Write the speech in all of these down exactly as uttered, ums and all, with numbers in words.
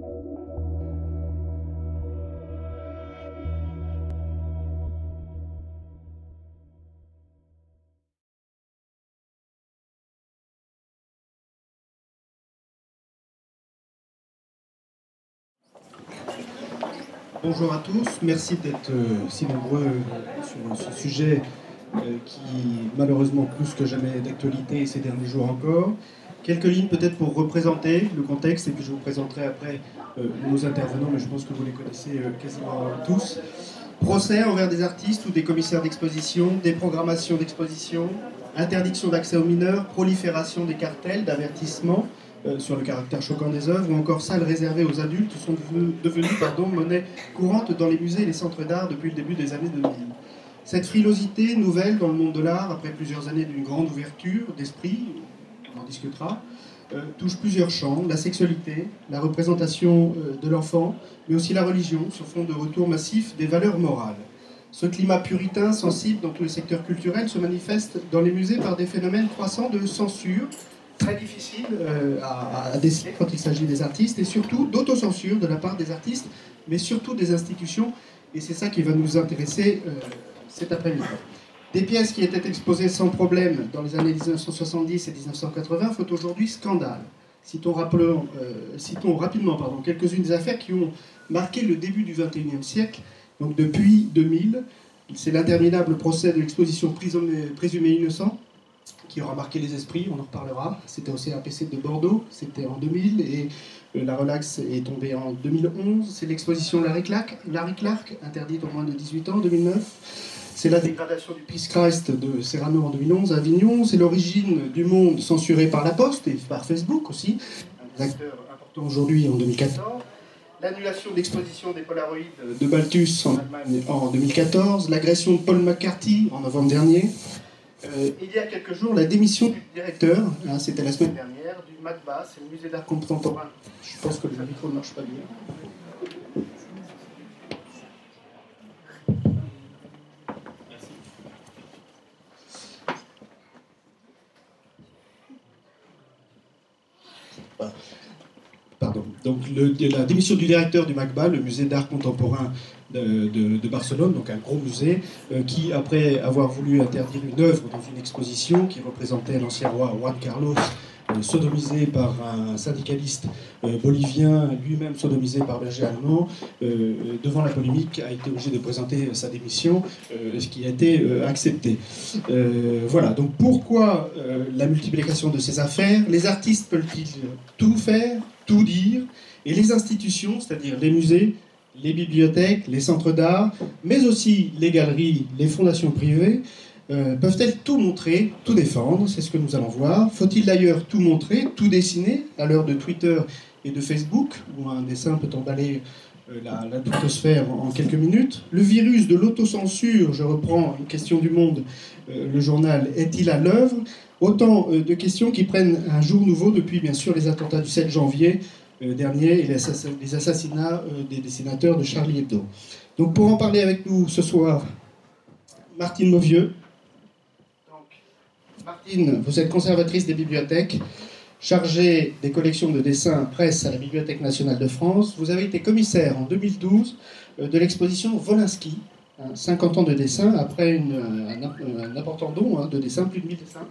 Bonjour à tous, merci d'être euh, si nombreux euh, sur ce sujet euh, qui, malheureusement, plus que jamais d'actualité ces derniers jours encore. Quelques lignes peut-être pour représenter le contexte, et puis je vous présenterai après euh, nos intervenants, mais je pense que vous les connaissez euh, quasiment tous. Procès envers des artistes ou des commissaires d'exposition, déprogrammation d'exposition, interdiction d'accès aux mineurs, prolifération des cartels d'avertissement, Euh, sur le caractère choquant des œuvres, ou encore salles réservées aux adultes sont devenues, devenues pardon, monnaie courante dans les musées et les centres d'art depuis le début des années deux mille. Cette frilosité nouvelle dans le monde de l'art, après plusieurs années d'une grande ouverture d'esprit, on en discutera, euh, touche plusieurs champs, la sexualité, la représentation euh, de l'enfant, mais aussi la religion, sur fond de retour massif des valeurs morales. Ce climat puritain, sensible dans tous les secteurs culturels, se manifeste dans les musées par des phénomènes croissants de censure, très difficile euh, à, à déceler quand il s'agit des artistes, et surtout d'autocensure de la part des artistes, mais surtout des institutions, et c'est ça qui va nous intéresser euh, cet après-midi. Des pièces qui étaient exposées sans problème dans les années mille neuf cent soixante-dix et mille neuf cent quatre-vingts font aujourd'hui scandale. Citons, rappelons, euh, citons rapidement pardon, quelques-unes des affaires qui ont marqué le début du vingt et unième siècle, donc depuis deux mille. C'est l'interminable procès de l'exposition présumée innocent, qui aura marqué les esprits, on en reparlera. C'était au C A P C de Bordeaux, c'était en deux mille, et la relaxe est tombée en deux mille onze. C'est l'exposition Larry Clark, Larry Clark, interdite aux moins de dix-huit ans en deux mille neuf. C'est la dégradation du Peace Christ de Serrano en deux mille onze à Avignon. C'est l'origine du monde censuré par la Poste et par Facebook aussi, un des acteurs importants aujourd'hui en deux mille quatorze. L'annulation de l'exposition des Polaroïdes de Balthus en Allemagne en deux mille quatorze. L'agression de Paul McCartney en novembre dernier. Euh, il y a quelques jours, la démission du directeur, hein, c'était la semaine dernière, du M A C B A, c'est le musée d'art contemporain. Je pense que le micro ne marche pas bien. Merci. Ah. Pardon. Donc le, la démission du directeur du M A C B A, le musée d'art contemporain De, de, de Barcelone, donc un gros musée, euh, qui, après avoir voulu interdire une œuvre dans une exposition qui représentait l'ancien roi Juan Carlos, euh, sodomisé par un syndicaliste euh, bolivien, lui-même sodomisé par berger allemand, euh, devant la polémique, a été obligé de présenter sa démission, euh, ce qui a été euh, accepté. Euh, voilà, donc pourquoi euh, la multiplication de ces affaires? Les artistes peuvent-ils tout faire, tout dire? Et les institutions, c'est-à-dire les musées, les bibliothèques, les centres d'art, mais aussi les galeries, les fondations privées, euh, peuvent-elles tout montrer, tout défendre? C'est ce que nous allons voir. Faut-il d'ailleurs tout montrer, tout dessiner, à l'heure de Twitter et de Facebook, où un dessin peut emballer euh, la, la twittosphère en, en quelques minutes? Le virus de l'autocensure, je reprends une question du Monde, euh, le journal, est-il à l'œuvre? Autant euh, de questions qui prennent un jour nouveau depuis, bien sûr, les attentats du sept janvier, Euh, dernier et les, assass les assassinats euh, des dessinateurs de Charlie Hebdo. Donc pour en parler avec nous ce soir, Martine Mauvieux. Donc, Martine, vous êtes conservatrice des bibliothèques, chargée des collections de dessins presse à la Bibliothèque nationale de France. Vous avez été commissaire en deux mille douze euh, de l'exposition Wolinski, hein, cinquante ans de dessin, après une, un, un important don hein, de dessins, plus de mille dessins,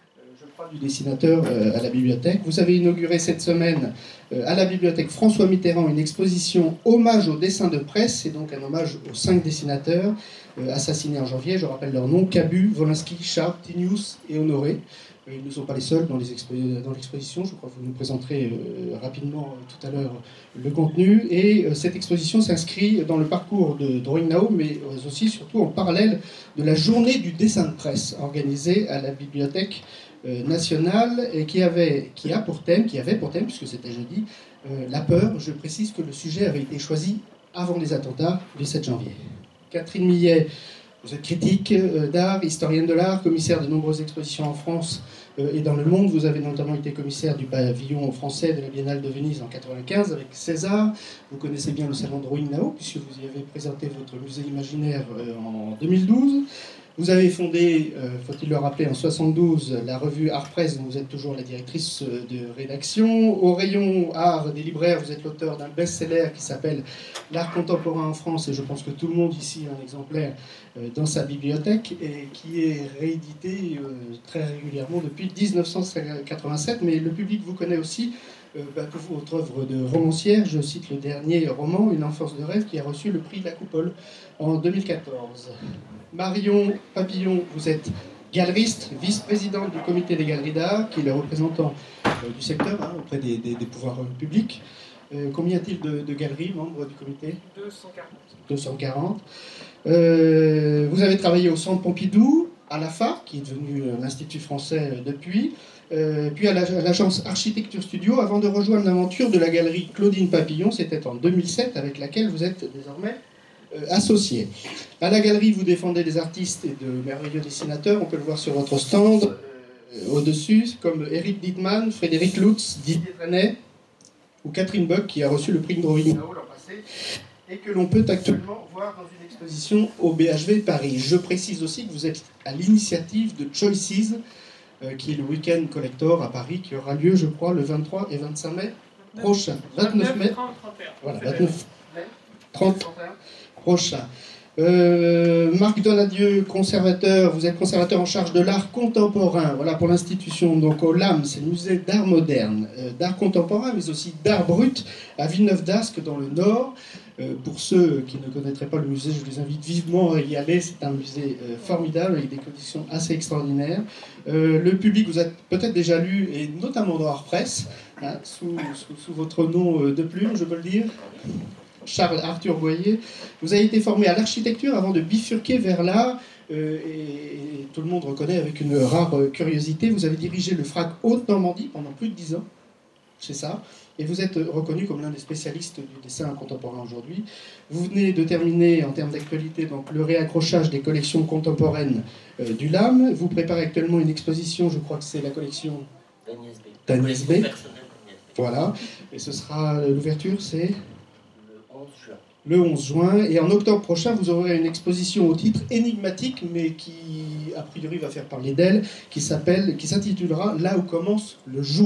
du dessinateur euh, à la bibliothèque. Vous avez inauguré cette semaine euh, à la bibliothèque François Mitterrand une exposition hommage au dessin de presse, c'est donc un hommage aux cinq dessinateurs euh, assassinés en janvier. Je rappelle leurs noms: Cabu, Wolinski, Sharp, Tinius et Honoré. Euh, ils ne sont pas les seuls dans l'exposition. Je crois que vous nous présenterez euh, rapidement euh, tout à l'heure le contenu. Et euh, cette exposition s'inscrit dans le parcours de Drawing Now, mais aussi surtout en parallèle de la journée du dessin de presse organisée à la bibliothèque nationale et qui, avait, qui a pour thème, qui avait pour thème, puisque c'était jeudi, euh, la peur. Je précise que le sujet avait été choisi avant les attentats du sept janvier. Catherine Millet, vous êtes critique euh, d'art, historienne de l'art, commissaire de nombreuses expositions en France euh, et dans le monde. Vous avez notamment été commissaire du pavillon français de la Biennale de Venise en quatre-vingt-quinze avec César. Vous connaissez bien le salon Drawing Now, puisque vous y avez présenté votre musée imaginaire euh, en deux mille douze. Vous avez fondé, euh, faut-il le rappeler, en soixante-douze, la revue Art Press, dont vous êtes toujours la directrice de rédaction. Au rayon art des libraires, vous êtes l'auteur d'un best-seller qui s'appelle L'art contemporain en France, et je pense que tout le monde ici a un exemplaire euh, dans sa bibliothèque, et qui est réédité euh, très régulièrement depuis mille neuf cent quatre-vingt-sept, mais le public vous connaît aussi euh, bah, pour votre œuvre de romancière. Je cite le dernier roman, Une enfance de rêve, qui a reçu le prix de la Coupole en deux mille quatorze. Marion Papillon, vous êtes galeriste, vice-présidente du comité des galeries d'art, qui est le représentant euh, du secteur hein, auprès des, des, des pouvoirs publics. Euh, combien y a-t-il de, de galeries, membres du comité? deux cent quarante. deux cent quarante. Euh, vous avez travaillé au Centre Pompidou, à l'A F A, qui est devenu l'Institut français depuis, euh, puis à l'agence Architecture Studio, avant de rejoindre l'aventure de la galerie Claudine Papillon, c'était en deux mille sept, avec laquelle vous êtes désormais associé. À la galerie, vous défendez des artistes et de merveilleux dessinateurs, on peut le voir sur votre stand euh, au-dessus, comme Eric Dittmann, Frédéric Lutz, Didier Dranet ou Catherine Bock, qui a reçu le prix de Drawing l'an passé, et que l'on peut actuellement voir dans une exposition au B H V Paris. Je précise aussi que vous êtes à l'initiative de Choices, euh, qui est le week-end collector à Paris, qui aura lieu, je crois, le vingt-trois et vingt-cinq mai prochain. vingt-neuf mai. Voilà, vingt-neuf mai. trente prochain. Euh, Marc Donadieu, conservateur, vous êtes conservateur en charge de l'art contemporain, voilà pour l'institution, donc au L A M, c'est le musée d'art moderne, euh, d'art contemporain, mais aussi d'art brut, à Villeneuve-d'Ascq, dans le Nord. Euh, pour ceux qui ne connaîtraient pas le musée, je les invite vivement à y aller, c'est un musée euh, formidable, avec des conditions assez extraordinaires. Euh, le public, vous êtes peut-être déjà lu, et notamment dans Art Press, hein, sous, sous, sous votre nom de plume, je peux le dire. Charles Arthur Boyer, vous avez été formé à l'architecture avant de bifurquer vers l'art, euh, et, et tout le monde reconnaît avec une rare euh, curiosité, vous avez dirigé le FRAC Haute-Normandie pendant plus de dix ans, c'est ça, et vous êtes reconnu comme l'un des spécialistes du dessin contemporain aujourd'hui. Vous venez de terminer, en termes d'actualité, donc le réaccrochage des collections contemporaines euh, du L A M. Vous préparez actuellement une exposition, je crois que c'est la collection d'Agnès B. Voilà, et ce sera l'ouverture, c'est le onze juin, et en octobre prochain, vous aurez une exposition au titre énigmatique, mais qui, a priori, va faire parler d'elle, qui s'appelle, qui s'intitulera « Là où commence le jour ».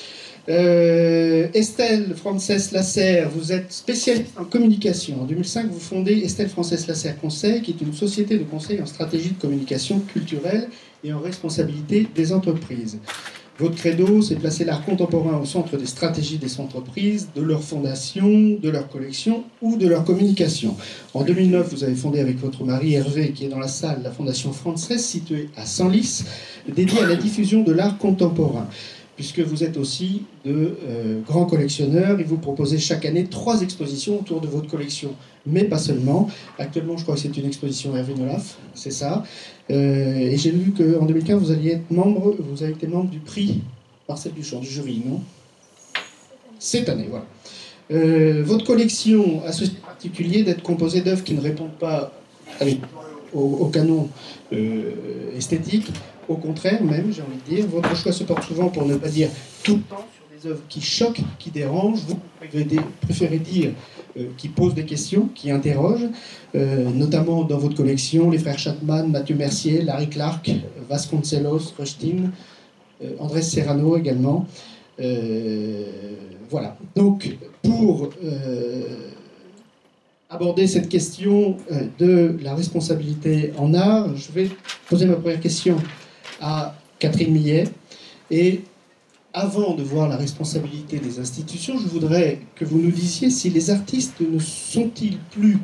Euh, Estelle Frances Lasserre, vous êtes spécialiste en communication. En deux mille cinq, vous fondez Estelle Frances Lasserre Conseil, qui est une société de conseil en stratégie de communication culturelle et en responsabilité des entreprises. Votre credo, c'est placer l'art contemporain au centre des stratégies des entreprises, de leur fondation, de leur collection ou de leur communication. En deux mille neuf, vous avez fondé avec votre mari Hervé, qui est dans la salle, la Fondation Frances, située à Senlis, dédiée à la diffusion de l'art contemporain. Puisque vous êtes aussi de euh, grands collectionneurs, et vous proposez chaque année trois expositions autour de votre collection, mais pas seulement. Actuellement, je crois que c'est une exposition Hervé Nolaf, c'est ça. Euh, et j'ai vu qu'en deux mille quinze, vous alliez être membre, vous avez été membre du prix Marcel Duchamp, du jury, non? Cette année, voilà. Euh, votre collection a ce particulier d'être composée d'œuvres qui ne répondent pas allez, au, au canon euh, esthétique. Au contraire, même, j'ai envie de dire, votre choix se porte souvent, pour ne pas dire tout le temps, sur des œuvres qui choquent, qui dérangent. Vous préférez, préférez dire euh, qui posent des questions, qui interrogent, euh, notamment dans votre collection, les frères Chapman, Mathieu Mercier, Larry Clark, Vasconcelos, Rushdie, euh, Andrés Serrano également. Euh, voilà. Donc, pour euh, aborder cette question euh, de la responsabilité en art, je vais poser ma première question à Catherine Millet. Et avant de voir la responsabilité des institutions, je voudrais que vous nous disiez si les artistes ne sont-ils plus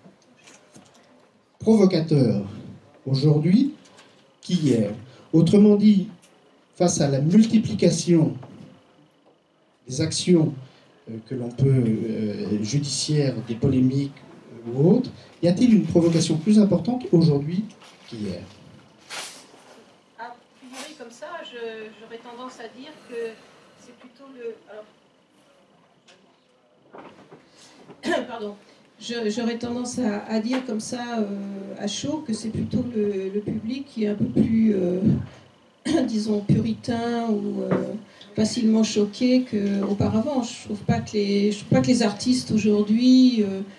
provocateurs aujourd'hui qu'hier. Autrement dit, face à la multiplication des actions euh, que l'on peut, euh, judiciaires, des polémiques euh, ou autres, y a-t-il une provocation plus importante aujourd'hui qu'hier? Comme ça, j'aurais tendance à dire que c'est plutôt le... Alors... Pardon. J'aurais tendance à, à dire comme ça, euh, à chaud, que c'est plutôt le, le public qui est un peu plus, euh, disons, puritain ou euh, facilement choqué qu'auparavant. Je ne trouve pas que les, je trouve pas que les artistes aujourd'hui... Euh,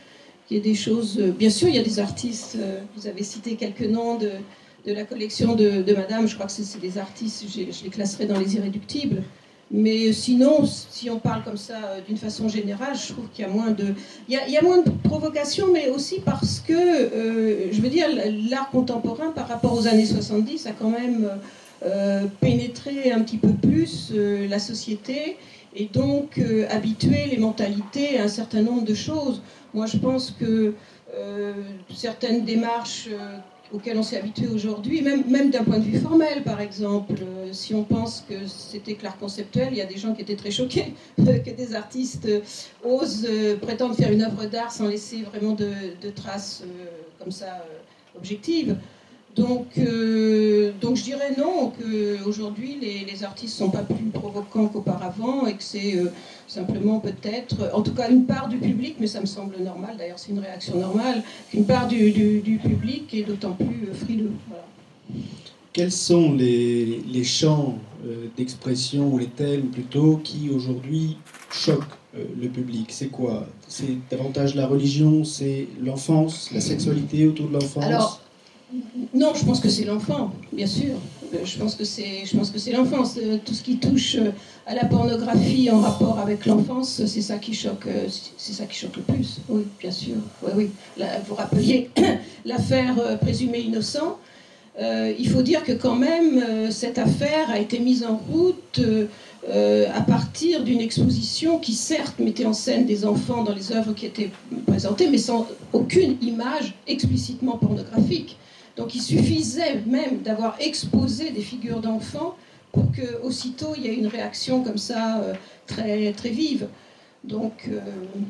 qu'il y ait des choses... Bien sûr, il y a des artistes, vous avez cité quelques noms de, de la collection de, de Madame, je crois que c'est des artistes, je, je les classerais dans les irréductibles. Mais sinon, si on parle comme ça d'une façon générale, je trouve qu'il y a moins de, il y a, il y a moins de provocation, mais aussi parce que, euh, je veux dire, l'art contemporain par rapport aux années soixante-dix a quand même euh, pénétré un petit peu plus euh, la société et donc euh, habitué les mentalités à un certain nombre de choses. Moi, je pense que euh, certaines démarches euh, auxquelles on s'est habitué aujourd'hui, même, même d'un point de vue formel, par exemple. Euh, si on pense que c'était que l'art conceptuel, il y a des gens qui étaient très choqués euh, que des artistes euh, osent euh, prétendre faire une œuvre d'art sans laisser vraiment de, de traces euh, comme ça euh, objectives. Donc, euh, donc je dirais non, qu'aujourd'hui les, les artistes ne sont pas plus provocants qu'auparavant et que c'est euh, simplement peut-être, en tout cas une part du public, mais ça me semble normal, d'ailleurs c'est une réaction normale, qu'une part du, du, du public est d'autant plus frileux. Voilà. Quels sont les, les champs euh, d'expression, ou les thèmes plutôt, qui aujourd'hui choquent euh, le public? C'est quoi? C'est davantage la religion, c'est l'enfance, la sexualité autour de l'enfance? Alors, non, je pense que c'est l'enfant, bien sûr. Je pense que c'est, je pense que c'est l'enfance. Tout ce qui touche à la pornographie en rapport avec l'enfance, c'est ça qui choque, c'est ça qui choque le plus. Oui, bien sûr. Oui, oui. Là, vous rappeliez l'affaire présumée innocent. Euh, il faut dire que quand même, euh, cette affaire a été mise en route euh, à partir d'une exposition qui certes mettait en scène des enfants dans les œuvres qui étaient présentées, mais sans aucune image explicitement pornographique. Donc il suffisait même d'avoir exposé des figures d'enfants pour qu'aussitôt il y ait une réaction comme ça euh, très, très vive. Donc, euh,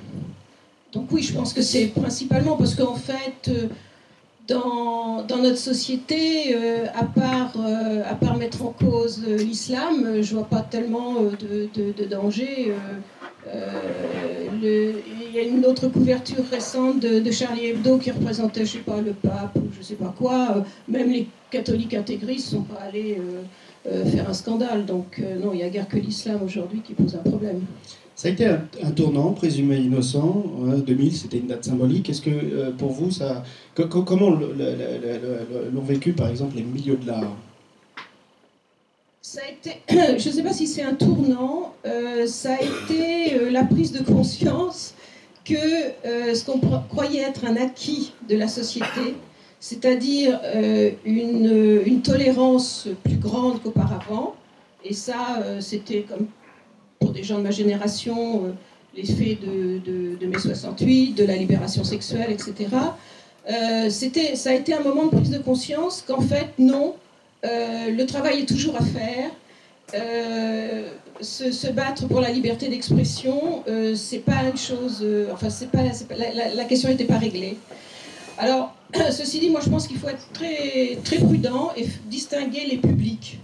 donc oui, je pense que c'est principalement parce qu'en fait, euh, dans, dans notre société, euh, à, part, euh, à part mettre en cause euh, l'islam, euh, je ne vois pas tellement euh, de, de, de danger. Euh, Euh, le, il y a une autre couverture récente de, de Charlie Hebdo qui représentait, je sais pas, le pape ou je sais pas quoi. Euh, même les catholiques intégristes ne sont pas allés euh, euh, faire un scandale. Donc euh, non, il n'y a guère que l'islam aujourd'hui qui pose un problème. Ça a été un, un tournant, présumé innocent. Hein, deux mille, c'était une date symbolique. Est-ce que euh, pour vous, ça, que, que, comment l'ont vécu, par exemple, les milieux de l'art? Ça a été, je ne sais pas si c'est un tournant, euh, ça a été euh, la prise de conscience que euh, ce qu'on croyait être un acquis de la société, c'est-à-dire euh, une, une tolérance plus grande qu'auparavant, et ça, euh, c'était comme pour des gens de ma génération, euh, l'effet de, de, de mai soixante-huit, de la libération sexuelle, et cetera. Euh, c'était, ça a été un moment de prise de conscience qu'en fait, non, Euh, le travail est toujours à faire. Euh, se, se battre pour la liberté d'expression, euh, c'est pas une chose. Euh, enfin, c'est pas, c'est pas la, la, la question n'était pas réglée. Alors, ceci dit, moi, je pense qu'il faut être très, très prudent et distinguer les publics.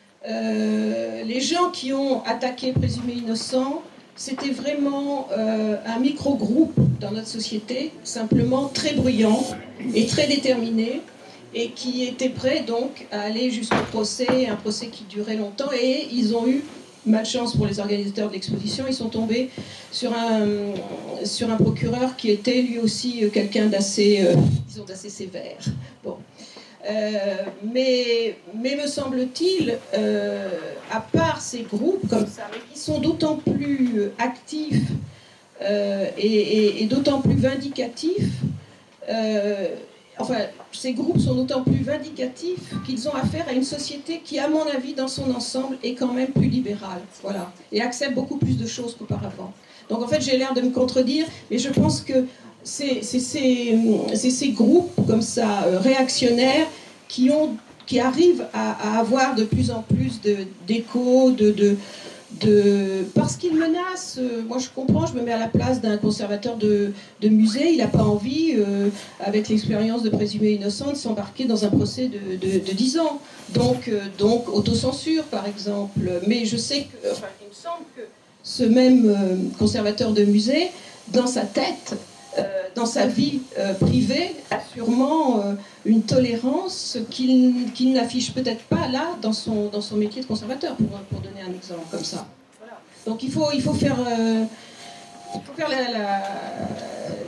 Euh, les gens qui ont attaqué présumé innocent, c'était vraiment euh, un micro-groupe dans notre société, simplement très bruyant et très déterminé, et qui étaient prêts donc à aller jusqu'au procès, un procès qui durait longtemps, et ils ont eu, malchance pour les organisateurs de l'exposition, ils sont tombés sur un, sur un procureur qui était lui aussi quelqu'un d'assez, euh, disons, d'assez sévère. Bon. Euh, mais, mais me semble-t-il, euh, à part ces groupes comme ça, mais qui sont d'autant plus actifs euh, et, et, et d'autant plus vindicatifs, euh, enfin, ces groupes sont d'autant plus vindicatifs qu'ils ont affaire à une société qui, à mon avis, dans son ensemble, est quand même plus libérale, voilà, et accepte beaucoup plus de choses qu'auparavant. Donc, en fait, j'ai l'air de me contredire, mais je pense que c'est ces groupes comme ça, euh, réactionnaires, qui, ont, qui arrivent à, à avoir de plus en plus d'écho, de, de, de, parce qu'ils menacent. Euh, moi, je comprends, je me mets à la place d'un conservateur de, de musée. Il n'a pas envie, euh, avec l'expérience de présumé innocent, de s'embarquer dans un procès de, de, de dix ans. Donc, euh, donc autocensure, par exemple. Mais je sais que, enfin, il me semble que ce même euh, conservateur de musée, dans sa tête, euh, dans sa vie euh, privée, a sûrement euh, une tolérance qu'il qu'il n'affiche peut-être pas là dans son, dans son métier de conservateur, pour, pour donner un exemple comme ça. Voilà. Donc il faut, il faut faire, euh, il faut faire la, la,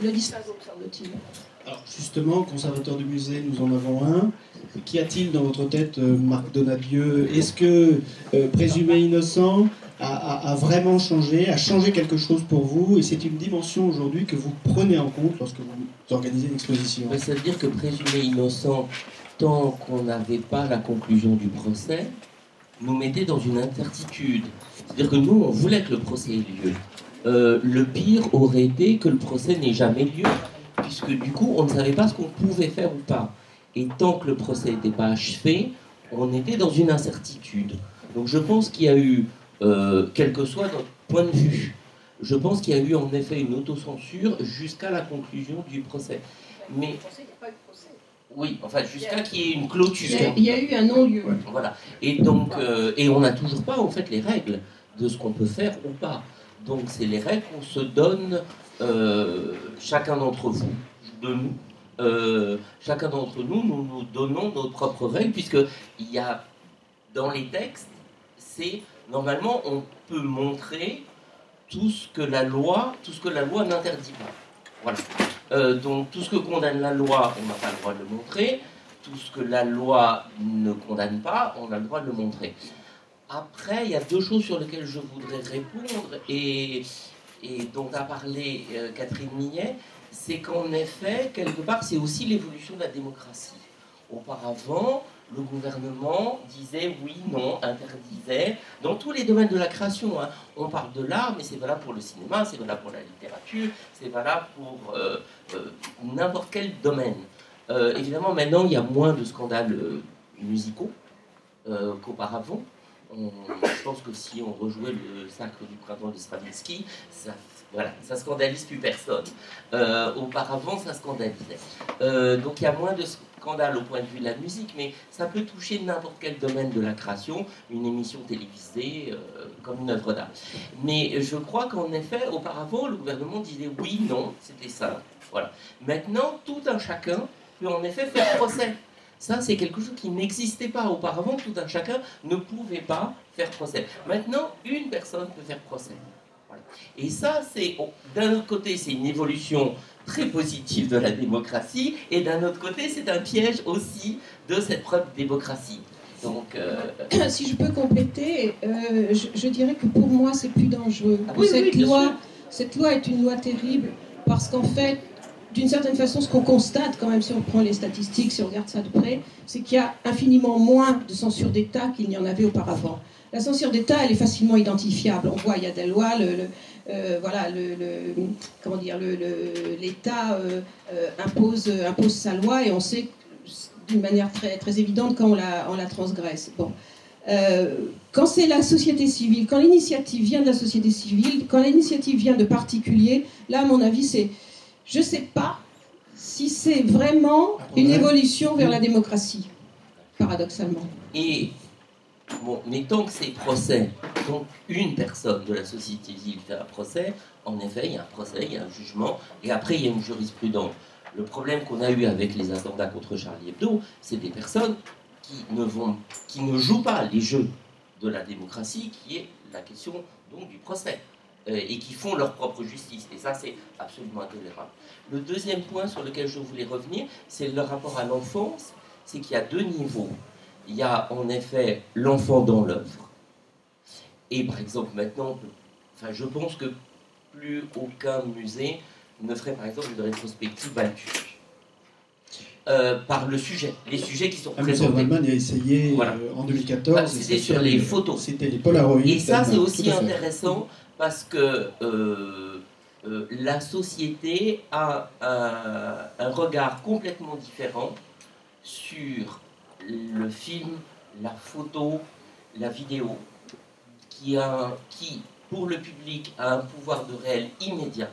le distinguo, semble-t-il. Alors justement, conservateur du musée, nous en avons un. Qu'y a-t-il dans votre tête, euh, Marc Donadieu? Est-ce que euh, Présumé innocent a, a, a vraiment changé, a changé quelque chose pour vous? Et c'est une dimension aujourd'hui que vous prenez en compte lorsque vous organisez une exposition? Ça veut dire que Présumé innocent, tant qu'on n'avait pas la conclusion du procès, nous mettait dans une incertitude. C'est-à-dire que nous, on voulait que le procès ait lieu. Euh, le pire aurait été que le procès n'ait jamais lieu, puisque du coup, on ne savait pas ce qu'on pouvait faire ou pas. Et tant que le procès n'était pas achevé, on était dans une incertitude. Donc je pense qu'il y a eu, euh, quel que soit notre point de vue, je pense qu'il y a eu en effet une autocensure jusqu'à la conclusion du procès. Mais oui, enfin jusqu'à qu'il y ait une clôture. Il y a, il y a eu un non-lieu. Voilà. Et donc, euh, et on n'a toujours pas en fait les règles de ce qu'on peut faire ou pas. Donc c'est les règles qu'on se donne, euh, chacun d'entre vous, de nous, euh, chacun d'entre nous, nous nous donnons nos propres règles, puisque il y a dans les textes, c'est normalement on peut montrer tout ce que la loi, tout ce que la loi n'interdit pas. Voilà. Euh, donc tout ce que condamne la loi, on n'a pas le droit de le montrer. Tout ce que la loi ne condamne pas, on a le droit de le montrer. Après, il y a deux choses sur lesquelles je voudrais répondre, et, et dont a parlé euh, Catherine Millet, c'est qu'en effet, quelque part, c'est aussi l'évolution de la démocratie. Auparavant, le gouvernement disait oui, non, interdisait, dans tous les domaines de la création. Hein. On parle de l'art, mais c'est valable pour le cinéma, c'est valable pour la littérature, c'est valable pour euh, euh, n'importe quel domaine. Euh, évidemment, maintenant, il y a moins de scandales euh, musicaux euh, qu'auparavant. On, je pense que si on rejouait le Sacre du printemps de Stravinsky, ça, voilà, ça scandalise plus personne. Euh, auparavant, ça scandalisait. Euh, donc il y a moins de scandales au point de vue de la musique, mais ça peut toucher n'importe quel domaine de la création, une émission télévisée, euh, comme une œuvre d'art. Mais je crois qu'en effet, auparavant, le gouvernement disait oui, non, c'était ça. Voilà. Maintenant, tout un chacun peut en effet faire procès. Ça, c'est quelque chose qui n'existait pas auparavant. Tout un chacun ne pouvait pas faire procès. Maintenant, une personne peut faire procès. Voilà. Et ça, c'est, oh, d'un autre côté, c'est une évolution très positive de la démocratie, et d'un autre côté, c'est un piège aussi de cette preuve de démocratie. Donc, euh... si je peux compléter, euh, je, je dirais que pour moi, c'est plus dangereux. Ah, oui, cette, oui, loi, cette loi est une loi terrible, parce qu'en fait, d'une certaine façon, ce qu'on constate quand même, si on prend les statistiques, si on regarde ça de près, c'est qu'il y a infiniment moins de censure d'État qu'il n'y en avait auparavant. La censure d'État, elle est facilement identifiable. On voit, il y a des lois, le, le, euh, voilà, le, le, comment dire, le, le, l'État euh, euh, impose, impose sa loi, et on sait d'une manière très, très évidente quand on la, on la transgresse. Bon. Euh, quand c'est la société civile, quand l'initiative vient de la société civile, quand l'initiative vient de particuliers, là, à mon avis, c'est... Je ne sais pas si c'est vraiment une évolution vers la démocratie, paradoxalement. Et, bon, mais tant que c'est procès, donc une personne de la société civile fait un procès, en effet, il y a un procès, il y a un jugement, et après, il y a une jurisprudence. Le problème qu'on a eu avec les attentats contre Charlie Hebdo, c'est des personnes qui ne, vont, qui ne jouent pas les jeux de la démocratie, qui est la question donc du procès. Et qui font leur propre justice. Et ça, c'est absolument intolérable. Le deuxième point sur lequel je voulais revenir, c'est le rapport à l'enfance. C'est qu'il y a deux niveaux. Il y a en effet l'enfant dans l'œuvre. Et par exemple, maintenant, enfin, je pense que plus aucun musée ne ferait par exemple une rétrospective battue. Euh, par le sujet, les sujets qui sont ah, présentés. Waldman a essayé voilà. euh, en deux mille quatorze. Enfin, c'était sur les photos. C'était les Polaroids. Et ça, c'est aussi intéressant. Parce que euh, euh, la société a un, un regard complètement différent sur le film, la photo, la vidéo, qui, a, qui pour le public, a un pouvoir de réel immédiat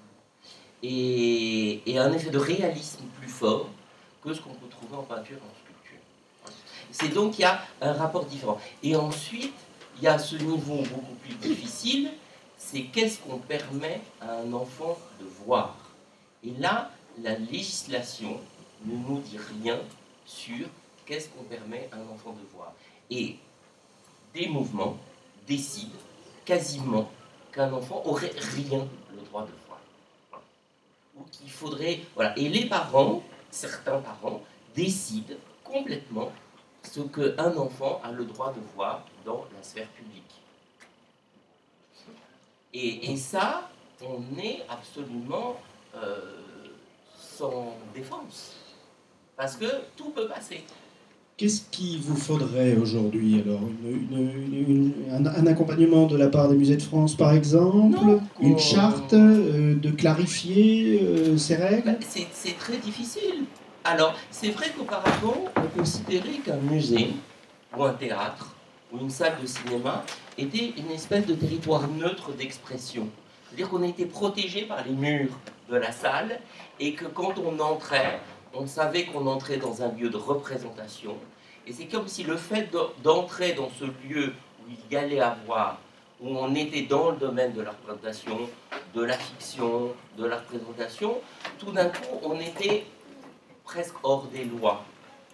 et, et un effet de réalisme plus fort que ce qu'on peut trouver en peinture et en sculpture. C'est donc qu'il y a un rapport différent. Et ensuite, il y a ce niveau beaucoup plus difficile, c'est qu'est-ce qu'on permet à un enfant de voir. Et là, la législation ne nous dit rien sur qu'est-ce qu'on permet à un enfant de voir. Et des mouvements décident quasiment qu'un enfant aurait rien le droit de voir. ou qu'il faudrait... Voilà. Et les parents, certains parents, décident complètement ce qu'un enfant a le droit de voir dans la sphère publique. Et, et ça, on est absolument euh, sans défense. Parce que tout peut passer. Qu'est-ce qu'il vous faudrait aujourd'hui alors une, une, une, une, un, un accompagnement de la part des musées de France par exemple? Non, une on... charte euh, de clarifier euh, ces règles? Bah, c'est, c'est très difficile. Alors, c'est vrai qu'auparavant, on considérait qu'un musée, ou un théâtre, ou une salle de cinéma, était une espèce de territoire neutre d'expression. C'est-à-dire qu'on était protégé par les murs de la salle, et que quand on entrait, on savait qu'on entrait dans un lieu de représentation. Et c'est comme si le fait d'entrer dans ce lieu où il y allait avoir, où on était dans le domaine de la représentation, de la fiction, de la représentation, tout d'un coup, on était presque hors des lois.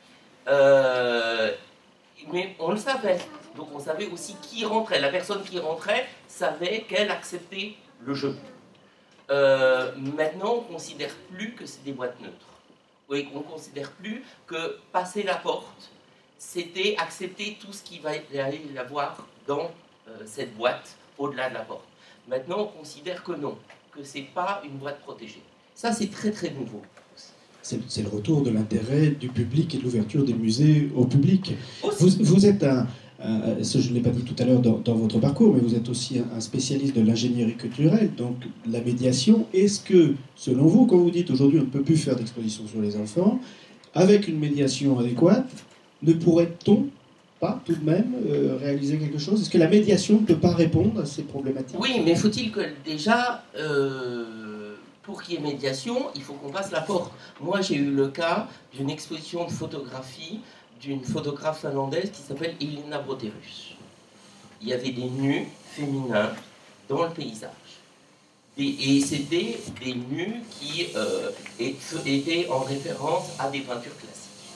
Euh, mais on le savait. Donc on savait aussi qui rentrait. La personne qui rentrait savait qu'elle acceptait le jeu. Euh, maintenant, on ne considère plus que c'est des boîtes neutres. Oui, on ne considère plus que passer la porte, c'était accepter tout ce qui va y avoir dans euh, cette boîte au-delà de la porte. Maintenant, on considère que non, que ce n'est pas une boîte protégée. Ça, c'est très très nouveau. C'est, c'est le retour de l'intérêt du public et de l'ouverture des musées au public. Aussi. Vous, vous êtes un, un, ce je ne l'ai pas dit tout à l'heure dans, dans votre parcours, mais vous êtes aussi un, un spécialiste de l'ingénierie culturelle, donc la médiation. Est-ce que, selon vous, quand vous dites aujourd'hui on ne peut plus faire d'exposition sur les enfants, avec une médiation adéquate, ne pourrait-on pas tout de même euh, réaliser quelque chose? Est-ce que la médiation ne peut pas répondre à ces problématiques? Oui, mais faut-il que déjà... Euh... Pour qu'il y ait médiation, il faut qu'on passe la porte. Moi, j'ai eu le cas d'une exposition de photographie d'une photographe finlandaise qui s'appelle Elina Broterus. Il y avait des nus féminins dans le paysage. Et, et c'était des nus qui euh, étaient en référence à des peintures classiques.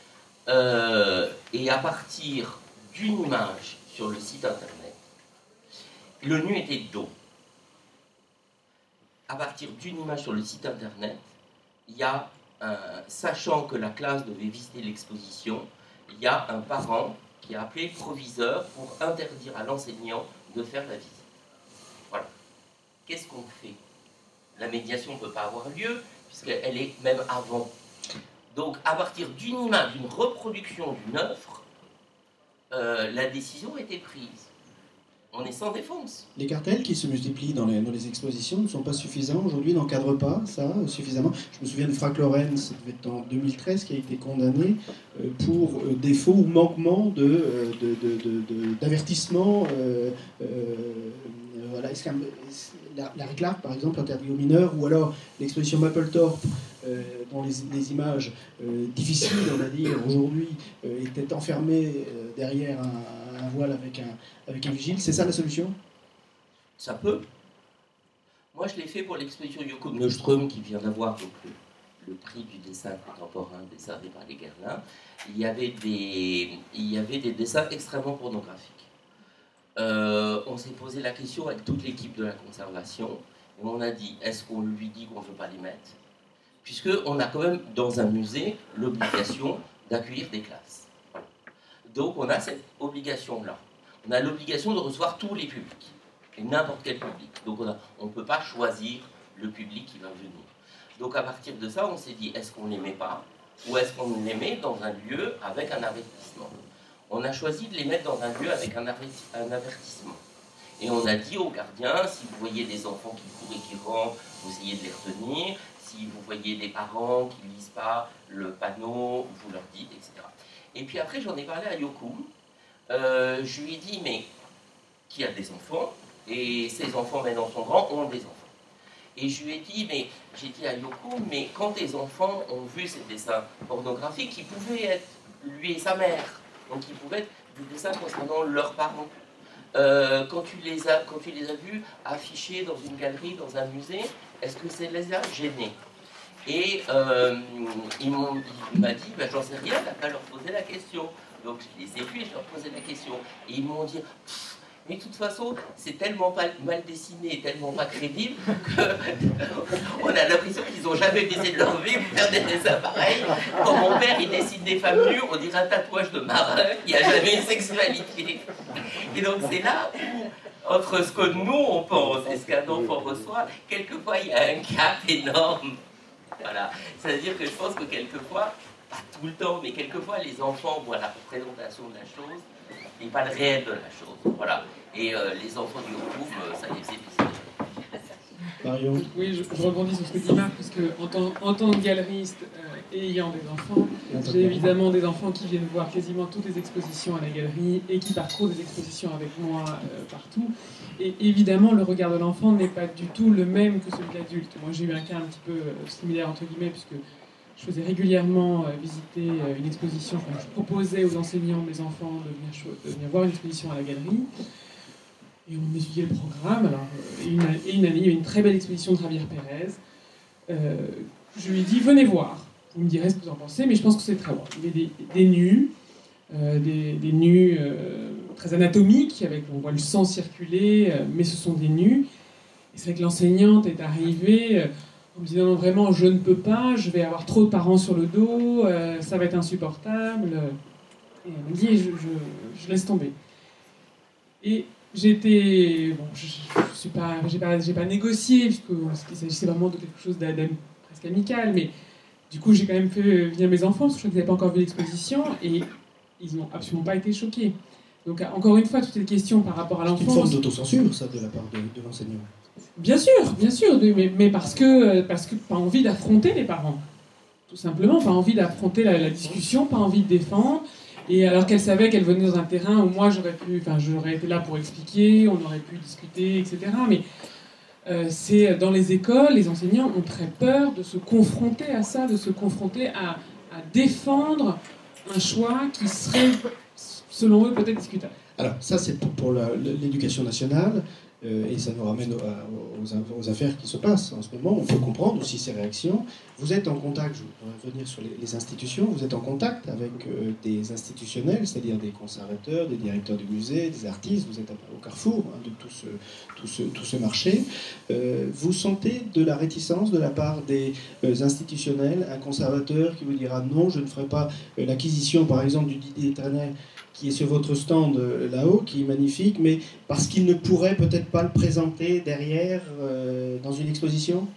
Euh, et à partir d'une image sur le site internet, le nu était de dos. À partir d'une image sur le site internet, il y a, un, sachant que la classe devait visiter l'exposition, il y a un parent qui a appelé le proviseur pour interdire à l'enseignant de faire la visite. Voilà. Qu'est-ce qu'on fait? La médiation ne peut pas avoir lieu, puisqu'elle est même avant. Donc, à partir d'une image, d'une reproduction d'une œuvre, euh, la décision a été prise. On est sans défense. Les cartels qui se multiplient dans les, dans les expositions ne sont pas suffisants aujourd'hui, n'encadrent pas ça suffisamment. Je me souviens de Frank Lorenz, ça devait être en deux mille treize, qui a été condamné euh, pour euh, défaut ou manquement de, euh, de, de, de, de, d'avertissement. Euh, euh, voilà. Est-ce qu'un, la, Larry Clark, par exemple, interdit aux mineurs, ou alors l'exposition Mapplethorpe, euh, dont les, les images euh, difficiles, on va dire, aujourd'hui, euh, étaient enfermées euh, derrière un, un voile avec un, avec un vigile. C'est ça la solution? Ça peut. Moi, je l'ai fait pour l'exposition Yoko Neuström, qui vient d'avoir donc, le, le prix du dessin contemporain décerné par les Guerlain. Il y avait des, il y avait des dessins extrêmement pornographiques. Euh, on s'est posé la question avec toute l'équipe de la conservation, et on a dit, est-ce qu'on lui dit qu'on ne veut pas les mettre? Puisqu'on a quand même, dans un musée, l'obligation d'accueillir des classes. Voilà. Donc, on a cette obligation-là. On a l'obligation de recevoir tous les publics, et n'importe quel public. Donc, on ne peut pas choisir le public qui va venir. Donc, à partir de ça, on s'est dit, est-ce qu'on ne les met pas, ou est-ce qu'on les met dans un lieu avec un avertissement? On a choisi de les mettre dans un lieu avec un avertissement. Et on a dit aux gardiens, si vous voyez des enfants qui courent et qui rentrent, vous essayez de les retenir. Si vous voyez des parents qui ne lisent pas le panneau, vous leur dites, et cetera. Et puis après, j'en ai parlé à Yoko. Euh, je lui ai dit, mais qui a des enfants, et ces enfants, maintenant, sont grands, ont des enfants. Et je lui ai dit, mais j'ai dit à Yoko, mais quand tes enfants ont vu ces dessins pornographiques, qui pouvaient être lui et sa mère, donc ils pouvaient être des dessins concernant leurs parents. Euh, quand, tu les as, quand tu les as vus affichés dans une galerie, dans un musée, est-ce que ça les a gênés? Et euh, il, il m'a dit, ben, j'en sais rien, il n'a pas leur poser la question. Donc je les ai vus et je leur posais la question. Et ils m'ont dit, mais de toute façon, c'est tellement pas mal dessiné et tellement pas crédible qu'on a l'impression qu'ils jamais baisé de leur vie pour faire des dessins pareils. Quand mon père il dessine des femmes nues, on dirait un tatouage de marin, il n'y a jamais une sexualité. Et donc c'est là où, entre ce que nous on pense et ce qu'un enfant reçoit, quelquefois il y a un gap énorme. Voilà. C'est-à-dire que je pense que quelquefois, pas tout le temps, mais quelquefois les enfants voient la représentation de la chose et pas le réel de la chose. Voilà. Et euh, les enfants du groupe, ça les fait. Marion. Oui, je, je rebondis sur ce que dit Marc, parce que en tant, en tant que galeriste euh, et ayant des enfants, j'ai évidemment des enfants qui viennent voir quasiment toutes les expositions à la galerie et qui parcourent des expositions avec moi euh, partout. Et évidemment, le regard de l'enfant n'est pas du tout le même que celui de l'adulte. Moi, j'ai eu un cas un petit peu euh, similaire, entre guillemets, puisque je faisais régulièrement euh, visiter euh, une exposition, enfin, je proposais aux enseignants des enfants de venir, de venir voir une exposition à la galerie. Et on étudiait le programme. Alors, et une, et une année, il y a eu une très belle exposition de Javier Pérez. Euh, je lui ai dit, venez voir. Vous me direz ce que vous en pensez, mais je pense que c'est très bon. Il y avait des, des nus, euh, des, des nus euh, très anatomiques, avec, on voit le sang circuler, euh, mais ce sont des nus. Et c'est vrai que l'enseignante est arrivée, euh, en me disant, non, vraiment, je ne peux pas, je vais avoir trop de parents sur le dos, euh, ça va être insupportable. Et elle me dit, je, je, je laisse tomber. Et j'étais, bon, je n'ai pas, j'ai pas, j'ai pas négocié, puisqu'il s'agissait vraiment de quelque chose d'adam presque amical, mais du coup j'ai quand même fait venir mes enfants, parce que je n'avais pas encore vu l'exposition, et ils n'ont absolument pas été choqués. Donc encore une fois, toutes les questions par rapport à l'enfant... C'est une forme d'autocensure, ça, de la part de, de l'enseignant. Bien sûr, bien sûr, mais, mais parce que, parce que pas envie d'affronter les parents, tout simplement, pas envie d'affronter la, la discussion, pas envie de défendre. Et alors qu'elle savait qu'elle venait dans un terrain où moi j'aurais pu, enfin j'aurais été là pour expliquer, on aurait pu discuter, et cetera. Mais euh, c'est dans les écoles, les enseignants ont très peur de se confronter à ça, de se confronter à, à défendre un choix qui serait, selon eux, peut-être discutable. Alors ça c'est pour, pour l'éducation nationale. Euh, et ça nous ramène aux, aux, aux affaires qui se passent en ce moment. On peut comprendre aussi ces réactions. Vous êtes en contact, je vais revenir sur les, les institutions, vous êtes en contact avec euh, des institutionnels, c'est-à-dire des conservateurs, des directeurs de musées, des artistes, vous êtes au carrefour hein, de tout ce, tout ce, tout ce marché. Euh, vous sentez de la réticence de la part des euh, institutionnels, un conservateur qui vous dira non, je ne ferai pas euh, l'acquisition par exemple du Didier Éternel qui est sur votre stand euh, là-haut, qui est magnifique, mais parce qu'il ne pourrait peut-être pas le présenter derrière euh, dans une exposition?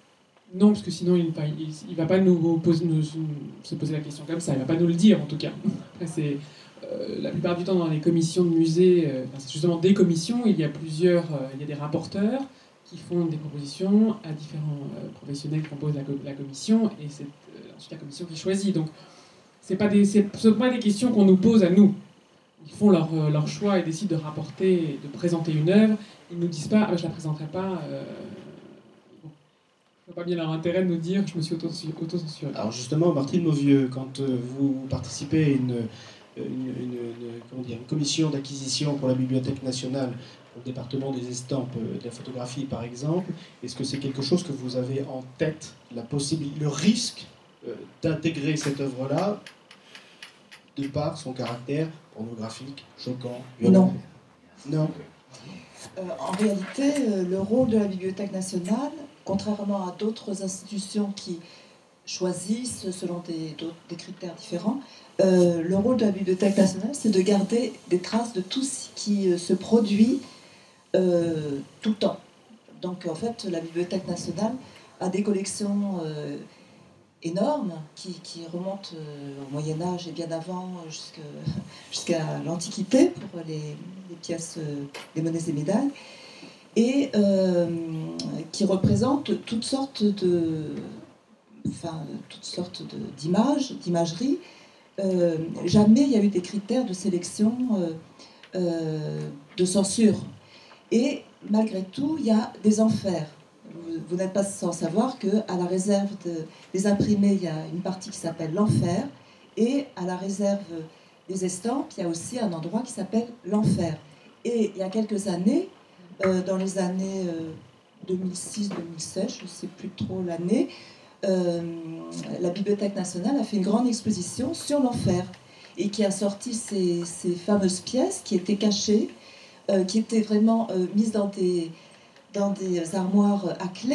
Non, parce que sinon il ne va pas nous poser, nous, se poser la question comme ça, il ne va pas nous le dire en tout cas. Après, c'est, euh, la plupart du temps dans les commissions de musées, euh, enfin, c'est justement des commissions, il y a plusieurs, euh, il y a des rapporteurs qui font des propositions à différents euh, professionnels qui composent la, la commission, et c'est euh, ensuite la commission qui choisit. Donc ce ne sont pas des questions qu'on nous pose à nous. Ils font leur, leur choix et décident de rapporter, de présenter une œuvre. Ils ne nous disent pas ah, « je ne la présenterai pas euh... ». Bon. Je ne vois pas bien leur intérêt de nous dire « je me suis auto-censuré ». Alors justement, Martine Mauvieux, quand vous participez à une, une, une, une, comment dire, une commission d'acquisition pour la Bibliothèque nationale, pour le département des estampes, de la photographie par exemple, est-ce que c'est quelque chose que vous avez en tête, la possibilité, le risque euh, d'intégrer cette œuvre-là de par son caractère pornographique, choquant, violent? Non. Non. Euh, en réalité, euh, le rôle de la Bibliothèque nationale, contrairement à d'autres institutions qui choisissent selon des, des critères différents, euh, le rôle de la Bibliothèque nationale, c'est de garder des traces de tout ce qui euh, se produit euh, tout le temps. Donc, en fait, la Bibliothèque nationale a des collections euh, énorme qui, qui remonte euh, au Moyen-Âge et bien avant jusqu'à, jusqu'à l'Antiquité pour les, les pièces, euh, les monnaies et médailles, et euh, qui représente toutes sortes de, enfin, toutes sortes de, d'images, d'imagerie. Euh, jamais il y a eu des critères de sélection euh, euh, de censure. Et malgré tout, il y a des enfers. Vous, vous n'êtes pas sans savoir qu'à la réserve de, des imprimés, il y a une partie qui s'appelle l'enfer, et à la réserve des estampes, il y a aussi un endroit qui s'appelle l'enfer. Et il y a quelques années, euh, dans les années euh, deux mille six deux mille sept, je ne sais plus trop l'année, euh, la Bibliothèque nationale a fait une grande exposition sur l'enfer, et qui a sorti ces, ces fameuses pièces qui étaient cachées, euh, qui étaient vraiment euh, mises dans des... dans des armoires à clés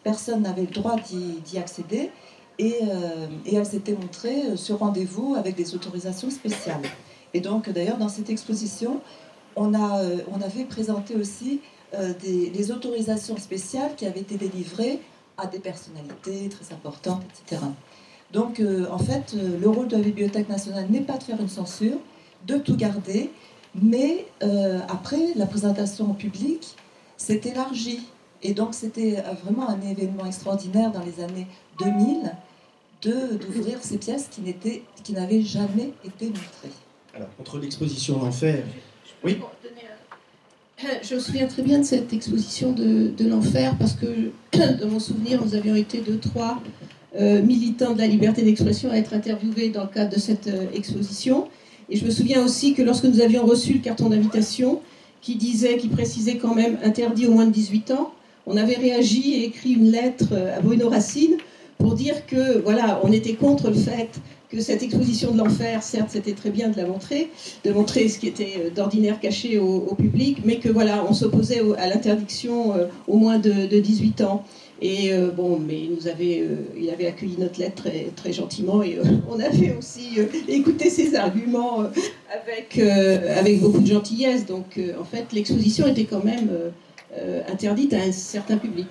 personne n'avait le droit d'y accéder, et, euh, et elle s'était montrée sur rendez-vous avec des autorisations spéciales. Et donc, d'ailleurs, dans cette exposition, on, a, on avait présenté aussi euh, des, des autorisations spéciales qui avaient été délivrées à des personnalités très importantes, et cetera. Donc, euh, en fait, euh, le rôle de la Bibliothèque nationale n'est pas de faire une censure, de tout garder, mais euh, après, la présentation au public s'est élargie. Et donc, c'était vraiment un événement extraordinaire dans les années deux mille d'ouvrir ces pièces qui n'étaient, qui n'avaient jamais été montrées. Alors, entre l'exposition L'Enfer... Oui. Je me souviens très bien de cette exposition de, de l'Enfer, parce que, dans mon souvenir, nous avions été deux, trois euh, militants de la liberté d'expression à être interviewés dans le cadre de cette euh, exposition. Et je me souviens aussi que lorsque nous avions reçu le carton d'invitation, qui disait, qui précisait quand même interdit aux moins de dix-huit ans, on avait réagi et écrit une lettre à Bruno Racine pour dire que, voilà, on était contre le fait que cette exposition de l'enfer, certes, c'était très bien de la montrer, de montrer ce qui était d'ordinaire caché au, au public, mais que, voilà, on s'opposait à l'interdiction euh, aux moins de, de dix-huit ans. Et euh, bon, mais il nous avait, euh, il avait accueilli notre lettre très, très gentiment, et euh, on avait aussi euh, écouté ses arguments euh, avec, euh, avec beaucoup de gentillesse. Donc, euh, en fait, l'exposition était quand même euh, euh, interdite à un certain public.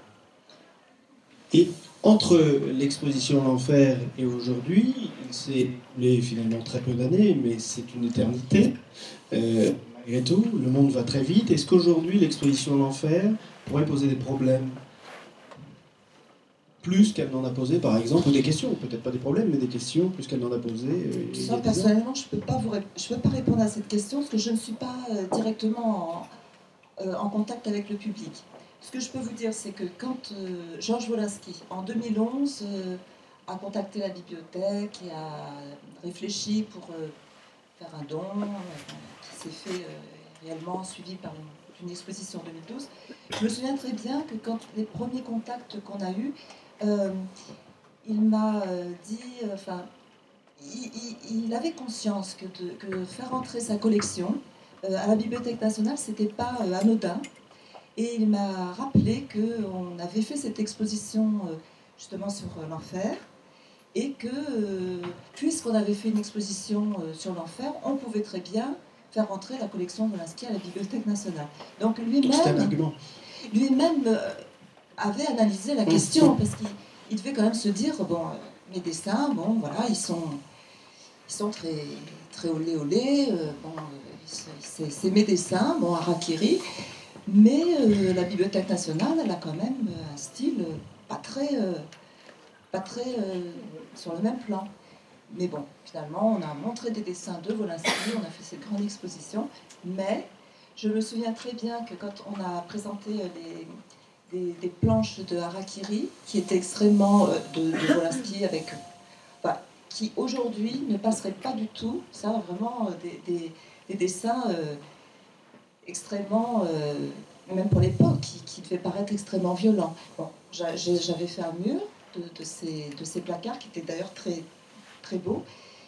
Et entre l'exposition L'Enfer et aujourd'hui, il s'est écoulé finalement très peu d'années, mais c'est une éternité. Euh, malgré tout, le monde va très vite. Est-ce qu'aujourd'hui, l'exposition L'Enfer pourrait poser des problèmes plus qu'elle n'en a posé, par exemple, ou des questions, peut-être pas des problèmes, mais des questions plus qu'elle n'en a posé. Euh, Ça, personnellement, je ne peux, peux pas répondre à cette question, parce que je ne suis pas euh, directement en, euh, en contact avec le public. Ce que je peux vous dire, c'est que quand euh, Georges Wolinski, en deux mille onze, euh, a contacté la bibliothèque et a réfléchi pour euh, faire un don, euh, qui s'est fait euh, réellement suivi par une, une exposition en deux mille douze, je me souviens très bien que quand les premiers contacts qu'on a eus, euh, il m'a euh, dit, enfin, euh, il, il, il avait conscience que, de, que faire entrer sa collection euh, à la Bibliothèque nationale, c'était pas euh, anodin. Et il m'a rappelé qu'on avait fait cette exposition euh, justement sur euh, l'enfer, et que, euh, puisqu'on avait fait une exposition euh, sur l'enfer, on pouvait très bien faire entrer la collection de Wolinski à la Bibliothèque nationale. Donc lui-même lui-même euh, avait analysé la question, parce qu'il devait quand même se dire, bon, euh, mes dessins, bon, voilà, ils sont, ils sont très, très olé olé, euh, bon, euh, c'est mes dessins, bon, harakiri. Mais euh, la Bibliothèque nationale, elle a quand même un style euh, pas très, euh, pas très euh, sur le même plan. Mais bon, finalement, on a montré des dessins de Wolinski, on a fait cette grande exposition. Mais je me souviens très bien que quand on a présenté les, des, des planches de harakiri, qui étaient extrêmement euh, de, de Wolinski, avec, bah, qui aujourd'hui ne passeraient pas du tout, ça vraiment euh, des, des, des dessins... Euh, extrêmement, euh, même pour l'époque, qui, qui devait paraître extrêmement violent. Bon, j'avais fait un mur de, de, ces, de ces placards, qui étaient d'ailleurs très, très beaux,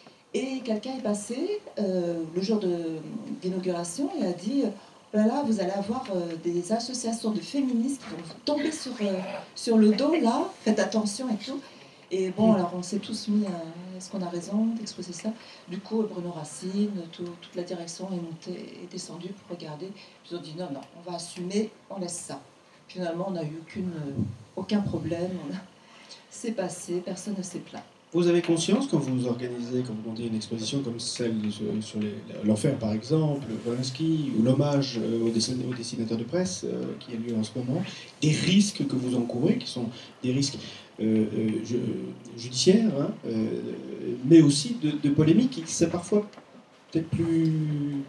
et quelqu'un est passé euh, le jour d'inauguration et a dit, oh là là, vous allez avoir euh, des associations de féministes qui vont tomber sur, euh, sur le dos, là, faites attention et tout. Et bon, alors on s'est tous mis à... Est-ce qu'on a raison d'exposer ça? Du coup, Bruno Racine, tout, toute la direction est montée, est descendue pour regarder. Ils ont dit non, non, on va assumer, on laisse ça. Finalement, on n'a eu aucune, aucun problème. C'est passé, personne ne s'est plaint. Vous avez conscience, quand vous organisez, quand vous montez une exposition comme celle sur, sur l'enfer par exemple, Wolinski, ou l'hommage aux, aux dessinateurs de presse euh, qui a lieu en ce moment, des risques que vous encourez, qui sont des risques euh, euh, judiciaires, hein, euh, mais aussi de, de polémiques, qui c'est parfois peut-être plus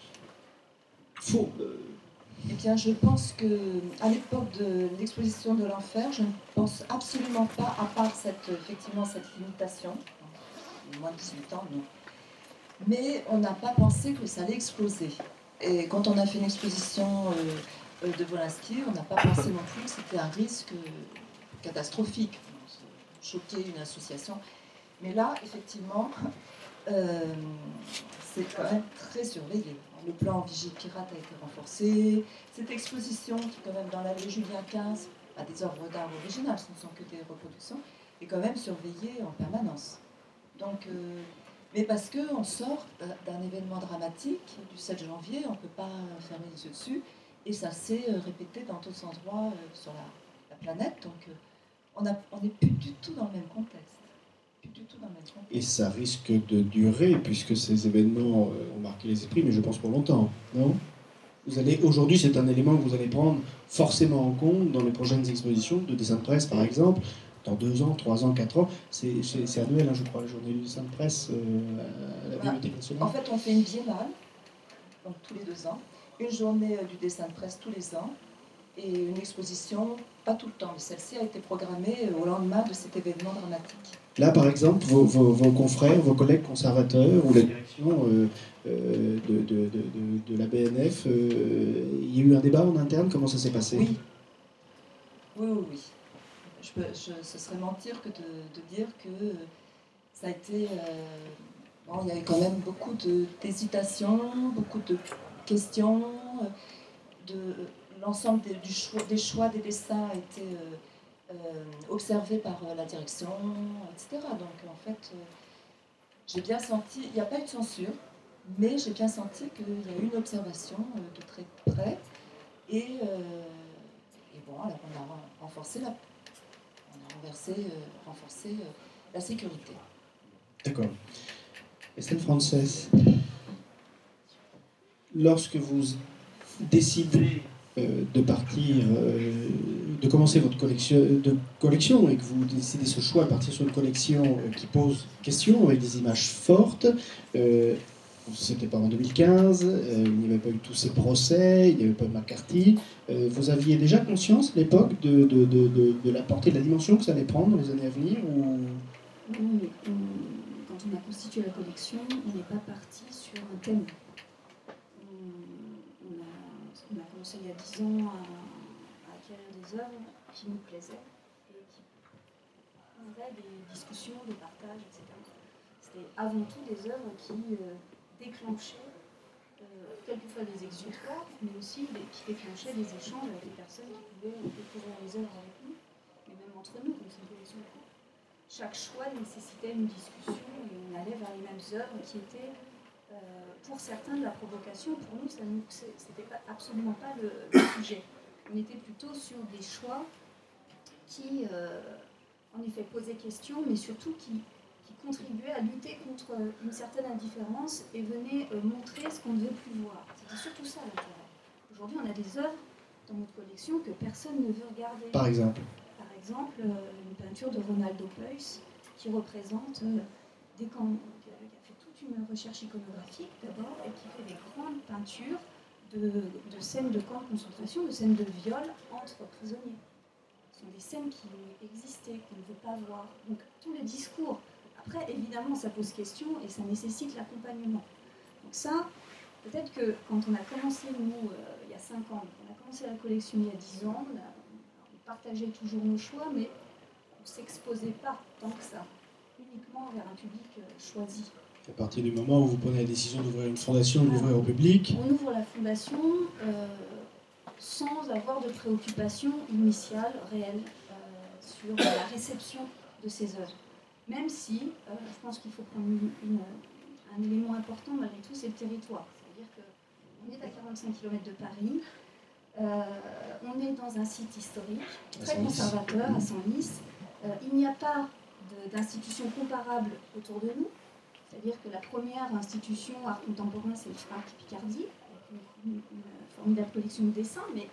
faux. Eh bien, je pense qu'à l'époque de l'exposition de l'enfer, je ne pense absolument pas, à part cette, effectivement cette limitation, moins de dix-huit ans, non. Mais on n'a pas pensé que ça allait exploser. Et quand on a fait une exposition euh, de Wolinski, on n'a pas pensé non plus que c'était un risque catastrophique, choquer une association. Mais là, effectivement, euh, c'est quand même très surveillé. Le plan Vigipirate a été renforcé. Cette exposition, qui est quand même dans l'allée Julien quinze, à des œuvres d'art originales, ce ne sont que des reproductions, est quand même surveillée en permanence. Donc, euh, mais parce qu'on sort d'un événement dramatique du sept janvier, on ne peut pas fermer les yeux dessus, et ça s'est répété dans d'autres endroits euh, sur la, la planète, donc euh, on n'est plus du tout dans le même contexte. Plus du tout dans le même contexte. Et ça risque de durer, puisque ces événements euh, ont marqué les esprits, mais je pense pour longtemps, non? Vous allez, aujourd'hui, c'est un élément que vous allez prendre forcément en compte dans les prochaines expositions de dessin de presse, par exemple, dans deux ans, trois ans, quatre ans. C'est annuel, hein, je crois, la journée du dessin de presse euh, à la Bibliothèque nationale. En fait, on fait une biennale, donc tous les deux ans, une journée du dessin de presse tous les ans, et une exposition, pas tout le temps, mais celle-ci a été programmée au lendemain de cet événement dramatique. Là, par exemple, vos, vos, vos confrères, vos collègues conservateurs ou la direction euh, euh, de, de, de, de la B N F, euh, il y a eu un débat en interne, comment ça s'est passé? Oui. Oui, oui, oui. Je peux, je, ce serait mentir que de, de dire que ça a été... Euh, bon, il y avait quand même beaucoup d'hésitation, beaucoup de questions, de, l'ensemble des, du choix, des choix des dessins a été euh, euh, observé par euh, la direction, et cetera. Donc en fait, euh, j'ai bien senti, il n'y a pas eu de censure, mais j'ai bien senti qu'il y a eu une observation euh, de très près. Et, euh, et bon, alors on a renforcé la, on a renversé, euh, renforcé euh, la sécurité. D'accord. Estelle Frances, lorsque vous décidez euh, de partir, euh, de commencer votre collection, de collection et que vous décidez ce choix de partir sur une collection euh, qui pose question avec des images fortes, euh, c'était pas en deux mille quinze, euh, il n'y avait pas eu tous ces procès, il n'y avait pas eu McCarthy. Euh, vous aviez déjà conscience à l'époque de, de, de, de, de la portée, de la dimension que ça allait prendre dans les années à venir ou... Oui, on, quand on a constitué la collection, on n'est pas parti sur un thème. On, on, a, on a commencé il y a dix ans à, à acquérir des œuvres qui nous plaisaient et qui ouvraient des discussions, des partages, et cetera. C'était avant tout des œuvres qui euh, déclenchaient euh, quelquefois des exutoires, mais aussi des, qui déclenchaient des échanges avec des personnes qui pouvaient découvrir les œuvres avec nous, mais même entre nous, comme c'est une collection. Chaque choix nécessitait une discussion et on allait vers les mêmes œuvres qui étaient, euh, pour certains, de la provocation. Pour nous, ce n'était absolument pas le, le sujet. On était plutôt sur des choix qui, euh, en effet, posaient question, mais surtout qui, qui contribuaient à lutter contre une certaine indifférence et venaient euh, montrer ce qu'on ne veut plus voir. C'était surtout ça l'intérêt. Aujourd'hui, on a des œuvres dans notre collection que personne ne veut regarder. Par exemple Par exemple, une peinture de Ronaldo Peuys qui représente des camps, qui a fait toute une recherche iconographique d'abord et qui fait des grandes peintures de, de scènes de camps de concentration, de scènes de viol entre prisonniers. Ce sont des scènes qui existaient, qu'on ne veut pas voir. Donc tous les discours. Après, évidemment, ça pose question et ça nécessite l'accompagnement. Donc ça, peut-être que quand on a commencé, nous, euh, il y a cinq ans, on a commencé la collection il y a dix ans, on a partageait toujours nos choix, mais on ne s'exposait pas tant que ça, uniquement vers un public choisi. À partir du moment où vous prenez la décision d'ouvrir une fondation, d'ouvrir au public... On ouvre la fondation euh, sans avoir de préoccupation initiale, réelle, euh, sur la réception de ces œuvres. Même si, euh, je pense qu'il faut prendre une, une, un élément important, malgré tout, c'est le territoire. C'est-à-dire qu'on est à quarante-cinq kilomètres de Paris. Euh, on est dans un site historique très conservateur à Senlis. Euh, il n'y a pas d'institution comparable autour de nous. C'est-à-dire que la première institution art contemporain, c'est le Frac Picardie, avec une, une, une formidable collection de dessins, mais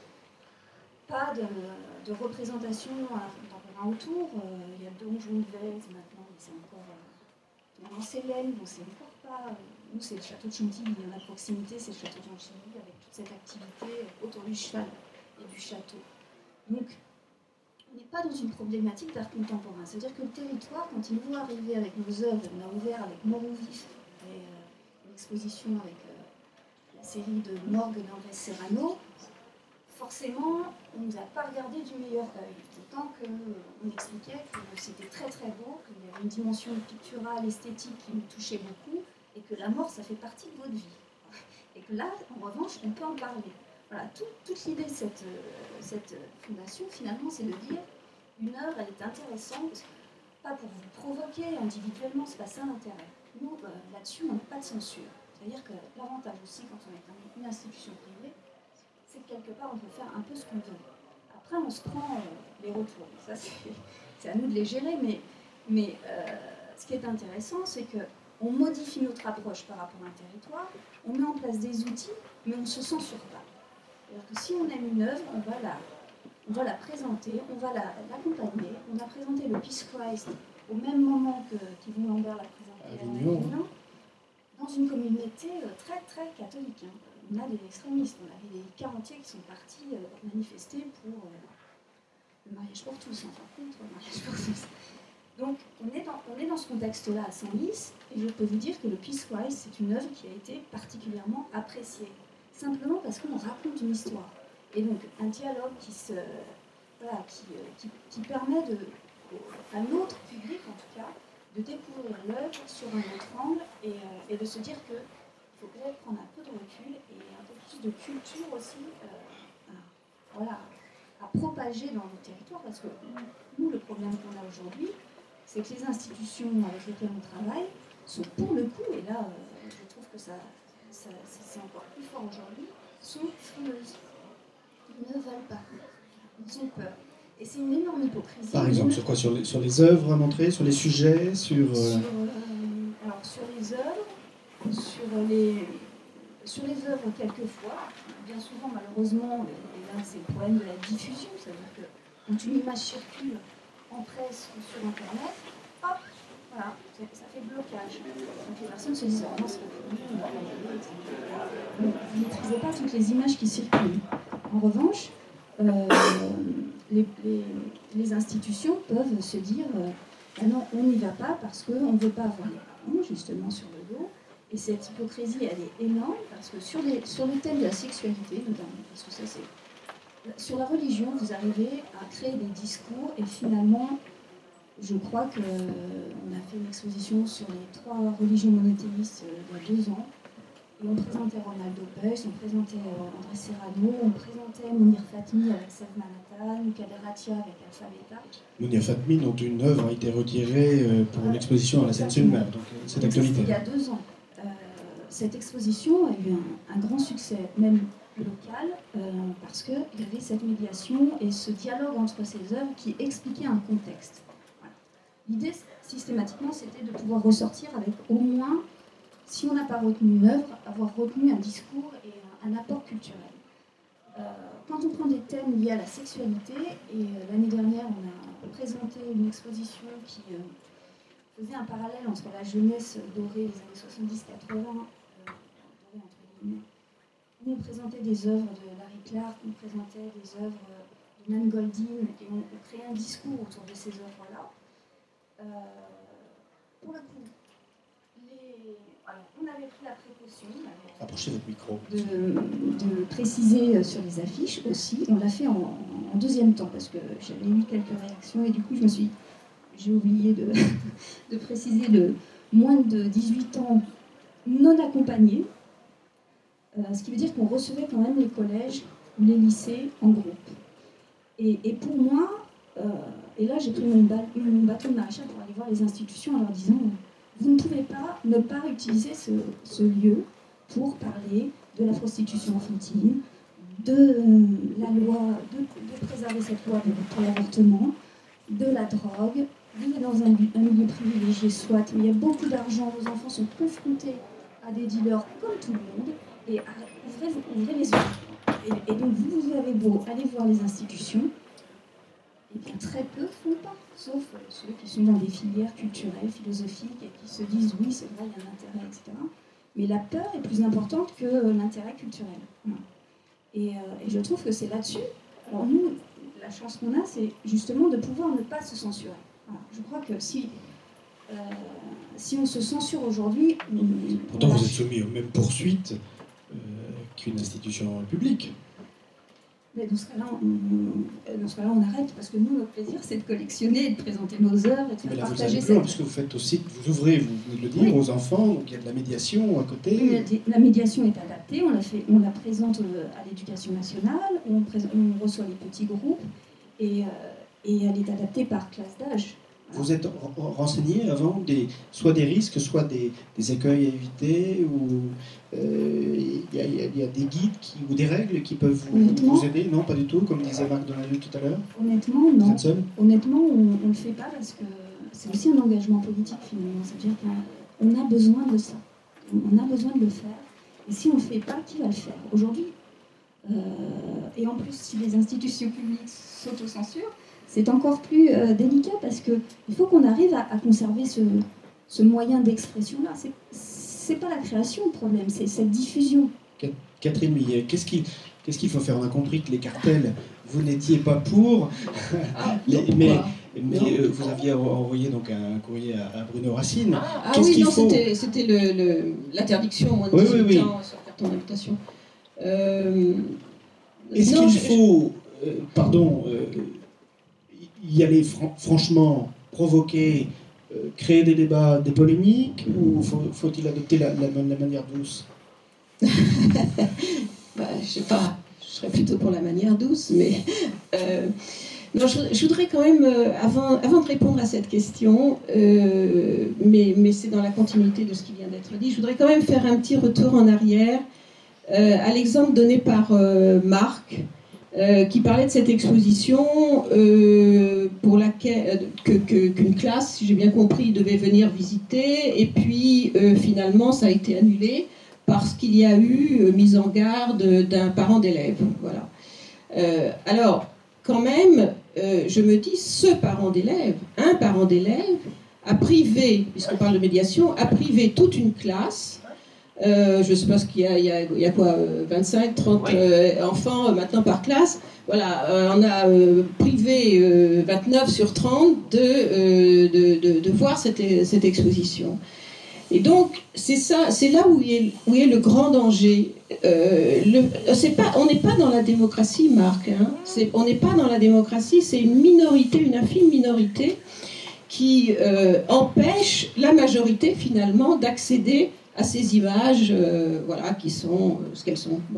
pas de, de représentation art contemporain autour. Euh, il y a Donjon de Vèze maintenant, mais c'est encore... Euh, c'est l'Aisne, bon, c'est encore pas... Euh, nous, c'est le château de Chantilly, il y en a à proximité, c'est le château de Chantilly, avec toute cette activité autour du cheval et du château. Donc, on n'est pas dans une problématique d'art contemporain. C'est-à-dire que le territoire, quand il nous voit arriver avec nos œuvres, on a ouvert avec Moreau Vif, et, euh, une exposition avec euh, la série de Morgue d'André Serrano, forcément, on ne nous a pas regardé du meilleur œil. D'autant qu'on expliquait que c'était très très beau, qu'il y avait une dimension picturale, esthétique qui nous touchait beaucoup, et que la mort, ça fait partie de votre vie. Et que là, en revanche, on peut en parler. Voilà, tout, toute l'idée de cette, euh, cette fondation, finalement, c'est de dire une œuvre, elle est intéressante, parce que, pas pour vous provoquer individuellement, c'est pas ça l'intérêt. Nous, euh, là-dessus, on n'a pas de censure. C'est-à-dire que l'avantage aussi, quand on est une institution privée, c'est que quelque part, on peut faire un peu ce qu'on veut. Après, on se prend euh, les retours. Ça, c'est à nous de les gérer, mais, mais euh, ce qui est intéressant, c'est qu'on modifie notre approche par rapport à un territoire, on met en place des outils, mais on ne se censure pas. C'est-à-dire que si on aime une œuvre, on va la, on va la présenter, on va l'accompagner. La, on a présenté le Peace Christ au même moment que qu'Yvon Lambert l'a présenté à Avignon, dans une communauté très très catholique. Hein. On a des extrémistes, on avait des quarantiers qui sont partis euh, manifester pour euh, le mariage pour tous, enfin contre le mariage pour tous. Donc on est dans, on est dans ce contexte-là à Senlis, et je peux vous dire que le Peace Christ, c'est une œuvre qui a été particulièrement appréciée. Simplement parce qu'on raconte une histoire. Et donc un dialogue qui, se, voilà, qui, qui, qui permet de, à notre public, en tout cas, de découvrir l'œuvre sur un autre angle et, euh, et de se dire qu'il faut peut-être prendre un peu de recul et un peu plus de culture aussi euh, à, voilà, à propager dans nos territoires. Parce que nous, le problème qu'on a aujourd'hui, c'est que les institutions avec lesquelles on travaille sont pour le coup, et là, euh, je trouve que ça... c'est encore plus fort aujourd'hui, sont frileuses. Ils ne veulent pas. Ils ont peur. Et c'est une énorme hypocrisie. Par exemple, sur quoi? Sur les, sur les œuvres à montrer, sur les sujets, sur... Euh... sur euh, alors, sur les œuvres, sur les, sur les œuvres quelquefois, bien souvent, malheureusement, et là, c'est le problème de la diffusion, c'est-à-dire que quand une image circule en presse ou sur Internet, hop, voilà, ça fait blocage. Donc les personnes se disent, oh non, c'est pas vous ne maîtrisez pas toutes les images qui circulent. En revanche, euh, les, les, les institutions peuvent se dire, euh, ah non, on n'y va pas parce qu'on ne veut pas avoir les parents, justement, sur le dos. Et cette hypocrisie, elle est énorme, parce que sur, les, sur le thème de la sexualité, notamment, parce que ça c'est... Sur la religion, vous arrivez à créer des discours, et finalement, je crois qu'on a fait une exposition sur les trois religions monothéistes il y a deux ans. Et on présentait Ronaldo Peuys, on présentait André Serrano, on présentait Mounir Fatmi avec Sev Manhattan, Kader Atia avec Alpha Beta. Mounir Fatmi, dont une œuvre a été retirée pour une exposition à la Seine-sur-Mer, donc c'est d'actualité. Il y a deux ans. Euh, cette exposition a eu un, un grand succès, même local, euh, parce qu'il y avait cette médiation et ce dialogue entre ces œuvres qui expliquait un contexte. Voilà. L'idée, systématiquement, c'était de pouvoir ressortir avec au moins, si on n'a pas retenu une œuvre, avoir retenu un discours et un, un apport culturel. Euh, quand on prend des thèmes liés à la sexualité, et euh, l'année dernière, on a présenté une exposition qui euh, faisait un parallèle entre la jeunesse dorée des années soixante-dix quatre-vingts, euh, dorée entre guillemets, où on présentait des œuvres de Larry Clark, on présentait des œuvres de Nan Goldin, et on, on créait un discours autour de ces œuvres-là. Euh, pour le coup, les... Alors, on avait pris la précaution Approchez votre micro. De, de préciser sur les affiches aussi. On l'a fait en, en deuxième temps parce que j'avais eu quelques réactions et du coup, je me suis, j'ai oublié de, de préciser le moins de dix-huit ans non accompagnés, euh, ce qui veut dire qu'on recevait quand même les collèges ou les lycées en groupe. Et, et pour moi, euh, et là j'ai pris mon, ba mon bâton de maréchal pour aller voir les institutions en leur disant vous ne pouvez pas ne pas utiliser ce, ce lieu pour parler de la prostitution enfantine, de euh, la loi, de, de préserver cette loi pour l'avortement, de la drogue, vivre dans un, un milieu privilégié soit, mais il y a beaucoup d'argent, vos enfants sont confrontés à des dealers comme tout le monde, et à, ouvrez, ouvrez les yeux. Et, et donc vous, vous avez beau aller voir les institutions, et bien très peu font pas, sauf euh, ceux qui sont dans des filières culturelles, philosophiques, et qui se disent oui, c'est vrai, il y a un intérêt, et cetera. Mais la peur est plus importante que euh, l'intérêt culturel. Voilà. Et, euh, et je trouve que c'est là-dessus. Alors nous, la chance qu'on a, c'est justement de pouvoir ne pas se censurer. Voilà. Je crois que si, euh, si on se censure aujourd'hui... Pourtant, vous êtes soumis aux mêmes poursuites euh, qu'une institution publique. Mais dans ce cas-là, on, dans ce cas-là, on arrête, parce que nous, notre plaisir, c'est de collectionner, de présenter nos œuvres et de Mais faire là, vous partager allez plus loin, ça. puisque vous faites aussi, vous ouvrez, vous venez de le dire, Oui. aux enfants, donc il y a de la médiation à côté. La médiation est adaptée, on la, fait, on la présente à l'éducation nationale, on, présente, on reçoit les petits groupes, et, euh, et elle est adaptée par classe d'âge. Vous êtes renseigné avant des, soit des risques, soit des, des écueils à éviter, ou il euh, y, y, y a des guides qui, ou des règles qui peuvent vous, vous aider? Non, pas du tout, comme disait Marc Donadieu tout à l'heure. Honnêtement, non. Vous êtes seul? Honnêtement, on ne le fait pas parce que c'est aussi un engagement politique finalement. C'est-à-dire qu'on a besoin de ça. On a besoin de le faire. Et si on ne le fait pas, qui va le faire? Aujourd'hui, euh, et en plus, si les institutions publiques s'autocensurent, c'est encore plus euh, délicat parce qu'il faut qu'on arrive à, à conserver ce, ce moyen d'expression-là. Ce n'est pas la création le problème, c'est cette diffusion. Catherine Millet, qu'est-ce qu'il qu'est-ce qu'il faut faire? On a compris que les cartels, vous n'étiez pas pour, Ah, les, non, mais, pourquoi? mais euh, vous aviez envoyé donc un courrier à, à Bruno Racine. Ah Qu'est-ce oui, qu'il non, faut... c'était, c'était le, le, l'interdiction au moins de Oui, dix-huit oui, oui. ans sur carton d'invitation. Euh, Est-ce non, qu'il je- faut, euh, pardon, euh, y aller fran- franchement, provoquer, euh, créer des débats, des polémiques, ou faut, faut-il adopter la, la, la manière douce? Bah, je sais pas, je serais plutôt pour la manière douce, mais euh, non, je, je voudrais quand même, euh, avant, avant de répondre à cette question, euh, mais, mais c'est dans la continuité de ce qui vient d'être dit, je voudrais quand même faire un petit retour en arrière euh, à l'exemple donné par euh, Marc, euh, qui parlait de cette exposition euh, pour laquelle que, que, qu'une classe, si j'ai bien compris, devait venir visiter, et puis euh, finalement ça a été annulé parce qu'il y a eu euh, mise en garde d'un parent d'élève. Voilà. Euh, alors, quand même, euh, je me dis, ce parent d'élève, un parent d'élève, a privé, puisqu'on parle de médiation, a privé toute une classe. Euh, je ne sais pas ce qu'il y a, il y a, il y a quoi, euh, vingt-cinq, trente Oui. euh, enfants euh, maintenant par classe. Voilà, euh, on a euh, privé euh, vingt-neuf sur trente de, euh, de, de, de voir cette, cette exposition. Et donc, c'est ça, c'est là où est, où est le grand danger. Euh, le, c'est pas, on n'est pas dans la démocratie, Marc. Hein. C'est, on n'est pas dans la démocratie, c'est une minorité, une infime minorité qui euh, empêche la majorité, finalement, d'accéder à ces images, euh, voilà, qui sont euh, ce qu'elles sont. Bon.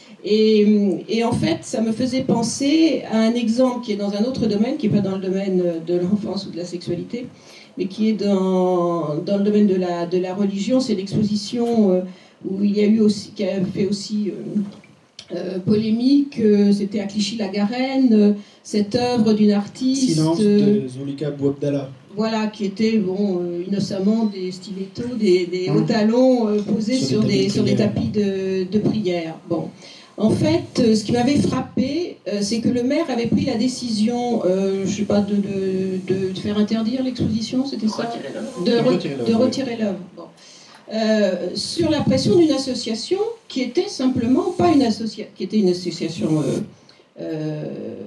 Et, et en fait, ça me faisait penser à un exemple qui est dans un autre domaine, qui n'est pas dans le domaine de l'enfance ou de la sexualité, mais qui est dans, dans le domaine de la, de la religion. C'est l'exposition euh, où il y a eu aussi, qui a fait aussi euh, euh, polémique, euh, c'était à Clichy-la-Garenne, euh, cette œuvre d'une artiste... Silence euh, de Zulika Bouabdallah. Voilà, qui était bon, euh, innocemment des stilettos, des, des hauts Mmh. talons euh, posés Sur sur, des tapis des, de sur des prière. tapis de, de prière. Bon. En fait, euh, ce qui m'avait frappé, euh, c'est que le maire avait pris la décision, euh, je sais pas, de, de, de, de faire interdire l'exposition, c'était ça? Retirer l'œuvre. De, De re- retirer l'œuvre, de oui. retirer l'œuvre. Bon. Euh, sur la pression d'une association qui était simplement pas une association, qui était une association euh, euh,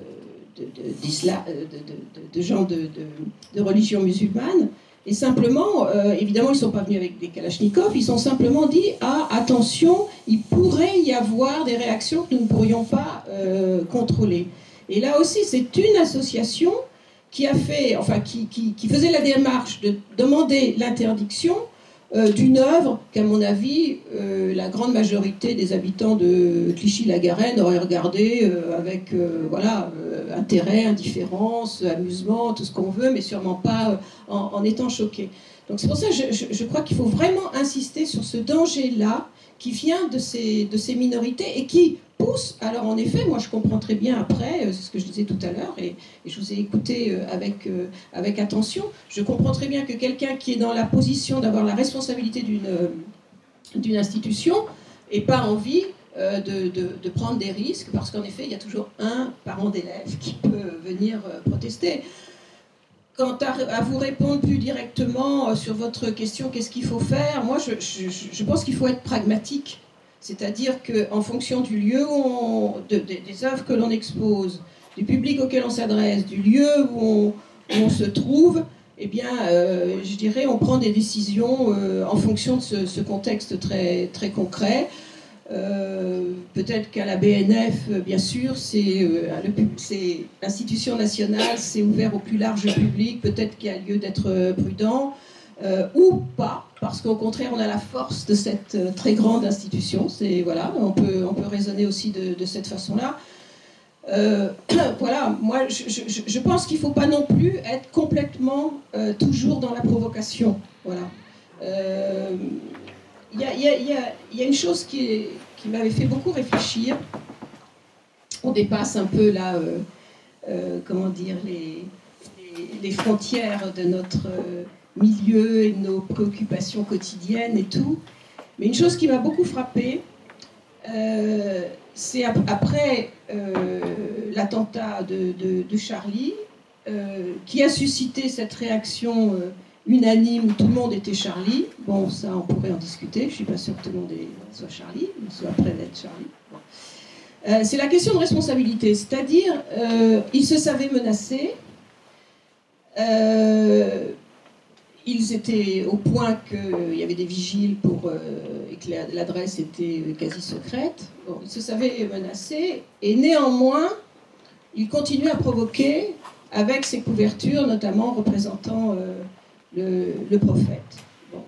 de, de, d'isla- de, de, de, de gens de, de, de religion musulmane. Et simplement, euh, évidemment, ils ne sont pas venus avec des kalachnikovs, ils sont simplement dit ah, attention, il pourrait y avoir des réactions que nous ne pourrions pas euh, contrôler. Et là aussi, c'est une association qui a fait, enfin, qui, qui, qui faisait la démarche de demander l'interdiction euh, d'une œuvre qu'à mon avis, euh, la grande majorité des habitants de Clichy-la-Garenne auraient regardé euh, avec euh, voilà, euh, intérêt, indifférence, amusement, tout ce qu'on veut, mais sûrement pas euh, en, en étant choqués. Donc c'est pour ça que je, je, je crois qu'il faut vraiment insister sur ce danger-là qui vient de ces, de ces minorités et qui pousse. Alors en effet, moi je comprends très bien après, euh, c'est ce que je disais tout à l'heure, et, et je vous ai écouté euh, avec, euh, avec attention, je comprends très bien que quelqu'un qui est dans la position d'avoir la responsabilité d'une euh, d'une institution n'ait pas envie euh, de, de, de prendre des risques, parce qu'en effet, il y a toujours un parent d'élève qui peut venir euh, protester. Quant à, à vous répondre plus directement euh, sur votre question, qu'est-ce qu'il faut faire? Moi, je, je, je pense qu'il faut être pragmatique. C'est-à-dire qu'en fonction du lieu où on, de, de, des œuvres que l'on expose, du public auquel on s'adresse, du lieu où on, où on se trouve, eh bien, euh, je dirais, on prend des décisions euh, en fonction de ce, ce contexte très, très concret. Euh, peut-être qu'à la B N F, bien sûr, c'est euh, l'institution nationale, c'est ouvert au plus large public, peut-être qu'il y a lieu d'être prudent, euh, ou pas, parce qu'au contraire, on a la force de cette euh, très grande institution. Voilà, on peut, on peut raisonner aussi de, de cette façon-là. Euh, voilà, moi, je, je, je pense qu'il ne faut pas non plus être complètement euh, toujours dans la provocation. Voilà. Euh, Il y, y, y, y a une chose qui, qui m'avait fait beaucoup réfléchir. On dépasse un peu là, euh, euh, comment dire, les, les, les frontières de notre euh, milieu et de nos préoccupations quotidiennes et tout. Mais une chose qui m'a beaucoup frappée, euh, c'est ap après euh, l'attentat de, de, de Charlie, euh, qui a suscité cette réaction euh, unanime où tout le monde était Charlie. Bon, ça, on pourrait en discuter. Je ne suis pas sûre que tout le monde soit Charlie, ou soit prêt d'être Charlie. Bon. Euh, c'est la question de responsabilité. C'est-à-dire, euh, ils se savaient menacés. Euh, ils étaient au point qu'il y avait des vigiles pour, euh, et que l'adresse était quasi secrète. Bon, ils se savaient menacés. Et néanmoins, ils continuaient à provoquer avec ces couvertures, notamment représentant... Euh, Le, le prophète. Bon.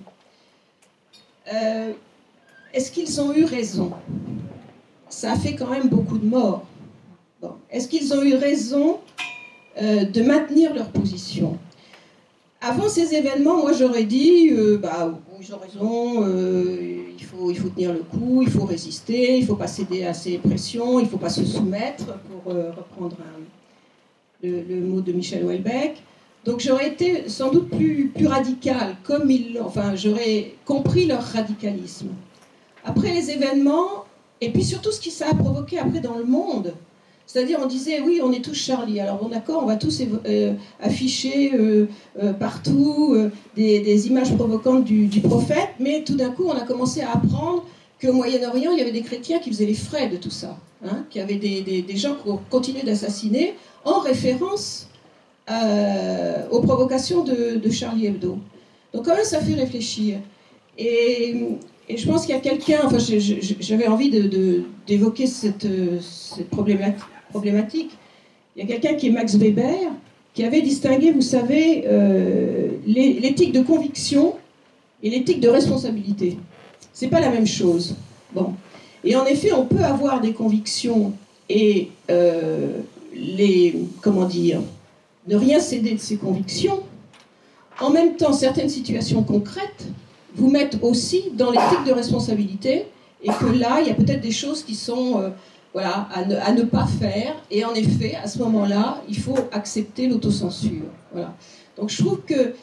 Euh, Est-ce qu'ils ont eu raison? Ça a fait quand même beaucoup de morts. Bon. Est-ce qu'ils ont eu raison euh, de maintenir leur position? Avant ces événements, moi j'aurais dit, euh, bah, ils ont raison, euh, il, faut, il faut tenir le coup, il faut résister, il ne faut pas céder à ces pressions, il ne faut pas se soumettre, pour euh, reprendre un, le, le mot de Michel Houellebecq. Donc j'aurais été sans doute plus, plus radicale, comme ils, enfin j'aurais compris leur radicalisme. Après les événements, et puis surtout ce qui ça a provoqué après dans le monde, c'est-à-dire on disait oui on est tous Charlie, alors bon d'accord on va tous euh, afficher euh, euh, partout euh, des, des images provocantes du, du prophète, mais tout d'un coup on a commencé à apprendre qu'au Moyen-Orient il y avait des chrétiens qui faisaient les frais de tout ça, hein, qu'il y avait des, des, des gens qui continuaient d'assassiner en référence Euh, aux provocations de, de Charlie Hebdo. Donc quand même ça fait réfléchir. Et, et je pense qu'il y a quelqu'un, enfin j'avais envie d'évoquer cette, cette problématique. Il y a quelqu'un qui est Max Weber, qui avait distingué, vous savez, euh, l'éthique de conviction et l'éthique de responsabilité. C'est pas la même chose. Bon. Et en effet, on peut avoir des convictions et euh, les, comment dire, ne rien céder de ses convictions. En même temps, certaines situations concrètes vous mettent aussi dans l'éthique de responsabilité, et que là, il y a peut-être des choses qui sont euh, voilà, à, ne, à ne pas faire, et en effet, à ce moment-là, il faut accepter l'autocensure. Voilà. Donc je trouve que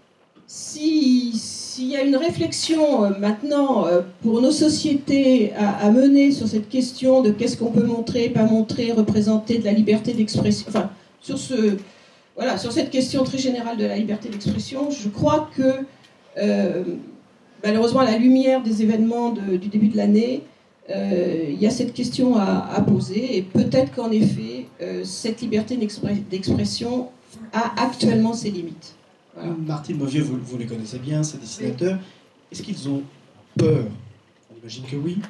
si, s'il y a une réflexion euh, maintenant euh, pour nos sociétés à, à mener sur cette question de qu'est-ce qu'on peut montrer, pas montrer, représenter, de la liberté d'expression, enfin, sur ce... Voilà, sur cette question très générale de la liberté d'expression, je crois que, euh, malheureusement, à la lumière des événements de, du début de l'année, euh, il y a cette question à, à poser, et peut-être qu'en effet, euh, cette liberté d'expression a actuellement ses limites. Voilà. Martine Mauvieux, vous, vous les connaissez bien, ces dessinateurs. Oui. Est-ce qu'ils ont peur? On imagine que oui.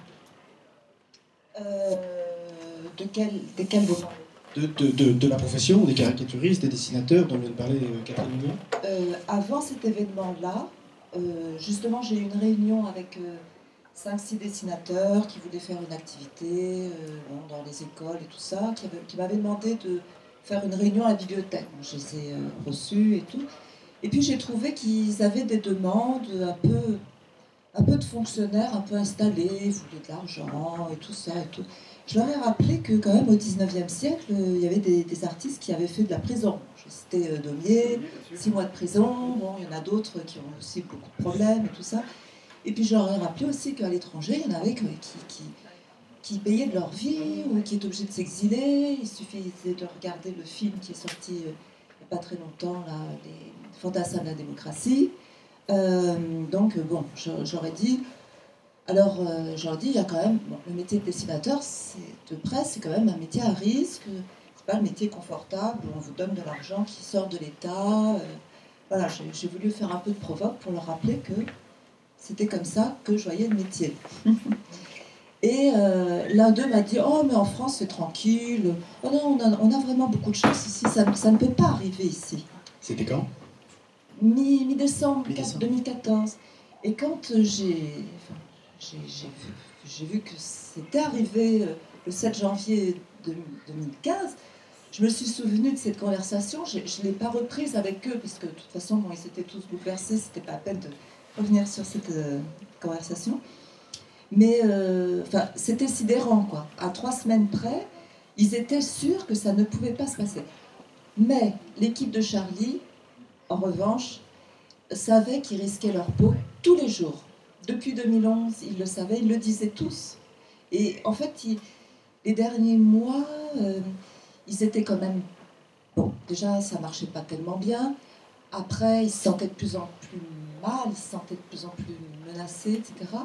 Euh, de quel, de quel moment? De, de, de, de la profession, des caricaturistes, des dessinateurs dont vient de parler Catherine Mignon. euh, Avant cet événement-là, euh, justement, j'ai eu une réunion avec euh, cinq six dessinateurs qui voulaient faire une activité euh, bon, dans les écoles et tout ça, qui, qui m'avaient demandé de faire une réunion à la bibliothèque. Bon, je les ai euh, reçus et tout. Et puis j'ai trouvé qu'ils avaient des demandes un peu, un peu de fonctionnaires un peu installés, ils voulaient de l'argent et tout ça et tout. Je leur ai rappelé que quand même au dix-neuvième siècle, euh, il y avait des, des artistes qui avaient fait de la prison. Je citais euh, Daumier, six mois de prison, bon, il y en a d'autres qui ont aussi beaucoup de problèmes et tout ça. Et puis je leur ai rappelé aussi qu'à l'étranger, il y en avait qui, qui, qui payaient de leur vie ou qui étaient obligés de s'exiler. Il suffisait de regarder le film qui est sorti euh, il n'y a pas très longtemps, là, Les Fantassins de la démocratie. Euh, donc bon, j'aurais dit... Alors, euh, j'en dis, il y a quand même, bon, le métier de dessinateur de presse, c'est quand même un métier à risque. C'est pas le métier confortable où on vous donne de l'argent qui sort de l'État. Euh, voilà, j'ai voulu faire un peu de provoque pour leur rappeler que c'était comme ça que je voyais le métier. Et euh, l'un d'eux m'a dit « Oh, mais en France, c'est tranquille. Oh non, on a, on a vraiment beaucoup de chance ici. Ça, ça ne peut pas arriver ici. » C'était quand? Mi- Mi-décembre Mi-décembre. deux mille quatorze. Et quand euh, j'ai enfin, j'ai- j'ai vu, j'ai vu que c'était arrivé euh, le sept janvier deux mille quinze, je me suis souvenue de cette conversation. Je ne l'ai pas reprise avec eux, parce que de toute façon, bon, ils étaient tous bouleversés. C'était pas la peine de revenir sur cette euh, conversation. Mais euh, enfin, c'était sidérant, quoi. À trois semaines près, ils étaient sûrs que ça ne pouvait pas se passer. Mais l'équipe de Charlie, en revanche, savait qu'ils risquaient leur peau tous les jours. Depuis deux mille onze, ils le savaient, ils le disaient tous. Et en fait, ils, les derniers mois, euh, ils étaient quand même... Bon, déjà, ça marchait pas tellement bien. Après, ils se sentaient de plus en plus mal, ils se sentaient de plus en plus menacés, et cetera.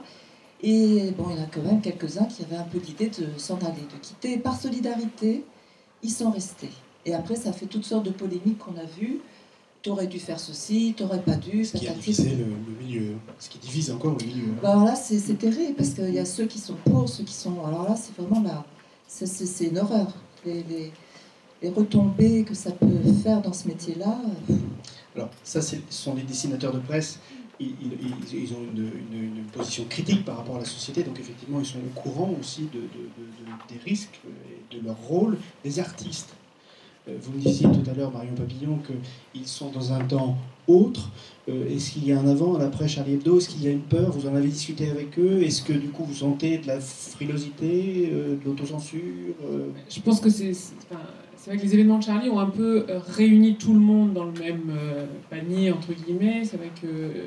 Et bon, il y en a quand même quelques-uns qui avaient un peu l'idée de s'en aller, de quitter. Par solidarité, ils sont restés. Et après, ça fait toutes sortes de polémiques qu'on a vues. T'aurais dû faire ceci, t'aurais pas dû. Ce qui a divisé le, le milieu, ce qui divise encore le milieu. Bah alors là, c'est, c'est terrible, parce qu'il y a ceux qui sont pour, ceux qui sont... Alors là, c'est vraiment là, c'est, c'est, c'est une horreur. Les, les, les retombées que ça peut faire dans ce métier-là. Alors, ça, c'est, ce sont les dessinateurs de presse. Ils, ils, ils ont une, une, une position critique par rapport à la société, donc effectivement, ils sont au courant aussi de, de, de, de, des risques et de leur rôle des artistes. Vous me disiez tout à l'heure, Marion Papillon, qu'ils sont dans un temps autre. Est-ce qu'il y a un avant, un après Charlie Hebdo? Est-ce qu'il y a une peur? Vous en avez discuté avec eux? Est-ce que du coup vous sentez de la frilosité, de l'autocensure? Je pense que c'est, c'est, enfin, c'est vrai que les événements de Charlie ont un peu réuni tout le monde dans le même euh, panier, entre guillemets. C'est vrai que euh,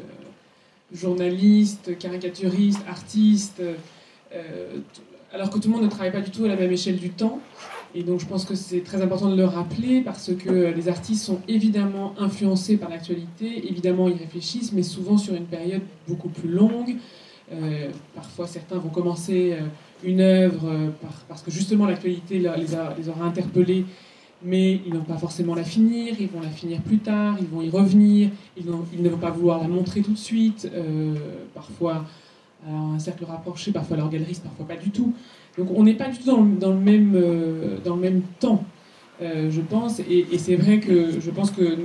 journalistes, caricaturistes, artistes, euh, t- alors que tout le monde ne travaille pas du tout à la même échelle du temps. Et donc je pense que c'est très important de le rappeler, parce que les artistes sont évidemment influencés par l'actualité, évidemment ils réfléchissent, mais souvent sur une période beaucoup plus longue. Euh, parfois certains vont commencer euh, une œuvre euh, par, parce que justement l'actualité les, a, les aura interpellés, mais ils n'ont pas forcément la finir, ils vont la finir plus tard, ils vont y revenir, ils, ils ne vont pas vouloir la montrer tout de suite, euh, parfois à un cercle rapproché, parfois à leur galeriste, parfois pas du tout. Donc on n'est pas du tout dans le, dans le, même, euh, dans le même temps, euh, je pense, et, et c'est vrai que je pense que, que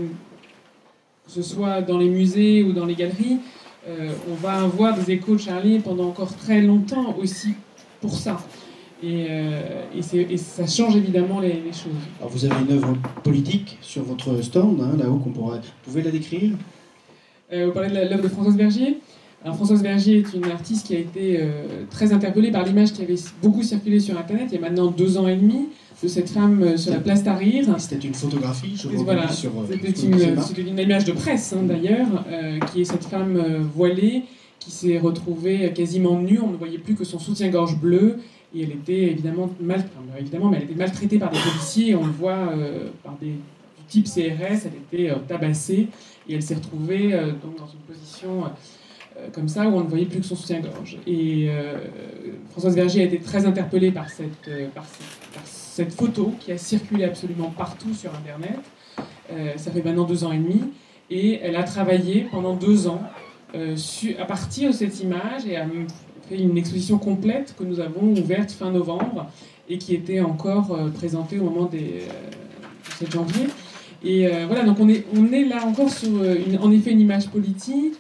ce soit dans les musées ou dans les galeries, euh, on va avoir des échos de Charlie pendant encore très longtemps aussi pour ça. Et, euh, et, c'est, et ça change évidemment les, les choses. Alors vous avez une œuvre politique sur votre stand, hein, là-haut, qu'on pourrait... Vous pouvez la décrire? euh, Vous parlez de l'œuvre de Françoise Vergier. Alors Françoise Vergier est une artiste qui a été euh, très interpellée par l'image qui avait beaucoup circulé sur Internet il y a maintenant deux ans et demi, de cette femme euh, sur la place Tahrir. C'était une photographie, je vois, voilà, sur... C'était une, c'était une image de presse, hein, d'ailleurs, euh, qui est cette femme euh, voilée qui s'est retrouvée quasiment nue, on ne voyait plus que son soutien-gorge bleu, et elle était évidemment, mal, enfin, évidemment mais elle était maltraitée par des policiers, et on le voit euh, par des, du type C R S, elle était euh, tabassée, et elle s'est retrouvée euh, donc, dans une position... Euh, comme ça, où on ne voyait plus que son soutien-gorge. Et euh, Françoise Vergier a été très interpellée par cette, euh, par, cette, par cette photo qui a circulé absolument partout sur Internet. Euh, ça fait maintenant deux ans et demi. Et elle a travaillé pendant deux ans euh, su, à partir de cette image et a fait une exposition complète que nous avons ouverte fin novembre et qui était encore euh, présentée au moment des, euh, du sept janvier. Et euh, voilà, donc on est, on est là encore sur, une, en effet, une image politique,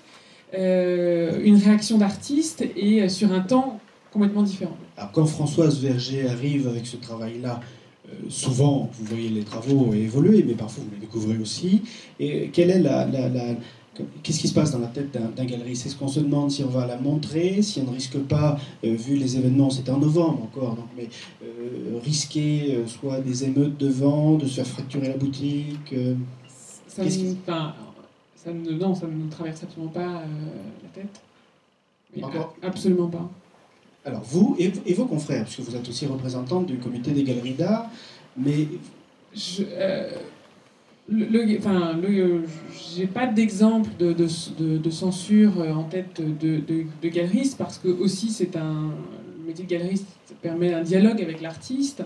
Euh, une réaction d'artiste et sur un temps complètement différent. Alors quand Françoise Vergier arrive avec ce travail-là, euh, souvent vous voyez les travaux évoluer, mais parfois vous les découvrez aussi. Et quelle est la, la, la qu'est-ce qui se passe dans la tête d'un, d'un galeriste? Est-ce qu'on se demande si on va la montrer, si on ne risque pas, euh, vu les événements, c'était en novembre encore, donc, mais euh, risquer euh, soit des émeutes devant, de se faire fracturer la boutique euh, ça qu'est-ce me, qui... enfin, Ça ne, non, ça ne nous traverse absolument pas euh, la tête. Mais Encore... a, absolument pas. Alors vous et, et vos confrères, puisque vous êtes aussi représentante du comité des galeries d'art, mais... Je, euh, le, le, enfin, le, j'ai pas d'exemple de, de, de, de censure en tête de, de, de galeriste, parce que aussi c'est un, le métier de galeriste permet un dialogue avec l'artiste,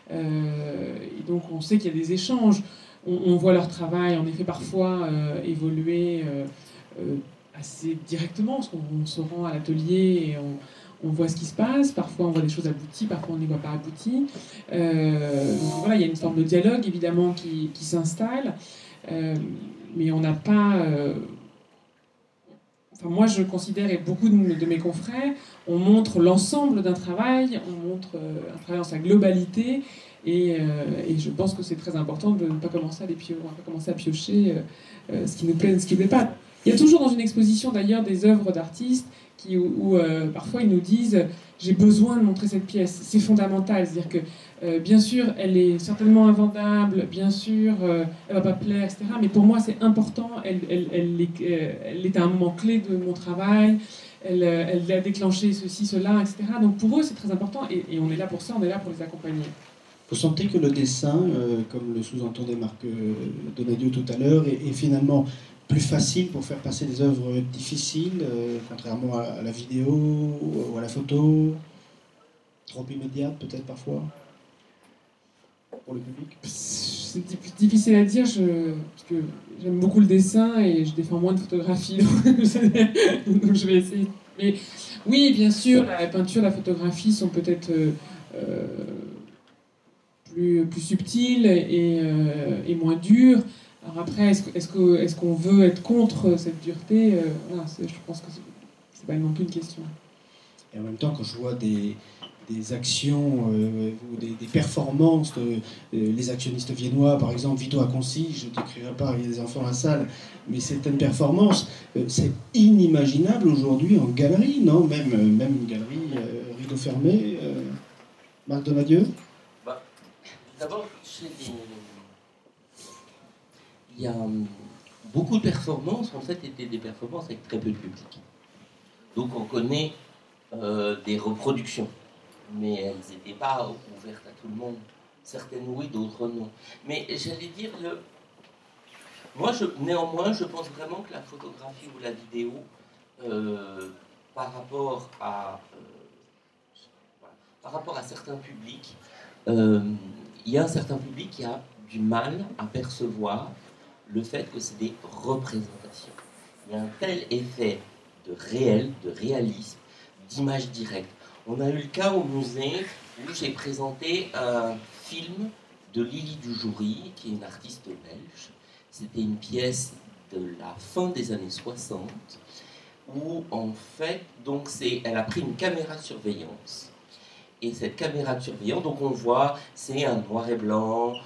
euh, et donc on sait qu'il y a des échanges. On, on voit leur travail, en effet, parfois euh, évoluer euh, euh, assez directement, parce qu'on se rend à l'atelier et on, on voit ce qui se passe, parfois on voit des choses abouties, parfois on n'y voit pas abouties. Euh, donc voilà, il y a une forme de dialogue évidemment qui, qui s'installe, euh, mais on n'a pas... Euh, enfin moi je considère, et beaucoup de, de mes confrères, on montre l'ensemble d'un travail, on montre euh, un travail dans sa globalité, et, euh, et je pense que c'est très important de ne pas commencer à, les pio- pas commencer à piocher euh, euh, ce qui nous plaît, ce qui ne plaît pas. Il y a toujours dans une exposition d'ailleurs des œuvres d'artistes qui, où, où euh, parfois ils nous disent « j'ai besoin de montrer cette pièce ». C'est fondamental, c'est-à-dire que euh, bien sûr elle est certainement invendable, bien sûr euh, elle ne va pas plaire, et cetera. Mais pour moi c'est important, elle, elle, elle, est, euh, elle est un moment clé de mon travail, elle, euh, elle a déclenché ceci, cela, et cetera. Donc pour eux c'est très important et, et on est là pour ça, on est là pour les accompagner. Vous sentez que le dessin, euh, comme le sous-entendait Marc euh, Donadieu tout à l'heure, est, est finalement plus facile pour faire passer des œuvres difficiles, euh, contrairement à, à la vidéo ou à la photo, trop immédiate peut-être parfois, pour le public? C'est difficile à dire, je, parce que j'aime beaucoup le dessin et je défends moins de photographie, donc, donc je vais essayer. Mais oui, bien sûr, la peinture, la photographie sont peut-être euh, euh, plus, plus subtiles et, euh, et moins dures. Alors après, est-ce, est-ce, que, est-ce qu'on veut être contre cette dureté? euh, voilà, c'est, Je pense que c'est, c'est pas non plus une question. Et en même temps, quand je vois des, des actions euh, ou des, des performances, de, euh, les actionnistes viennois, par exemple, Vito Acconci, je ne décrirai pas, il y a des enfants à la salle, mais certaines performances, euh, c'est inimaginable aujourd'hui en galerie, non? Même, euh, même une galerie euh, rideau fermé. Euh, Marc Donadieu? Bah, d'abord, chez les... il y a hum, beaucoup de performances, en fait, étaient des performances avec très peu de public. Donc on connaît euh, des reproductions, mais elles n'étaient pas ouvertes à tout le monde. Certaines oui, d'autres non. Mais j'allais dire, le... moi, je, néanmoins, je pense vraiment que la photographie ou la vidéo, euh, par rapport à, euh, voilà, par rapport à certains publics, euh, il y a un certain public qui a du mal à percevoir le fait que c'est des représentations. Il y a un tel effet de réel, de réalisme, d'image directe. On a eu le cas au musée où j'ai présenté un film de Lily Dujoury, qui est une artiste belge. C'était une pièce de la fin des années soixante, où en fait, donc c'est, elle a pris une caméra de surveillance. Et cette caméra de surveillance, donc on voit, c'est un noir et blanc,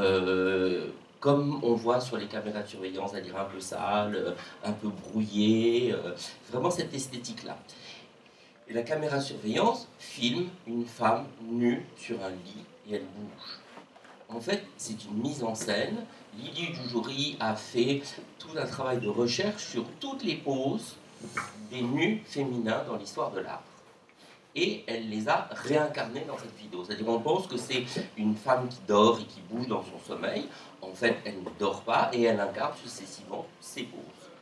euh, comme on voit sur les caméras de surveillance, c'est-à-dire un peu sale, un peu brouillé, euh, vraiment cette esthétique-là. Et la caméra de surveillance filme une femme nue sur un lit et elle bouge. En fait, c'est une mise en scène. Lily Dujoury a fait tout un travail de recherche sur toutes les poses des nus féminins dans l'histoire de l'art. Et elle les a réincarnés dans cette vidéo. C'est-à-dire on pense que c'est une femme qui dort et qui bouge dans son sommeil. En fait, elle ne dort pas et elle incarne successivement ses poses.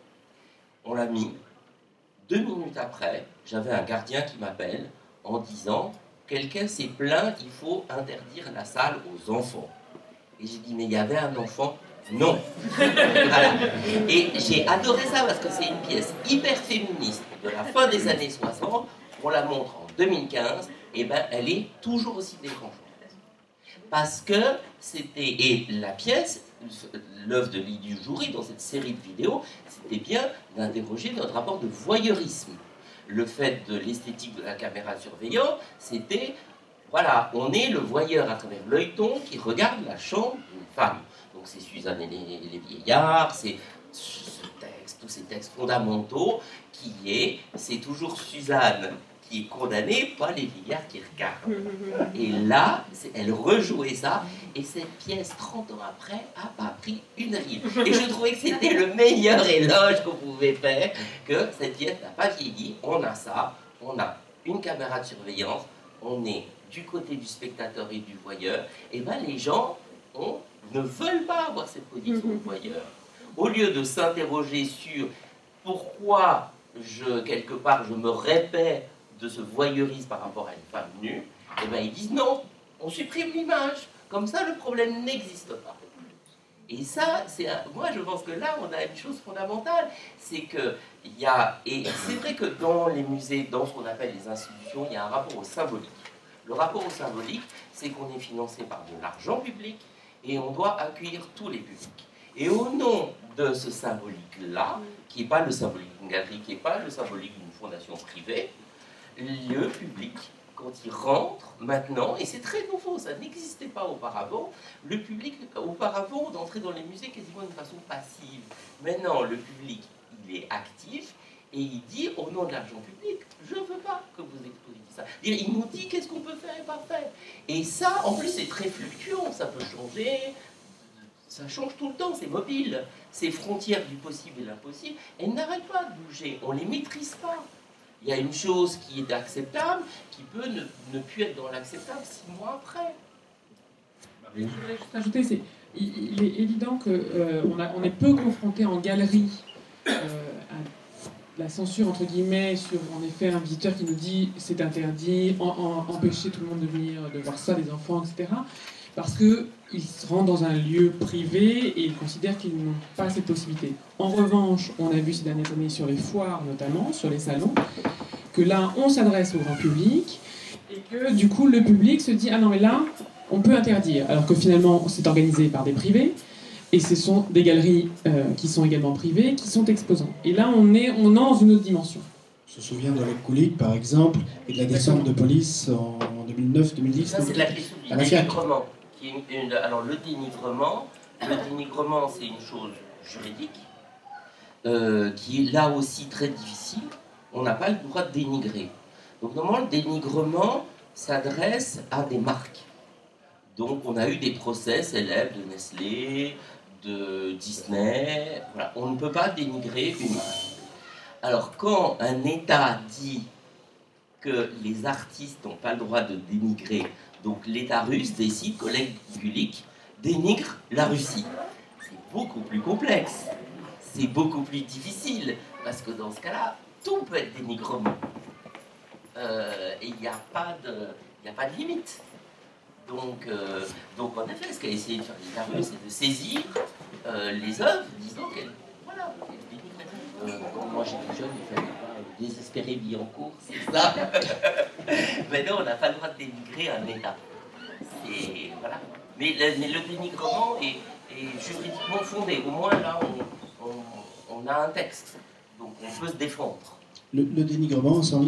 On l'a mis. Deux minutes après, j'avais un gardien qui m'appelle en disant « Quelqu'un s'est plaint, il faut interdire la salle aux enfants. » Et j'ai dit « Mais il y avait un enfant ?» Non. Voilà. Et j'ai adoré ça parce que c'est une pièce hyper féministe de la fin des années soixante. On la montre en deux mille quinze, et ben elle est toujours aussi dérangeante. Parce que c'était... Et la pièce, l'œuvre de Lily Dujoury, dans cette série de vidéos, c'était bien d'interroger notre rapport de voyeurisme. Le fait de l'esthétique de la caméra de surveillance, c'était... Voilà, on est le voyeur à travers l'œilleton qui regarde la chambre d'une femme. Donc c'est Suzanne et les, les vieillards, c'est ce texte, tous ces textes fondamentaux qui est... C'est toujours Suzanne qui est condamnée, pas les vieillards qui regardent. Et là, elle rejouait ça, et cette pièce, trente ans après, a pas pris une ride. Et je trouvais que c'était le meilleur éloge qu'on pouvait faire, que cette pièce n'a pas vieilli. On a ça, on a une caméra de surveillance, on est du côté du spectateur et du voyeur, et bien les gens on, ne veulent pas avoir cette position de voyeur. Au lieu de s'interroger sur pourquoi, je, quelque part, je me répète de ce voyeurisme par rapport à une femme nue, et bien ils disent non, on supprime l'image, comme ça le problème n'existe pas. Et ça, c'est un... moi je pense que là, on a une chose fondamentale, c'est que il y a, et c'est vrai que dans les musées, dans ce qu'on appelle les institutions, il y a un rapport au symbolique. Le rapport au symbolique, c'est qu'on est financé par de l'argent public et on doit accueillir tous les publics. Et au nom de ce symbolique-là, qui n'est pas le symbolique d'une galerie, qui n'est pas le symbolique d'une fondation privée, le public, quand il rentre maintenant, et c'est très nouveau, ça n'existait pas auparavant, le public, auparavant, d'entrer dans les musées quasiment d'une façon passive. Maintenant, le public, il est actif, et il dit, au nom de l'argent public, je ne veux pas que vous exposiez ça. Il nous dit qu'est-ce qu'on peut faire et pas faire. Et ça, en plus, c'est très fluctuant, ça peut changer, ça change tout le temps, c'est mobile. Ces frontières du possible et l'impossible, elles n'arrêtent pas de bouger, on ne les maîtrise pas. Il y a une chose qui est acceptable, qui peut ne, ne plus être dans l'acceptable six mois après. Je voudrais juste ajouter, c'est, il, il est évident qu'on euh, on est peu confronté en galerie euh, à la censure, entre guillemets, sur en effet un visiteur qui nous dit c'est interdit, en, en, empêcher tout le monde de venir, de voir ça, des enfants, et cetera. Parce qu'ils se rendent dans un lieu privé et ils considèrent qu'ils n'ont pas cette possibilité. En revanche, on a vu ces dernières années sur les foires, notamment, sur les salons, que là, on s'adresse au grand public et que du coup, le public se dit « Ah non, mais là, on peut interdire ». Alors que finalement, c'est organisé par des privés et ce sont des galeries euh, qui sont également privées, qui sont exposants. Et là, on est, on est dans une autre dimension. Je me souviens d'Alec Koulik, par exemple, et de la descente de police en deux mille neuf deux mille dix. Ça, c'est de la question du dénigrement. Qui est une, une, alors, le dénigrement, le dénigrement, c'est une chose juridique, euh, qui est là aussi très difficile. On n'a pas le droit de dénigrer. Donc, normalement, le dénigrement s'adresse à des marques. Donc, on a eu des procès célèbres de Nestlé, de Disney. Voilà. On ne peut pas dénigrer une marque. Alors, quand un État dit que les artistes n'ont pas le droit de dénigrer, donc l'État russe décide qu'Oleg Kulik dénigre la Russie. C'est beaucoup plus complexe, c'est beaucoup plus difficile, parce que dans ce cas-là, tout peut être dénigrement. Euh, et il n'y a pas de, il n'y a pas de limite. Donc, euh, donc en effet, ce qu'a essayé de faire l'État russe, c'est de saisir euh, les œuvres, disant qu'elles, voilà, qu'elles dénigrent. Euh, quand moi j'étais jeune, il fallait pas désespérer Billancourt, c'est ça. Mais non, on n'a pas le droit de dénigrer un État. Et voilà. Mais le, mais le dénigrement est, est juridiquement fondé. Au moins là, on, on, on a un texte. Donc on peut se défendre. Le, le dénigrement, Senlis ?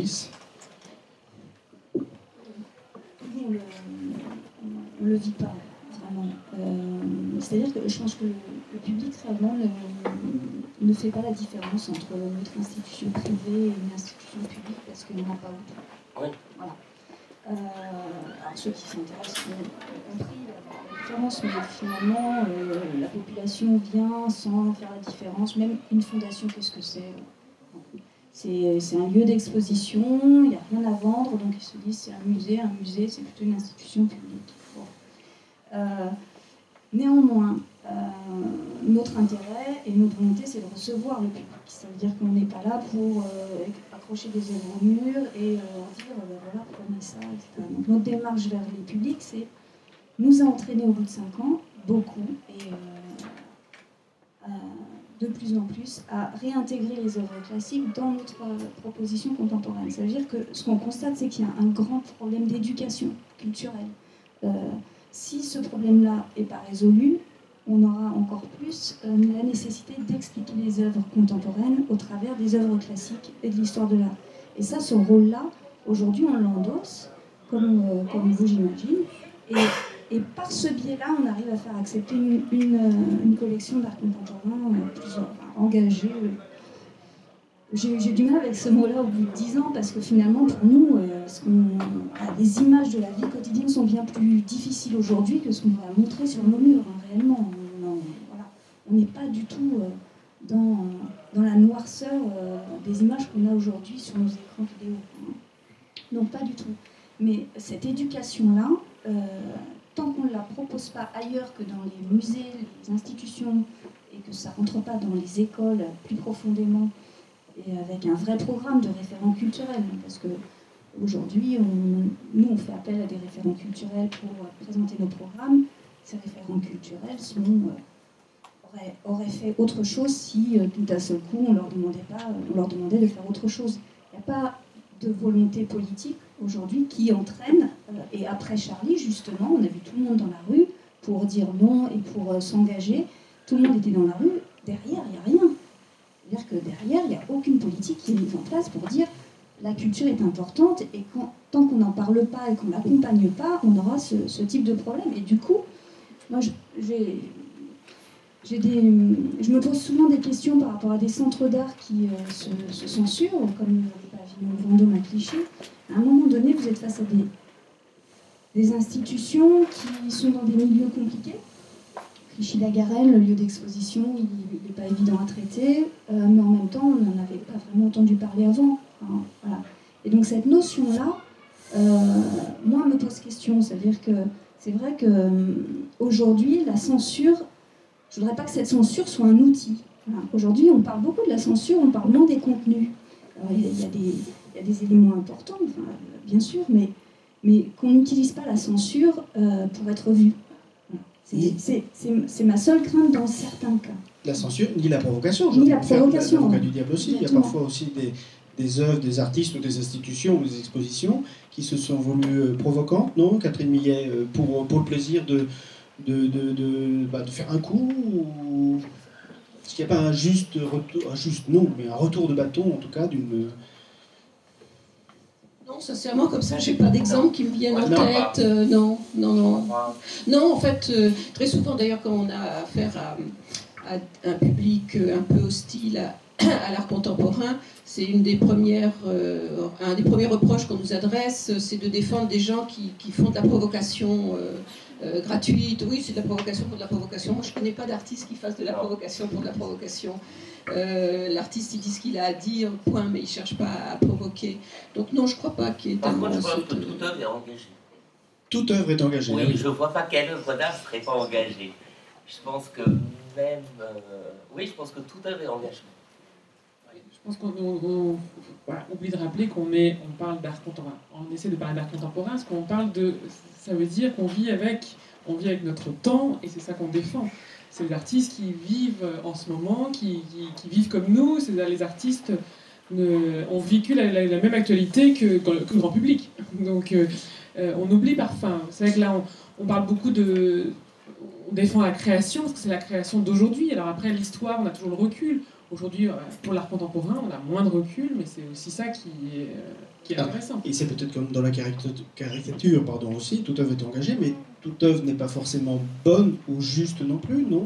On le, on le vit pas, vraiment. Euh, c'est-à-dire que je pense que le, le public réellement ne, ne fait pas la différence entre notre institution privée et une institution publique parce qu'il n'y en a pas autant. Oui. Voilà. Euh, alors ceux qui s'intéressent ont compris la différence, mais finalement euh, la population vient sans faire la différence. Même une fondation, qu'est-ce que c'est ? C'est, c'est un lieu d'exposition, il n'y a rien à vendre, donc ils se disent c'est un musée, un musée c'est plutôt une institution publique. Bon. Euh, néanmoins, euh, notre intérêt et notre volonté c'est de recevoir le public. Ça veut dire qu'on n'est pas là pour euh, accrocher des œuvres au mur et euh, dire ben voilà, prenez ça, et cetera. Donc notre démarche vers les publics, c'est nous a entraîné au bout de cinq ans, beaucoup, et euh, euh, de plus en plus à réintégrer les œuvres classiques dans notre euh, proposition contemporaine. Ça veut dire que ce qu'on constate, c'est qu'il y a un grand problème d'éducation culturelle. Euh, si ce problème-là n'est pas résolu, on aura encore plus euh, la nécessité d'expliquer les œuvres contemporaines au travers des œuvres classiques et de l'histoire de l'art. Et ça, ce rôle-là, aujourd'hui, on l'endosse, comme, euh, comme vous, j'imagine. Et, Et par ce biais-là, on arrive à faire accepter une, une, une collection d'art contemporain plus enfin, engagée. J'ai, j'ai du mal avec ce mot-là au bout de dix ans, parce que finalement, pour nous, euh, ce qu'on, les images de la vie quotidienne sont bien plus difficiles aujourd'hui que ce qu'on va montrer sur nos murs, hein, réellement. On, on, voilà. On n'est pas du tout euh, dans, dans la noirceur euh, des images qu'on a aujourd'hui sur nos écrans vidéo. Hein. Donc pas du tout. Mais cette éducation-là, euh, tant qu'on ne la propose pas ailleurs que dans les musées, les institutions, et que ça ne rentre pas dans les écoles plus profondément, et avec un vrai programme de référents culturels, parce qu'aujourd'hui, nous, on fait appel à des référents culturels pour présenter nos programmes. Ces référents culturels sont euh, auraient, auraient fait autre chose si euh, tout à seul coup on leur demandait pas, on leur demandait de faire autre chose. Il n'y a pas de volonté politique aujourd'hui qui entraîne, euh, et après Charlie justement, on a vu tout le monde dans la rue pour dire non et pour euh, s'engager, tout le monde était dans la rue, derrière il n'y a rien. C'est-à-dire que derrière il n'y a aucune politique qui est mise en place pour dire la culture est importante et quand, tant qu'on n'en parle pas et qu'on ne l'accompagne pas, on aura ce, ce type de problème. Et du coup, moi j'ai... J'ai des, je me pose souvent des questions par rapport à des centres d'art qui euh, se, se censurent, comme le pavillon Vendôme à Clichy. À un moment donné, vous êtes face à des, des institutions qui sont dans des milieux compliqués. Clichy-la-Garenne, le lieu d'exposition, il n'est pas évident à traiter, euh, mais en même temps, on n'en avait pas vraiment entendu parler avant. Hein, voilà. Et donc cette notion-là, euh, moi, me pose question. C'est-à-dire que c'est vrai qu'aujourd'hui, la censure... Je ne voudrais pas que cette censure soit un outil. Voilà. Aujourd'hui, on parle beaucoup de la censure, on parle moins des contenus. Alors, il, y a, il, y a des, il y a des éléments importants, enfin, bien sûr, mais, mais qu'on n'utilise pas la censure euh, pour être vu. Voilà. C'est ma seule crainte dans certains cas. La censure, ni la provocation. Ni la provocation. L'avocat du diable aussi. Exactement. Il y a parfois aussi des, des œuvres, des artistes ou des institutions ou des expositions qui se sont voulues provocantes, non, Catherine Millet, pour, pour le plaisir de... De, de, de, bah, de faire un coup ou... Est-ce qu'il n'y a pas un juste retour, un juste non, mais un retour de bâton en tout cas d'une... Non, sincèrement, comme ça, j'ai pas d'exemple qui me viennent en non, tête. Euh, non, non, non. Non, en fait, euh, très souvent d'ailleurs, quand on a affaire à, à un public un peu hostile à, à l'art contemporain, c'est une des premières, euh, un des premiers reproches qu'on nous adresse, c'est de défendre des gens qui, qui font de la provocation euh, euh, gratuite. Oui, c'est de la provocation pour de la provocation. Moi, je ne connais pas d'artiste qui fasse de la provocation pour de la provocation. Euh, L'artiste, il dit ce qu'il a à dire, point, mais il ne cherche pas à provoquer. Donc non, je ne crois pas qu'il y ait Par contre, je cette... pense que toute œuvre est engagée. Toute œuvre est engagée. Oui, oui. je ne vois pas quelle œuvre d'art ne serait pas engagée. Je pense que même... Euh, oui, je pense que toute œuvre est engagée. Je pense qu'on on, on, voilà, oublie de rappeler qu'on met, on parle d'art contemporain. On essaie de parler d'art contemporain, parce qu'on parle de... Ça veut dire qu'on vit avec, on vit avec notre temps, et c'est ça qu'on défend. C'est les artistes qui vivent en ce moment, qui, qui, qui vivent comme nous. C'est les artistes ne, ont vécu la, la, la même actualité que, que, que le grand public. Donc euh, on oublie parfois. C'est vrai que là, on, on parle beaucoup de... On défend la création, parce que c'est la création d'aujourd'hui. Alors après, l'histoire, on a toujours le recul. Aujourd'hui, pour l'art contemporain, on a moins de recul, mais c'est aussi ça qui est, qui est intéressant. Et c'est peut-être comme dans la caricature, pardon, aussi, toute œuvre est engagée, mais toute œuvre n'est pas forcément bonne ou juste non plus, non?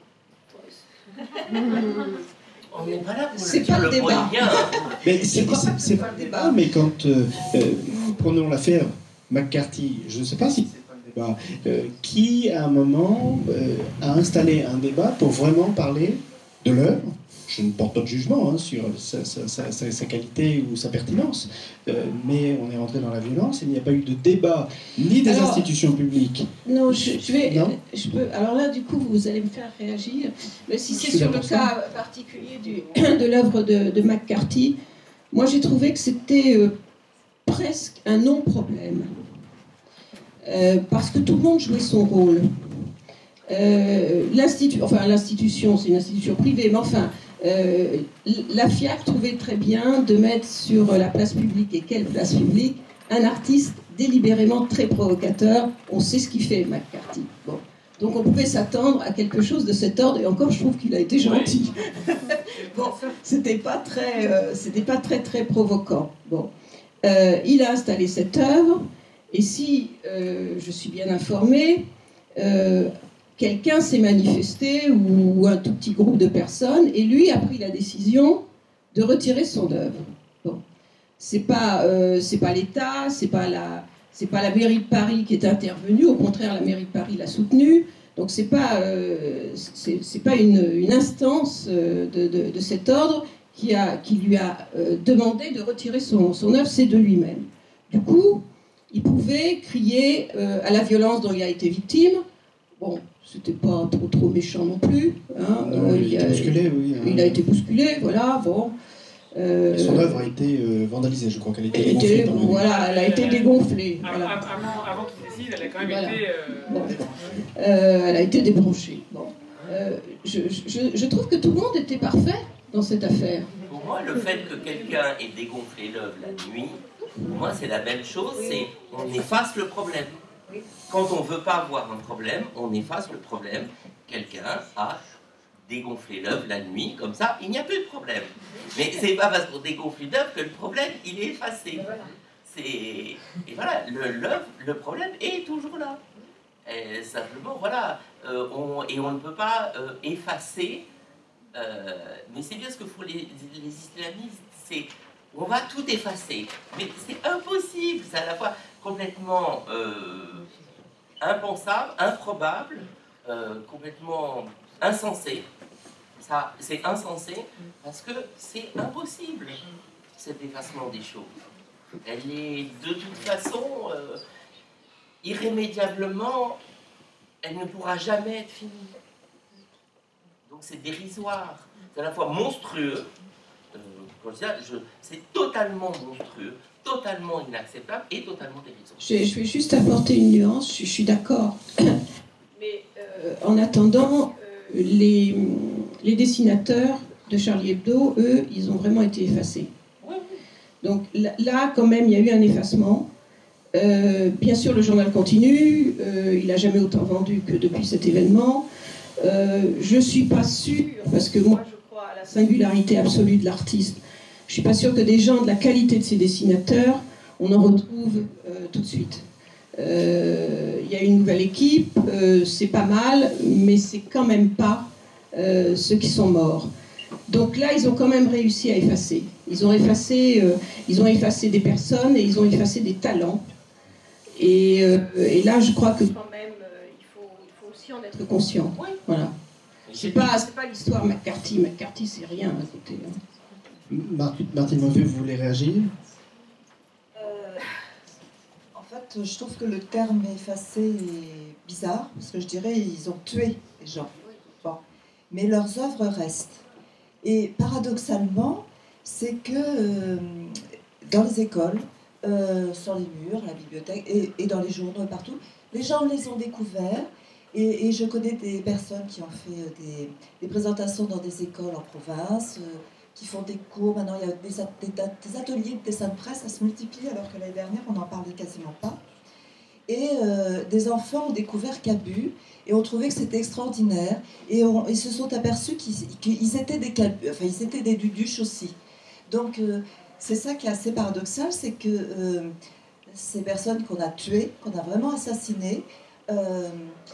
On n'est pas là pour C'est le pas dire le le débat. moyen. Mais c'est pas- c'est- c'est pas pas le le débat. débat, mais quand... Euh, euh, prenons l'affaire McCarthy, je ne sais pas si c'est pas le débat, euh, qui, à un moment, euh, a installé un débat pour vraiment parler de l'œuvre. Je ne porte pas de jugement hein, sur sa, sa, sa, sa, sa qualité ou sa pertinence, euh, mais on est rentré dans la violence, il n'y a pas eu de débat, ni des Alors, institutions publiques. Non, je, je vais. Non. Je peux, alors là, du coup, vous allez me faire réagir. Mais si Je c'est suis sur là le pour ça. cas particulier du, de l'œuvre de, de McCarthy, moi j'ai trouvé que c'était euh, presque un non-problème. Euh, parce que tout le monde jouait son rôle. Euh, l'institu- enfin, l'institution, c'est une institution privée, mais enfin, euh, la FIAC trouvait très bien de mettre sur la place publique, et quelle place publique, un artiste délibérément très provocateur. On sait ce qu'il fait, McCarthy. Bon. Donc on pouvait s'attendre à quelque chose de cet ordre, et encore je trouve qu'il a été gentil. Bon, c'était pas très, euh, c'était pas très très provoquant. Bon, euh, il a installé cette œuvre, et si euh, je suis bien informée, euh, quelqu'un s'est manifesté ou, ou un tout petit groupe de personnes, et lui a pris la décision de retirer son œuvre. Bon, c'est pas, euh, c'est pas l'État, c'est pas la C'est pas la mairie de Paris qui est intervenue, au contraire, la mairie de Paris l'a soutenue. Donc c'est pas, euh, c'est, c'est pas une, une instance euh, de, de, de cet ordre qui, a, qui lui a euh, demandé de retirer son, son œuvre, c'est de lui-même. Du coup, il pouvait crier euh, à la violence dont il a été victime. Bon, c'était pas trop trop méchant non plus. Hein. Non, Euh, il, il, a été a, bousculé, oui. il a été bousculé, voilà, bon. Euh, Et son œuvre a été euh, vandalisée, je crois qu'elle a été elle, dégonflée était, par les- voilà, elle a été dégonflée. Avant, Voilà. avant, avant qu'il décide, elle a quand même Voilà. été... euh, Bon. Euh, elle a été débranchée. Bon. euh, je, je, je trouve que tout le monde était parfait dans cette affaire. Pour moi, le fait que quelqu'un ait dégonflé l'œuvre la nuit, pour moi, c'est la même chose, c'est on efface le problème. Quand on ne veut pas avoir un problème, on efface le problème. Quelqu'un a dégonflé l'œuvre la nuit, comme ça, il n'y a plus de problème. Mais c'est pas parce qu'on dégonfle l'œuvre que le problème, il est effacé. C'est... Et voilà, le, l'œuvre, le problème est toujours là. Et simplement, voilà, euh, on... et on ne peut pas euh, effacer, euh... mais c'est bien ce que font les, les islamistes, c'est on va tout effacer. Mais c'est impossible, c'est à la fois complètement euh, impensable, improbable, euh, complètement insensé. Ça, c'est insensé parce que c'est impossible, cet effacement des choses. Elle est de toute façon, euh, irrémédiablement, elle ne pourra jamais être finie. Donc c'est dérisoire, c'est à la fois monstrueux, euh, quand je dis ça, je, c'est totalement monstrueux, totalement inacceptable et totalement dérisoire. Je, je vais juste apporter une nuance, je, je suis d'accord. Mais euh, en attendant, euh, les, les dessinateurs de Charlie Hebdo, eux, ils ont vraiment été effacés. Donc là, quand même, il y a eu un effacement. Euh, bien sûr, le journal continue. Euh, il n'a jamais autant vendu que depuis cet événement. Euh, je ne suis pas sûre, parce que moi, je crois à la singularité absolue de l'artiste. Je ne suis pas sûre que des gens de la qualité de ces dessinateurs, on en retrouve euh, tout de suite. Euh, il y a une nouvelle équipe, euh, c'est pas mal, mais c'est quand même pas euh, ceux qui sont morts. Donc là, ils ont quand même réussi à effacer. Ils ont effacé, euh, ils ont effacé des personnes et ils ont effacé des talents. Et, euh, et là, je crois que quand même, euh, il, faut, il faut aussi en être conscient. Oui. Voilà. C'est pas, c'est pas l'histoire McCarthy. McCarthy, c'est rien à côté. Hein. Martine Mauvais, vous voulez réagir? euh, En fait, je trouve que le terme effacé est bizarre, parce que je dirais ils ont tué les gens. Bon. Mais leurs œuvres restent. Et paradoxalement, c'est que euh, dans les écoles, euh, sur les murs, à la bibliothèque et, et dans les journaux partout, les gens les ont découverts. Et, et je connais des personnes qui ont fait des, des présentations dans des écoles en province, euh, qui font des cours. Maintenant, il y a des, des, des ateliers de dessin de presse, ça se multiplie, alors que l'année dernière, on n'en parlait quasiment pas. Et euh, des enfants ont découvert Cabu et ont trouvé que c'était extraordinaire. Et on, ils se sont aperçus qu'ils, qu'ils étaient des Cabu, enfin, ils étaient des Duduche aussi. Donc, euh, c'est ça qui est assez paradoxal, c'est que euh, ces personnes qu'on a tuées, qu'on a vraiment assassinées, euh,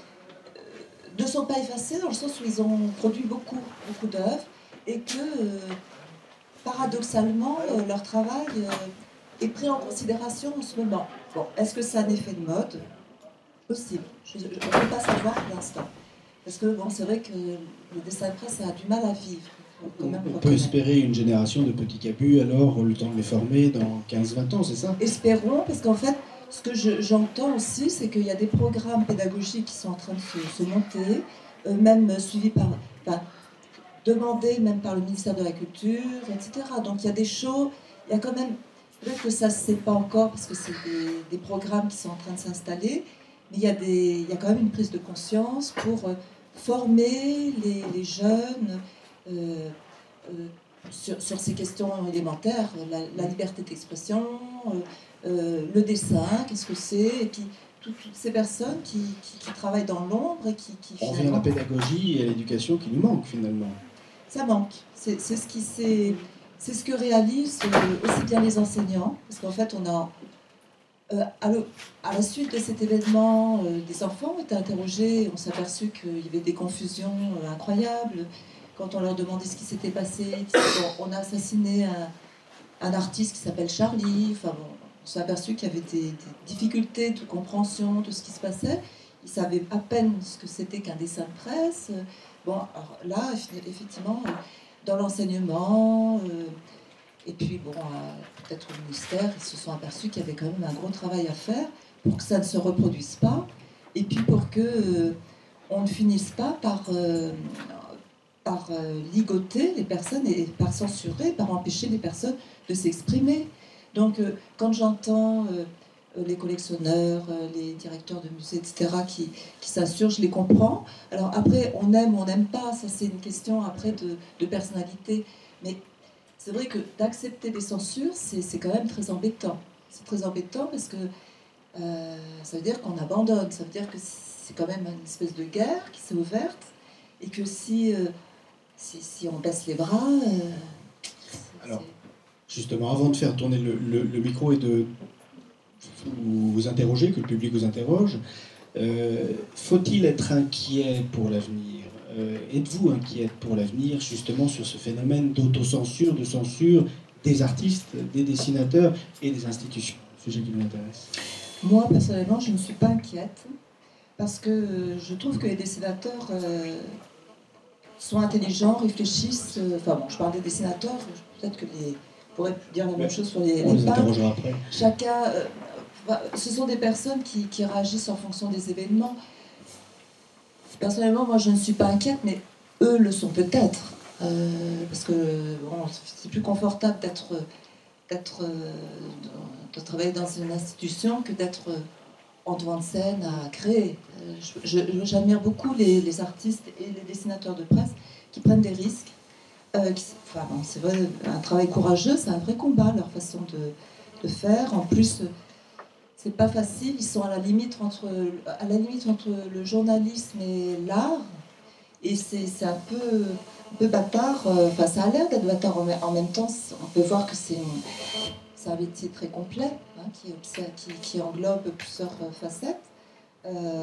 ne sont pas effacées dans le sens où ils ont produit beaucoup, beaucoup d'œuvres et que, euh, paradoxalement, euh, leur travail euh, est pris en considération en ce moment. Bon, est-ce que c'est un effet de mode? Possible. Je, je, on ne peut pas savoir pour l'instant. Parce que, bon, c'est vrai que le dessin de presse a du mal à vivre. On, on peut espérer une génération de petits Cabu, alors, le temps de les former dans quinze vingt ans, c'est ça? Espérons, parce qu'en fait, ce que je, j'entends aussi, c'est qu'il y a des programmes pédagogiques qui sont en train de se, se monter, euh, même suivis par, enfin, demandés même par le ministère de la Culture, et cetera. Donc il y a des shows, il y a quand même, peut-être que ça ne se sait pas encore, parce que c'est des, des programmes qui sont en train de s'installer, mais il y a, des, il y a quand même une prise de conscience pour euh, former les, les jeunes euh, euh, sur, sur ces questions élémentaires, la, la liberté d'expression, euh, Euh, le dessin, qu'est-ce que c'est, et puis tout, toutes ces personnes qui, qui, qui travaillent dans l'ombre et qui, qui on revient à la pédagogie et à l'éducation qui nous manque finalement. Ça manque. C'est, c'est ce qui c'est, c'est ce que réalisent euh, aussi bien les enseignants, parce qu'en fait on a euh, à, le, à la suite de cet événement, euh, des enfants ont été interrogés, on s'est aperçu qu'il y avait des confusions euh, incroyables quand on leur demandait ce qui s'était passé. Bon, on a assassiné un, un artiste qui s'appelle Charlie. Enfin bon. On s'est aperçu qu'il y avait des, des difficultés de compréhension de ce qui se passait. Ils savaient à peine ce que c'était qu'un dessin de presse. Bon, alors là, effectivement, dans l'enseignement, euh, et puis bon, euh, peut-être au ministère, ils se sont aperçus qu'il y avait quand même un gros travail à faire pour que ça ne se reproduise pas, et puis pour que euh, on ne finisse pas par, euh, par euh, ligoter les personnes et par censurer, par empêcher les personnes de s'exprimer. Donc, euh, quand j'entends euh, euh, les collectionneurs, euh, les directeurs de musées, et cetera, qui, qui s'insurgent, je les comprends. Alors après, on aime ou on n'aime pas, ça c'est une question après de, de personnalité. Mais c'est vrai que d'accepter des censures, c'est, c'est quand même très embêtant. C'est très embêtant parce que euh, ça veut dire qu'on abandonne, ça veut dire que c'est quand même une espèce de guerre qui s'est ouverte, et que si, euh, si, si on baisse les bras... Euh, Alors, justement, avant de faire tourner le, le, le micro et de vous, vous interroger, que le public vous interroge, euh, faut-il être inquiet pour l'avenir ? euh, Êtes-vous inquiète pour l'avenir, justement, sur ce phénomène d'autocensure, de censure des artistes, des dessinateurs et des institutions ? Sujet qui nous intéresse. Moi, personnellement, je ne suis pas inquiète, parce que je trouve que les dessinateurs euh, sont intelligents, réfléchissent. Euh, enfin bon, je parle des dessinateurs, peut-être que les on pourrait dire la même chose sur les, on les les interrogera après. Chacun, euh, ce sont des personnes qui, qui réagissent en fonction des événements. Personnellement, moi, je ne suis pas inquiète, mais eux le sont peut-être, euh, parce que bon, c'est plus confortable d'être, d'être, de travailler dans une institution que d'être en devant de scène à créer. Je, je, j'admire beaucoup les, les artistes et les dessinateurs de presse qui prennent des risques. Euh, qui, enfin, bon, c'est vrai, un travail courageux, c'est un vrai combat, leur façon de, de faire. En plus, c'est pas facile, ils sont à la limite entre, à la limite entre le journalisme et l'art, et c'est, c'est un peu, un peu bâtard. Enfin, ça a l'air d'être bâtard en, en même temps. On peut voir que c'est, c'est un métier très complet, hein, qui, qui, qui englobe plusieurs facettes. Euh,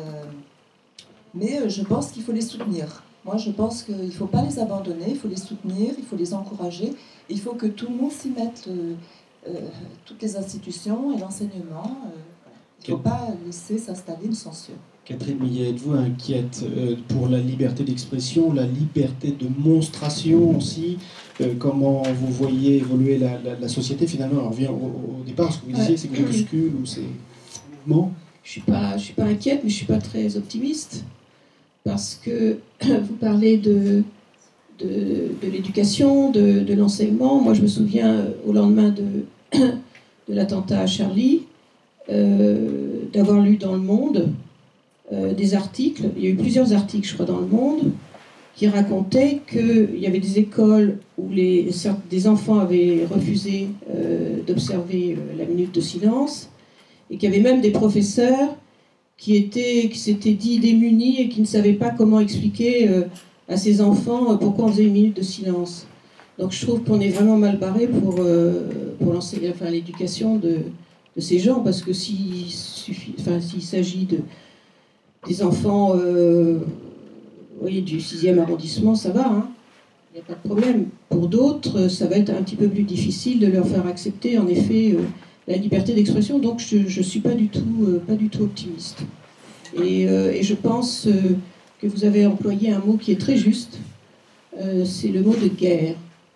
mais je pense qu'il faut les soutenir. Moi, je pense qu'il ne faut pas les abandonner, il faut les soutenir, il faut les encourager. Il faut que tout le monde s'y mette, euh, euh, toutes les institutions et l'enseignement. Euh, il ne faut pas laisser s'installer une censure. Catherine Millet, êtes-vous inquiète euh, pour la liberté d'expression, la liberté de monstration aussi euh, comment vous voyez évoluer la, la, la société finalement? On revient au, au départ, ce que vous disiez, ouais. ces groupuscules ou ces mouvements. Je ne suis pas, je suis pas inquiète, mais je ne suis pas très optimiste. Parce que vous parlez de, de, de l'éducation, de, de l'enseignement. Moi, je me souviens, au lendemain de, de l'attentat à Charlie, euh, d'avoir lu dans Le Monde euh, des articles. Il y a eu plusieurs articles, je crois, dans Le Monde, qui racontaient qu'il y avait des écoles où les, des enfants avaient refusé euh, d'observer euh, la minute de silence, et qu'il y avait même des professeurs qui, étaient, qui s'étaient dit démunis et qui ne savaient pas comment expliquer euh, à ces enfants euh, pourquoi on faisait une minute de silence. Donc je trouve qu'on est vraiment mal barré pour, euh, pour l'enseignement, enfin, l'éducation de, de ces gens, parce que s'il, suffit, enfin, s'il s'agit de, des enfants euh, oui, du sixième arrondissement, ça va, hein, il n'y a pas de problème. Pour d'autres, ça va être un petit peu plus difficile de leur faire accepter, en effet, euh, la liberté d'expression, donc je ne suis pas du tout, euh, pas du tout optimiste. Et, euh, et je pense euh, que vous avez employé un mot qui est très juste, euh, c'est le mot de guerre.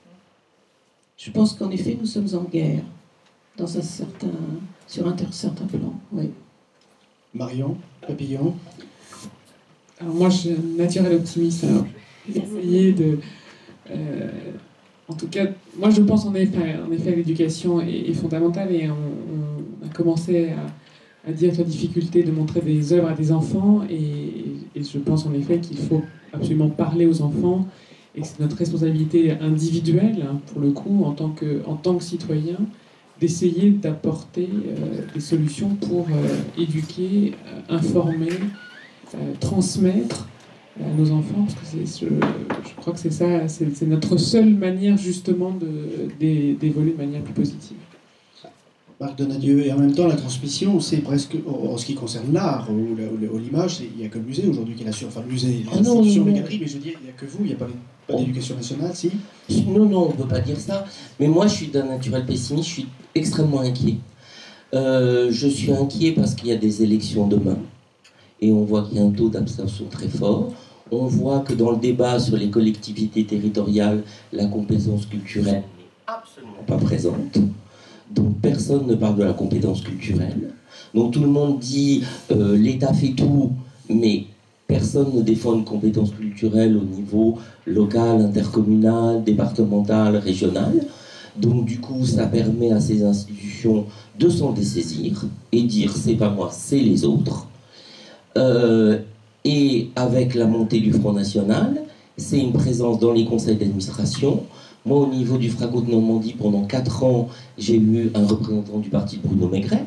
Je pense qu'en effet, nous sommes en guerre, dans un certain, sur un certain plan. Oui. Marion, Papillon. Alors moi, je suis un naturel optimiste, alors je vais essayer de... Euh, En tout cas, moi je pense en effet, en effet l'éducation est, est fondamentale, et on, on a commencé à, à dire la difficulté de montrer des œuvres à des enfants, et, et je pense en effet qu'il faut absolument parler aux enfants, et que c'est notre responsabilité individuelle, hein, pour le coup, en tant que, en tant que citoyen, d'essayer d'apporter euh, des solutions pour euh, éduquer, euh, informer, euh, transmettre à nos enfants, parce que c'est, je, je crois que c'est ça, c'est, c'est notre seule manière justement de, de, d'évoluer de manière plus positive. Marc Donadieu, et en même temps la transmission, c'est presque, en ce qui concerne l'art ou, ou, ou l'image, il n'y a que le musée aujourd'hui qui l'assure, enfin le musée, les ah institutions, non, les non. galeries, mais je veux dire, il n'y a que vous, il n'y a pas, pas d'éducation nationale, si? Non, non, on ne peut pas dire ça, mais moi je suis d'un naturel pessimiste, je suis extrêmement inquiet. Euh, je suis inquiet parce qu'il y a des élections demain, et on voit qu'il y a un taux d'abstention très fort. On voit que dans le débat sur les collectivités territoriales, la compétence culturelle n'est absolument pas présente. Donc personne ne parle de la compétence culturelle. Donc tout le monde dit euh, l'État fait tout, mais personne ne défend une compétence culturelle au niveau local, intercommunal, départemental, régional. Donc du coup, ça permet à ces institutions de s'en dessaisir et dire c'est pas moi, c'est les autres. Euh, et avec la montée du Front National, c'est une présence dans les conseils d'administration. Moi, au niveau du Frago de Normandie, pendant quatre ans, j'ai eu un représentant du parti de Bruno Maigret,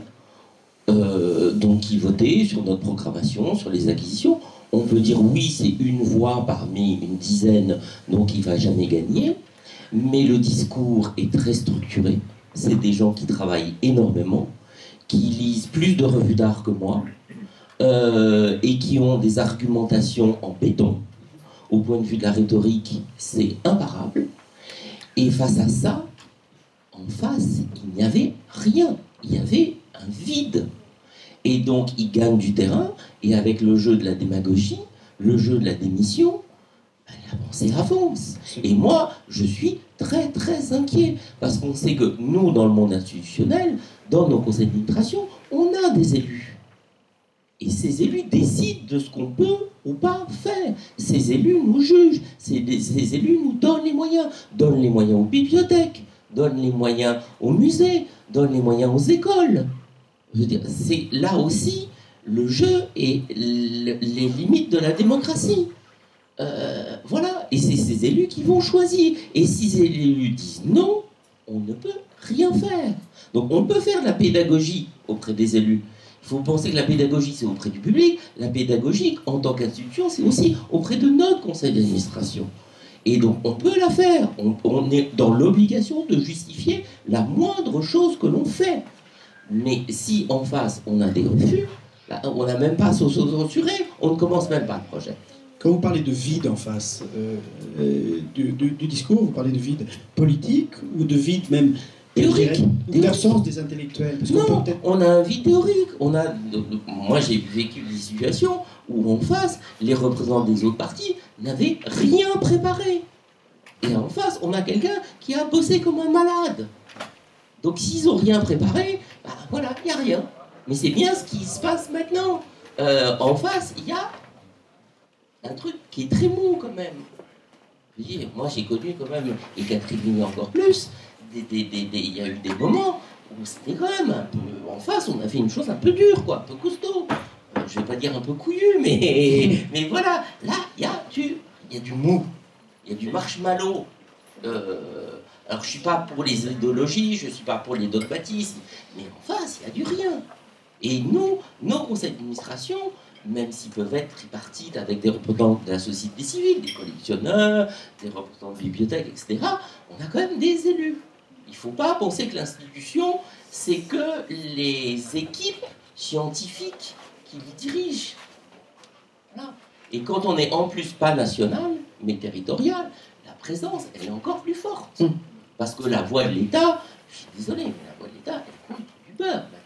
euh, donc qui votait sur notre programmation, sur les acquisitions. On peut dire oui, c'est une voix parmi une dizaine, donc il ne va jamais gagner. Mais le discours est très structuré. C'est des gens qui travaillent énormément, qui lisent plus de revues d'art que moi, euh, et qui ont des argumentations en béton. Au point de vue de la rhétorique, c'est imparable. Et face à ça, en face, il n'y avait rien. Il y avait un vide. Et donc, ils gagnent du terrain, et avec le jeu de la démagogie, le jeu de la démission, ben, l'avancée avance. Et moi, je suis très, très inquiet, parce qu'on sait que nous, dans le monde institutionnel, dans nos conseils d'administration, on a des élus. Et ces élus décident de ce qu'on peut ou pas faire. Ces élus nous jugent, ces, ces élus nous donnent les moyens, donnent les moyens aux bibliothèques, donnent les moyens aux musées, donnent les moyens aux écoles. Je veux dire, c'est là aussi le jeu et le, les limites de la démocratie. Euh, voilà, et c'est ces élus qui vont choisir. Et si ces élus disent non, on ne peut rien faire. Donc on peut faire de la pédagogie auprès des élus. Il faut penser que la pédagogie, c'est auprès du public. La pédagogie, en tant qu'institution, c'est aussi auprès de notre conseil d'administration. Et donc, on peut la faire. On, on est dans l'obligation de justifier la moindre chose que l'on fait. Mais si, en face, on a des refus, là, on n'a même pas à s'auto-censurer, on ne commence même pas le projet. Quand vous parlez de vide en face euh, euh, du, du, du discours, vous parlez de vide politique ou de vide même théorique, ou d'absence des intellectuels? Parce non, qu'on peut on a un vide théorique. On a, moi, j'ai vécu des situations où, en face, les représentants des autres partis n'avaient rien préparé. Et en face, on a quelqu'un qui a bossé comme un malade. Donc, s'ils n'ont rien préparé, ben, voilà, il n'y a rien. Mais c'est bien ce qui se passe maintenant. Euh, en face, il y a un truc qui est très mou, quand même. Je veux dire, moi, j'ai connu quand même, et Catherine Vigny encore plus, il y a eu des moments où c'était quand même un peu en face, on a fait une chose un peu dure, quoi, un peu costaud. Euh, je vais pas dire un peu couillu, mais, mais voilà, là, il y a du, il y a du mou, il y a du marshmallow. Euh, alors, je suis pas pour les idéologies, je suis pas pour les dogmatismes, mais en face, il y a du rien. Et nous, nos conseils d'administration, même s'ils peuvent être tripartites avec des représentants de la société civile, des collectionneurs, des représentants de bibliothèques, et cetera, on a quand même des élus. Il ne faut pas penser que l'institution, c'est que les équipes scientifiques qui les dirigent. Voilà. Et quand on est en plus pas national, mais territorial, la présence, elle est encore plus forte. Mmh. Parce que la voix de l'État, je suis désolé, mais la voix de l'État, elle compte du beurre maintenant.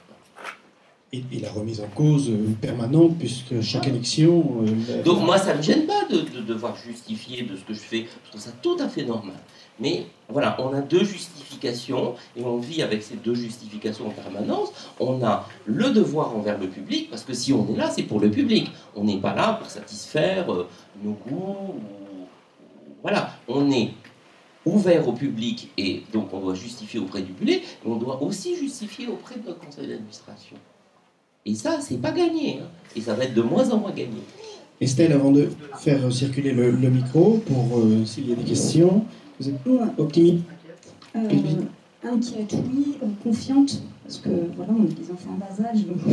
Et, et la remise en cause euh, permanente, puisque chaque élection... Euh, Donc moi, ça ne me gêne pas de, de devoir justifier de ce que je fais. Je trouve ça tout à fait normal. Mais voilà, on a deux justifications, et on vit avec ces deux justifications en permanence. On a le devoir envers le public, parce que si on est là, c'est pour le public. On n'est pas là pour satisfaire euh, nos goûts. Ou, voilà, on est ouvert au public, et donc on doit justifier auprès du public, mais on doit aussi justifier auprès de notre conseil d'administration. Et ça, c'est pas gagné, hein. Et ça va être de moins en moins gagné. Estelle, avant de faire circuler le, le micro, pour euh, s'il y a des questions, vous êtes optimiste euh, Inquiète, oui, euh, confiante, parce que voilà, on est des enfants en bas âge, donc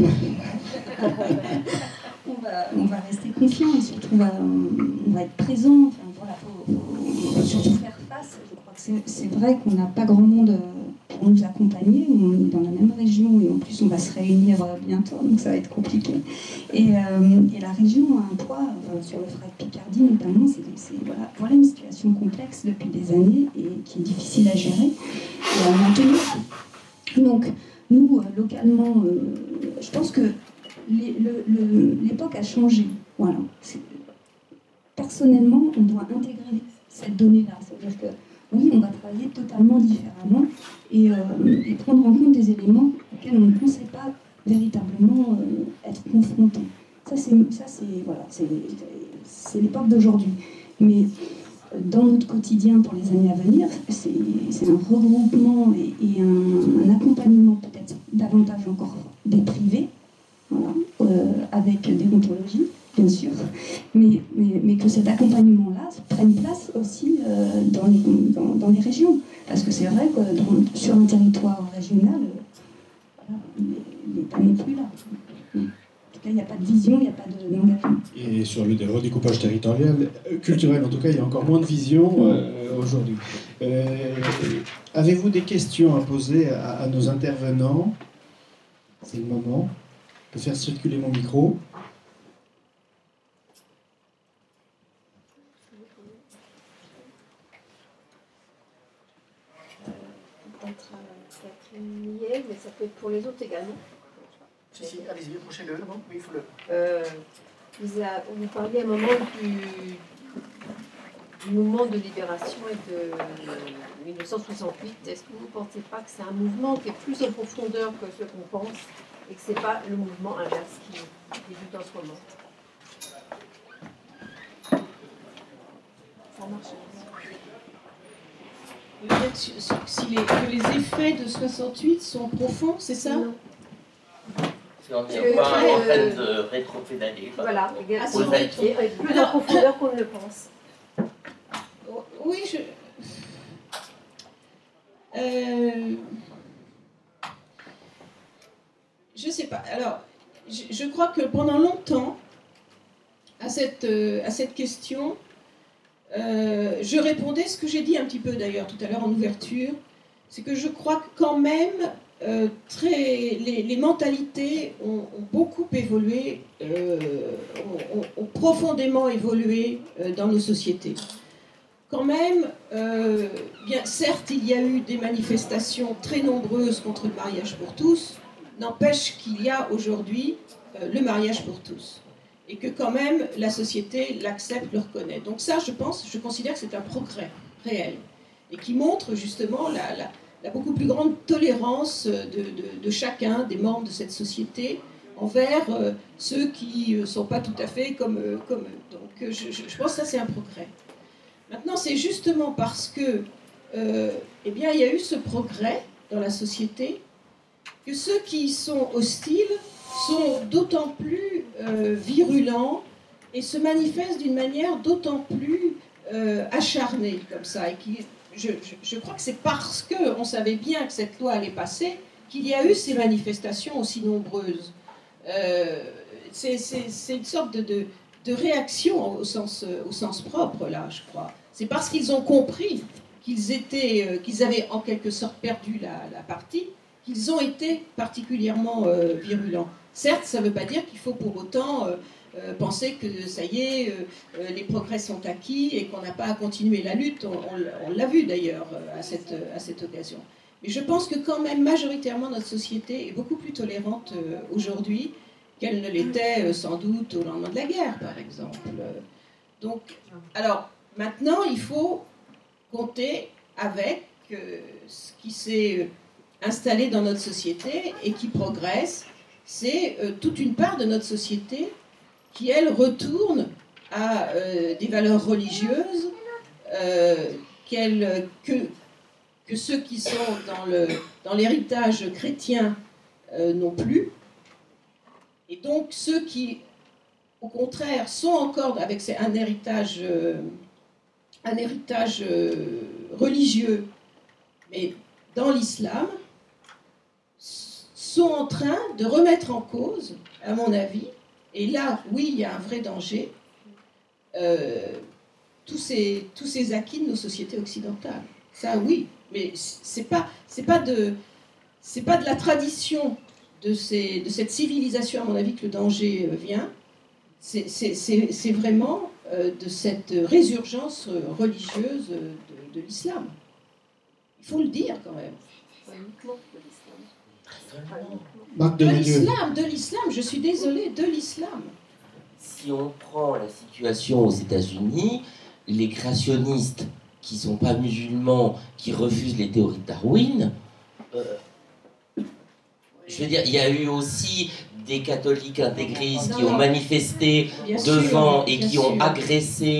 on, va, on va rester confiant, et surtout on va, on va être présent, enfin, voilà, faut, faut surtout faire face. Je crois que c'est vrai qu'on n'a pas grand monde pour nous accompagner, on est dans la même région, et en plus on va se réunir bientôt, donc ça va être compliqué. Et, euh, et la région a un poids, euh, sur le fret Picardie notamment, c'est voilà, voilà une situation complexe depuis des années, et qui est difficile à gérer et à maintenir. Donc, nous, euh, localement, euh, je pense que l'époque a changé. Voilà. Personnellement, on doit intégrer cette donnée-là. C'est-à-dire que, oui, on va travailler totalement différemment, et, euh, et prendre en compte des éléments auxquels on ne pensait pas véritablement euh, être confronté. Ça, c'est voilà, c'est l'époque d'aujourd'hui. Mais dans notre quotidien pour les années à venir, c'est un regroupement et, et un, un accompagnement peut-être davantage encore des privés, voilà, euh, avec déontologie, bien sûr, mais, mais, mais que cet accompagnement-là prenne place aussi euh, dans, les, dans, dans les régions. Parce que c'est vrai que dans, sur un territoire régional, euh, voilà, l'État n'est plus là. En tout cas, il n'y a pas de vision, il n'y a pas d'engagement. Et sur le redécoupage territorial, euh, culturel en tout cas, il y a encore moins de vision euh, aujourd'hui. Euh, Avez-vous des questions à poser à, à nos intervenants? C'est le moment. Je peux faire circuler mon micro. Peut-être Catherine Millet, mais ça peut être pour les autres également. Si, si, allez-y, approchez-le. Oui, il faut le. Euh, vous, a, vous parliez à un moment du, du mouvement de libération et de mille neuf cent soixante-huit. Est-ce que vous ne pensez pas que c'est un mouvement qui est plus en profondeur que ce qu'on pense et que ce n'est pas le mouvement inverse qui débute en ce moment? Ça marche. Si les, que les effets de soixante-huit sont profonds, c'est ça? Non. Si on est pas en train de rétropédaler. Voilà, Ah, c'est avec plus en profondeur qu'on ne le pense. Oui, je... Euh... Je sais pas. Alors, je, je crois que pendant longtemps, à cette, euh, à cette question, euh, je répondais ce que j'ai dit un petit peu d'ailleurs tout à l'heure en ouverture, c'est que je crois que quand même, euh, très, les, les mentalités ont, ont beaucoup évolué, euh, ont, ont, ont profondément évolué euh, dans nos sociétés. Quand même, euh, bien, certes, il y a eu des manifestations très nombreuses contre le mariage pour tous, n'empêche qu'il y a aujourd'hui euh, le mariage pour tous. Et que quand même, la société l'accepte, le reconnaît. Donc ça, je pense, je considère que c'est un progrès réel. Et qui montre justement la, la, la beaucoup plus grande tolérance de, de, de chacun des membres de cette société envers euh, ceux qui ne sont pas tout à fait comme, euh, comme eux. Donc je, je, je pense que ça, c'est un progrès. Maintenant, c'est justement parce que, euh, eh bien, il y a eu ce progrès dans la société que ceux qui sont hostiles sont d'autant plus euh, virulents et se manifestent d'une manière d'autant plus euh, acharnée comme ça. Et qui, je, je, je crois que c'est parce qu'on savait bien que cette loi allait passer qu'il y a eu ces manifestations aussi nombreuses. Euh, c'est une sorte de, de, de réaction au sens, au sens propre, là, je crois. C'est parce qu'ils ont compris qu'ils étaient, euh, qu'ils avaient en quelque sorte perdu la, la partie, qu'ils ont été particulièrement euh, virulents. Certes, ça ne veut pas dire qu'il faut pour autant euh, euh, penser que ça y est, euh, les progrès sont acquis et qu'on n'a pas à continuer la lutte. On, on, on l'a vu d'ailleurs à cette, à cette occasion. Mais je pense que quand même, majoritairement, notre société est beaucoup plus tolérante euh, aujourd'hui qu'elle ne l'était euh, sans doute au lendemain de la guerre, par exemple. Donc, alors, maintenant, il faut compter avec euh, ce qui s'est installé dans notre société et qui progresse. C'est euh, toute une part de notre société qui, elle, retourne à euh, des valeurs religieuses euh, qu'elle, que, que ceux qui sont dans le, dans l'héritage chrétien euh, non plus. Et donc, ceux qui, au contraire, sont encore avec un héritage, euh, un héritage euh, religieux, mais dans l'islam, sont en train de remettre en cause, à mon avis, et là, oui, il y a un vrai danger, euh, tous, ces, tous ces acquis de nos sociétés occidentales. Ça, oui, mais c'est pas, c'est pas de, c'est pas de la tradition de, ces, de cette civilisation, à mon avis, que le danger vient. C'est vraiment euh, de cette résurgence religieuse de, de l'islam. Il faut le dire, quand même. De l'islam, de l'islam, je suis désolée, de l'islam. Si on prend la situation aux États-Unis, les créationnistes qui ne sont pas musulmans, qui refusent les théories de Darwin, euh, je veux dire, il y a eu aussi des catholiques intégristes qui ont manifesté devant et qui ont agressé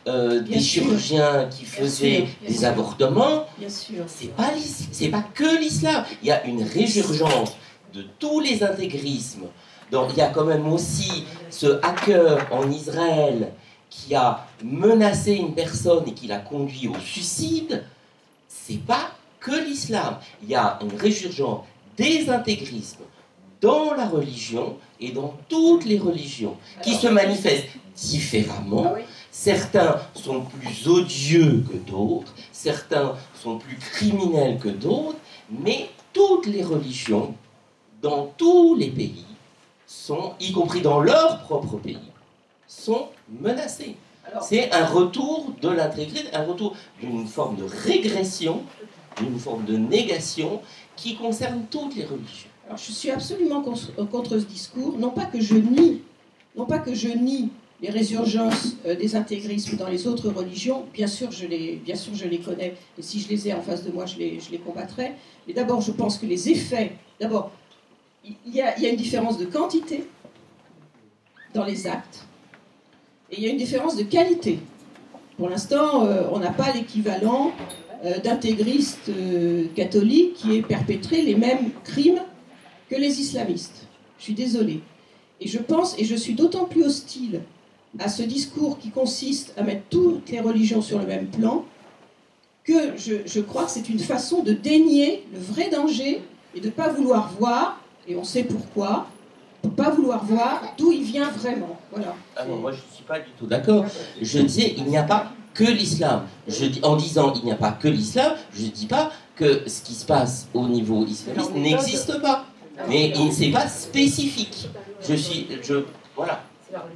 euh, des sûr. chirurgiens qui Bien faisaient sûr, bien des sûr. avortements, Bien sûr. c'est pas, l'is- c'est pas que l'islam. Il y a une résurgence de tous les intégrismes. Donc il y a quand même aussi ce hacker en Israël qui a menacé une personne et qui l'a conduit au suicide. C'est pas que l'islam. Il y a une résurgence des intégrismes dans la religion et dans toutes les religions qui se manifestent différemment. Certains sont plus odieux que d'autres, certains sont plus criminels que d'autres, mais toutes les religions, dans tous les pays, sont, y compris dans leur propre pays, sont menacées. C'est un retour de l'intégrisme, un retour d'une forme de régression, d'une forme de négation qui concerne toutes les religions. Alors, je suis absolument contre, contre ce discours, non pas que je nie, non pas que je nie les résurgences euh, des intégrismes dans les autres religions, bien sûr, je les, bien sûr je les connais, et si je les ai en face de moi, je les, je les combattrai. Mais d'abord, je pense que les effets, d'abord, il y a, il y a une différence de quantité dans les actes, et il y a une différence de qualité. Pour l'instant, euh, on n'a pas l'équivalent euh, d'intégristes euh, catholiques qui aient perpétré les mêmes crimes que les islamistes. Je suis désolée. Et je pense, et je suis d'autant plus hostile à ce discours qui consiste à mettre toutes les religions sur le même plan, que je, je crois que c'est une façon de dénier le vrai danger et de ne pas vouloir voir, et on sait pourquoi, de ne pas vouloir voir d'où il vient vraiment. Voilà. Ah non, moi je ne suis pas du tout d'accord. Je disais, il n'y a pas que l'islam. Je dis, en disant il n'y a pas que l'islam, je ne dis pas que ce qui se passe au niveau islamiste n'existe pas. Mais il c'est pas spécifique. Je suis, je, voilà.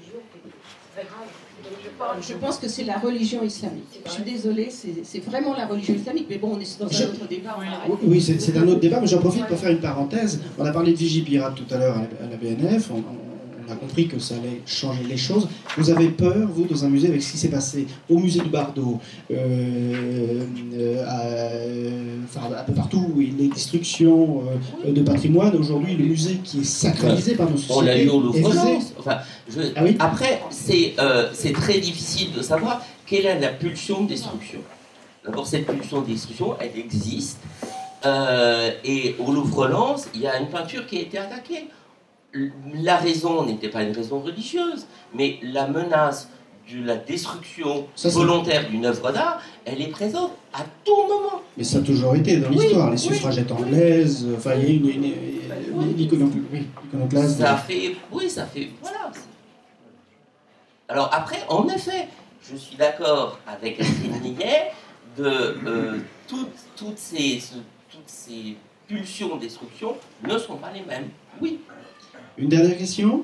Je pense que c'est la religion islamique. Je suis désolée, c'est c'est vraiment la religion islamique. Mais bon, on est dans un autre débat. on va arrêter. Oui, c'est c'est un autre débat, mais j'en profite pour faire une parenthèse. On a parlé de Vigipirate tout à l'heure à la B N F. On, on a compris que ça allait changer les choses. Vous avez peur, vous, dans un musée, avec ce qui s'est passé au musée du Bardo, euh, euh, à, enfin, un peu partout, où il y a destruction euh, de patrimoine. Aujourd'hui, le musée qui est sacralisé par nos sociétés. On l'a eu au est visé. Louvre-Lens. Enfin, je... Ah oui. Après, c'est euh, c'est très difficile de savoir quelle est la pulsion de destruction. D'abord, cette pulsion de destruction, elle existe. Euh, et au Louvre-Lens, il y a une peinture qui a été attaquée. La raison n'était pas une raison religieuse, mais la menace de la destruction Ça, volontaire d'une œuvre d'art, elle est présente à tout moment. Mais ça a toujours été dans l'histoire. Les oui. suffragettes anglaises, enfin, il y a une, une, une, l'iconoclasme. Oui, l'iconoclasme. Ça fait, oui, ça fait, voilà. Alors après, en effet, je suis d'accord avec Astrid Millet de euh, toutes, toutes, ces, toutes ces pulsions de destruction ne sont pas les mêmes. Oui. Une dernière question?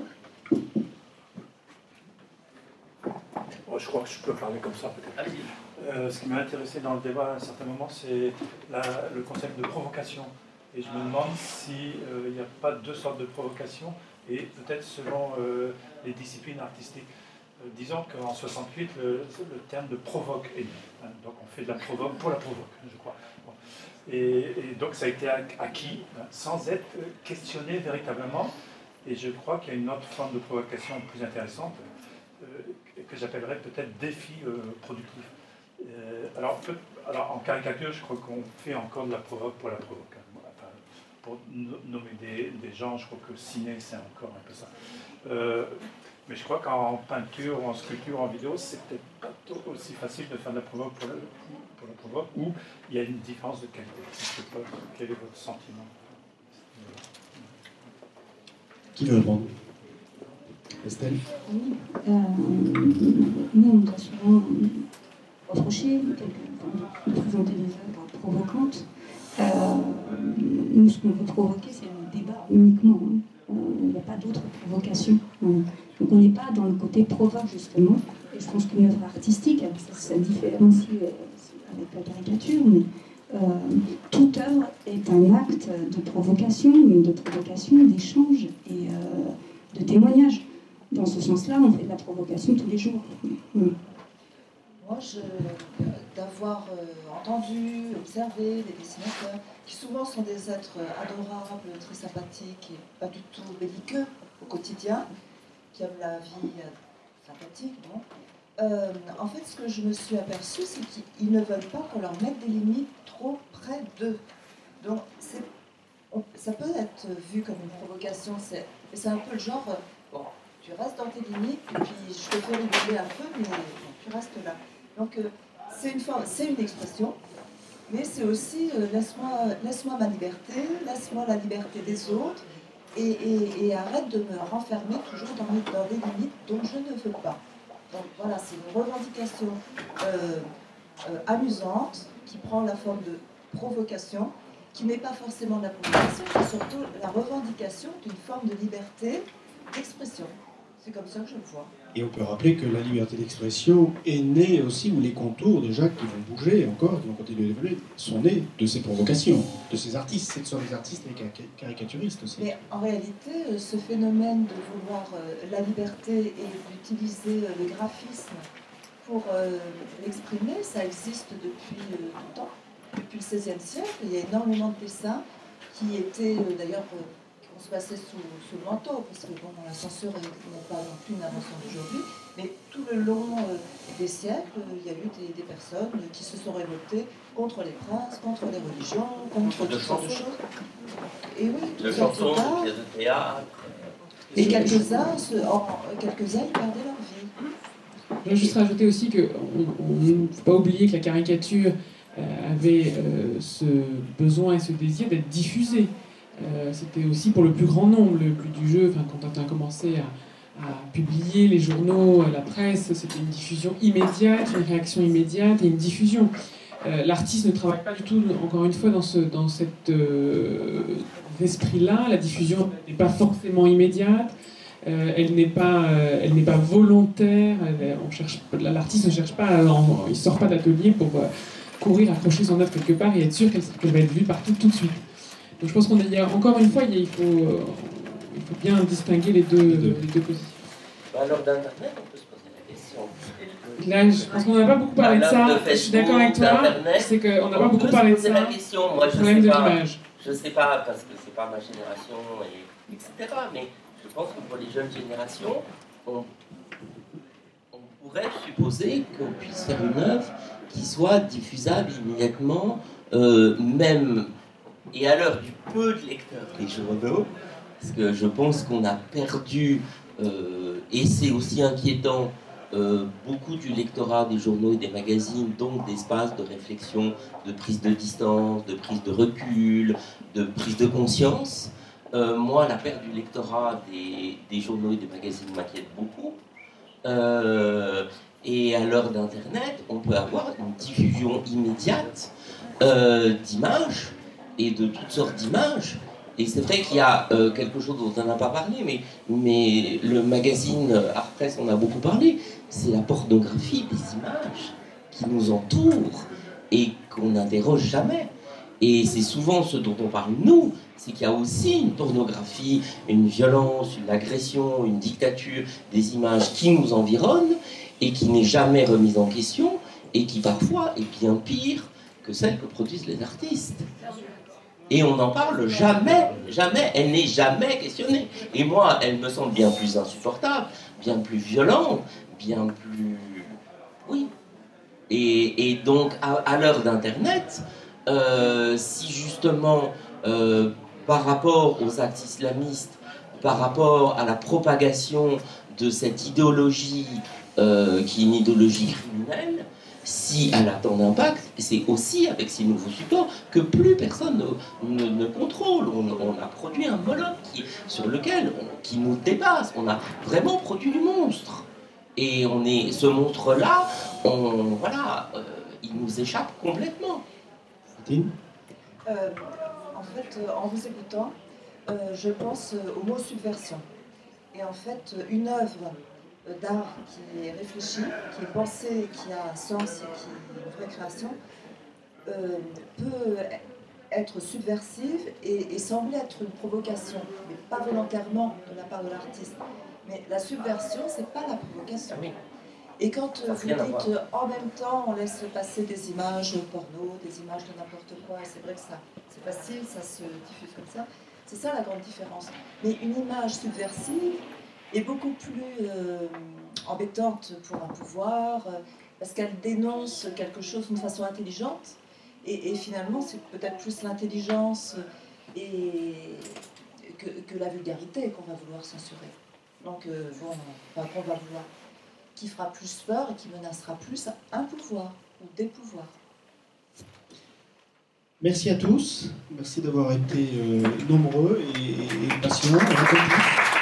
Bon, je crois que je peux parler comme ça peut-être. Euh, ce qui m'a intéressé dans le débat à un certain moment, c'est la- le concept de provocation. Et je me demande s'il n'y a pas deux sortes de provocation, et peut-être selon euh, les disciplines artistiques. Euh, disons qu'en soixante-huit, le, le terme de provoque est né. Hein, donc on fait de la provoque pour la provoque, je crois. Bon. Et, et donc ça a été acquis hein, sans être questionné véritablement. Et je crois qu'il y a une autre forme de provocation plus intéressante, euh, que j'appellerais peut-être défi euh, productif. Euh, alors, peut, alors, en caricature, je crois qu'on fait encore de la provoque pour la provoque. Hein. Enfin, pour no nommer des, des gens, je crois que ciné, c'est encore un peu ça. Euh, mais je crois qu'en peinture, ou en sculpture, en vidéo, c'est peut-être pas aussi facile de faire de la provoque pour la, pour la provoque, où il y a une différence de qualité. Je ne sais pas quel est votre sentiment. Qui veut répondre? Estelle? Oui. Euh, nous, on doit souvent reprocher de présenter des œuvres provocantes. Euh, nous, ce qu'on veut provoquer, c'est le débat uniquement. Hein. Euh, il n'y a pas d'autre provocation. Euh, donc on n'est pas dans le côté provoque, justement. Et je pense qu'une œuvre artistique, ça, ça différencie euh, avec la caricature, mais euh, toute œuvre est un acte de provocation, mais de provocation, d'échange et euh, de témoignage. Dans ce sens-là, on fait de la provocation tous les jours. Mmh. Moi, je, d'avoir euh, entendu, observé des dessinateurs qui souvent sont des êtres adorables, très sympathiques et pas du tout belliqueux au quotidien, qui aiment la vie euh, sympathique, bon. euh, en fait, ce que je me suis aperçue, c'est qu'ils ne veulent pas qu'on leur mette des limites trop près d'eux. Donc, on, ça peut être vu comme une provocation, c'est un peu le genre, euh, bon, tu restes dans tes limites, et puis je te fais rigoler un peu, mais bon, tu restes là. Donc, euh, c'est une, c'est une expression, mais c'est aussi euh, laisse-moi laisse-moi ma liberté, laisse-moi la liberté des autres, et, et, et arrête de me renfermer toujours dans, mes, dans des limites dont je ne veux pas. Donc voilà, c'est une revendication euh, euh, amusante qui prend la forme de provocation, qui n'est pas forcément la provocation, c'est surtout la revendication d'une forme de liberté d'expression. C'est comme ça que je le vois. Et on peut rappeler que la liberté d'expression est née aussi, ou les contours déjà qui vont bouger encore, qui vont continuer d'évoluer, sont nés de ces provocations, de ces artistes. Ce sont des artistes et caricaturistes aussi. Mais en réalité, ce phénomène de vouloir la liberté et d'utiliser le graphisme pour l'exprimer, ça existe depuis longtemps. Depuis le seizième siècle, il y a énormément de dessins qui étaient d'ailleurs... on se passait sous, sous le manteau, parce que bon, la censure n'est pas non plus une invention d'aujourd'hui, mais tout le long euh, des siècles, euh, il y a eu des, des personnes qui se sont révoltées contre les princes, contre les religions, contre toutes sortes de choses. Et oui, toutes sortes d'art. De théâtre. Et quelques-uns, quelques-uns, ils perdaient leur vie. Je veux juste rajouter aussi qu'il ne faut pas oublier que la caricature euh, avait euh, ce besoin et ce désir d'être diffusée. Euh, c'était aussi pour le plus grand nombre. Le but du jeu, enfin, quand on a commencé à, à publier les journaux, la presse, c'était une diffusion immédiate, une réaction immédiate et une diffusion. Euh, L'artiste ne travaille pas du tout, encore une fois, dans, ce, dans cet euh, esprit-là. La diffusion n'est pas forcément immédiate, euh, elle n'est pas, euh, elle n'est pas volontaire. L'artiste ne cherche pas, à, en, il sort pas d'atelier pour euh, courir, accrocher son œuvre quelque part et être sûr qu'elle qu'elle va être vue partout tout de suite. Donc je pense qu'on a encore une fois, il faut, euh, il faut bien distinguer les deux, les deux. Les deux positions. À l'heure d'Internet, on peut se poser la question. Là, je pense qu'on n'a pas beaucoup parlé de ça. De je suis d'accord avec toi. C'est qu'on n'a pas beaucoup parlé de ça. La question. Moi, je problème sais de pas. l'image. Je sais pas parce que c'est pas ma génération, et, etc. Mais je pense que pour les jeunes générations, on, on pourrait supposer qu'on puisse faire une œuvre qui soit diffusable immédiatement, euh, même. Et à l'heure du peu de lecteurs des journaux, parce que je pense qu'on a perdu, euh, et c'est aussi inquiétant, euh, beaucoup du lectorat des journaux et des magazines, donc d'espace de réflexion, de prise de distance, de prise de recul, de prise de conscience. Euh, moi, la perte du lectorat des, des journaux et des magazines m'inquiète beaucoup. Euh, et à l'heure d'Internet, on peut avoir une diffusion immédiate euh, d'images, et de toutes sortes d'images. Et c'est vrai qu'il y a euh, quelque chose dont on n'a pas parlé, mais, mais le magazine Art Press, on a beaucoup parlé, c'est la pornographie des images qui nous entourent et qu'on n'interroge jamais. Et c'est souvent ce dont on parle nous, c'est qu'il y a aussi une pornographie, une violence, une agression, une dictature des images qui nous environnent et qui n'est jamais remise en question et qui parfois est bien pire que celle que produisent les artistes. Et on n'en parle jamais, jamais, elle n'est jamais questionnée. Et moi, elle me semble bien plus insupportable, bien plus violente, bien plus... Oui. Et, et donc, à, à l'heure d'Internet, euh, si justement, euh, par rapport aux actes islamistes, par rapport à la propagation de cette idéologie, euh, qui est une idéologie criminelle, si elle a tant d'impact, c'est aussi avec ces nouveaux supports que plus personne ne, ne, ne contrôle. On, on a produit un Moloch qui, sur lequel on, qui nous dépasse. On a vraiment produit du monstre. Et on est, ce monstre-là, on, voilà, euh, il nous échappe complètement. Euh, en fait, euh, en vous écoutant, euh, je pense euh, au mot subversion. Et en fait, une œuvre d'art qui est réfléchi, qui est pensé, qui a un sens et qui est une vraie création, euh, peut être subversive et, et sembler être une provocation, mais pas volontairement de la part de l'artiste. Mais la subversion, c'est pas la provocation. Et quand euh, vous dites euh, en même temps, on laisse passer des images porno, des images de n'importe quoi, et c'est vrai que ça, c'est facile, ça se diffuse comme ça, c'est ça la grande différence. Mais une image subversive est beaucoup plus euh, embêtante pour un pouvoir, parce qu'elle dénonce quelque chose d'une façon intelligente, et, et finalement c'est peut-être plus l'intelligence et que, que la vulgarité qu'on va vouloir censurer. Donc euh, bon, enfin, qu'on va vouloir, qui fera plus peur et qui menacera plus un pouvoir ou des pouvoirs. Merci à tous, merci d'avoir été euh, nombreux et, et patients.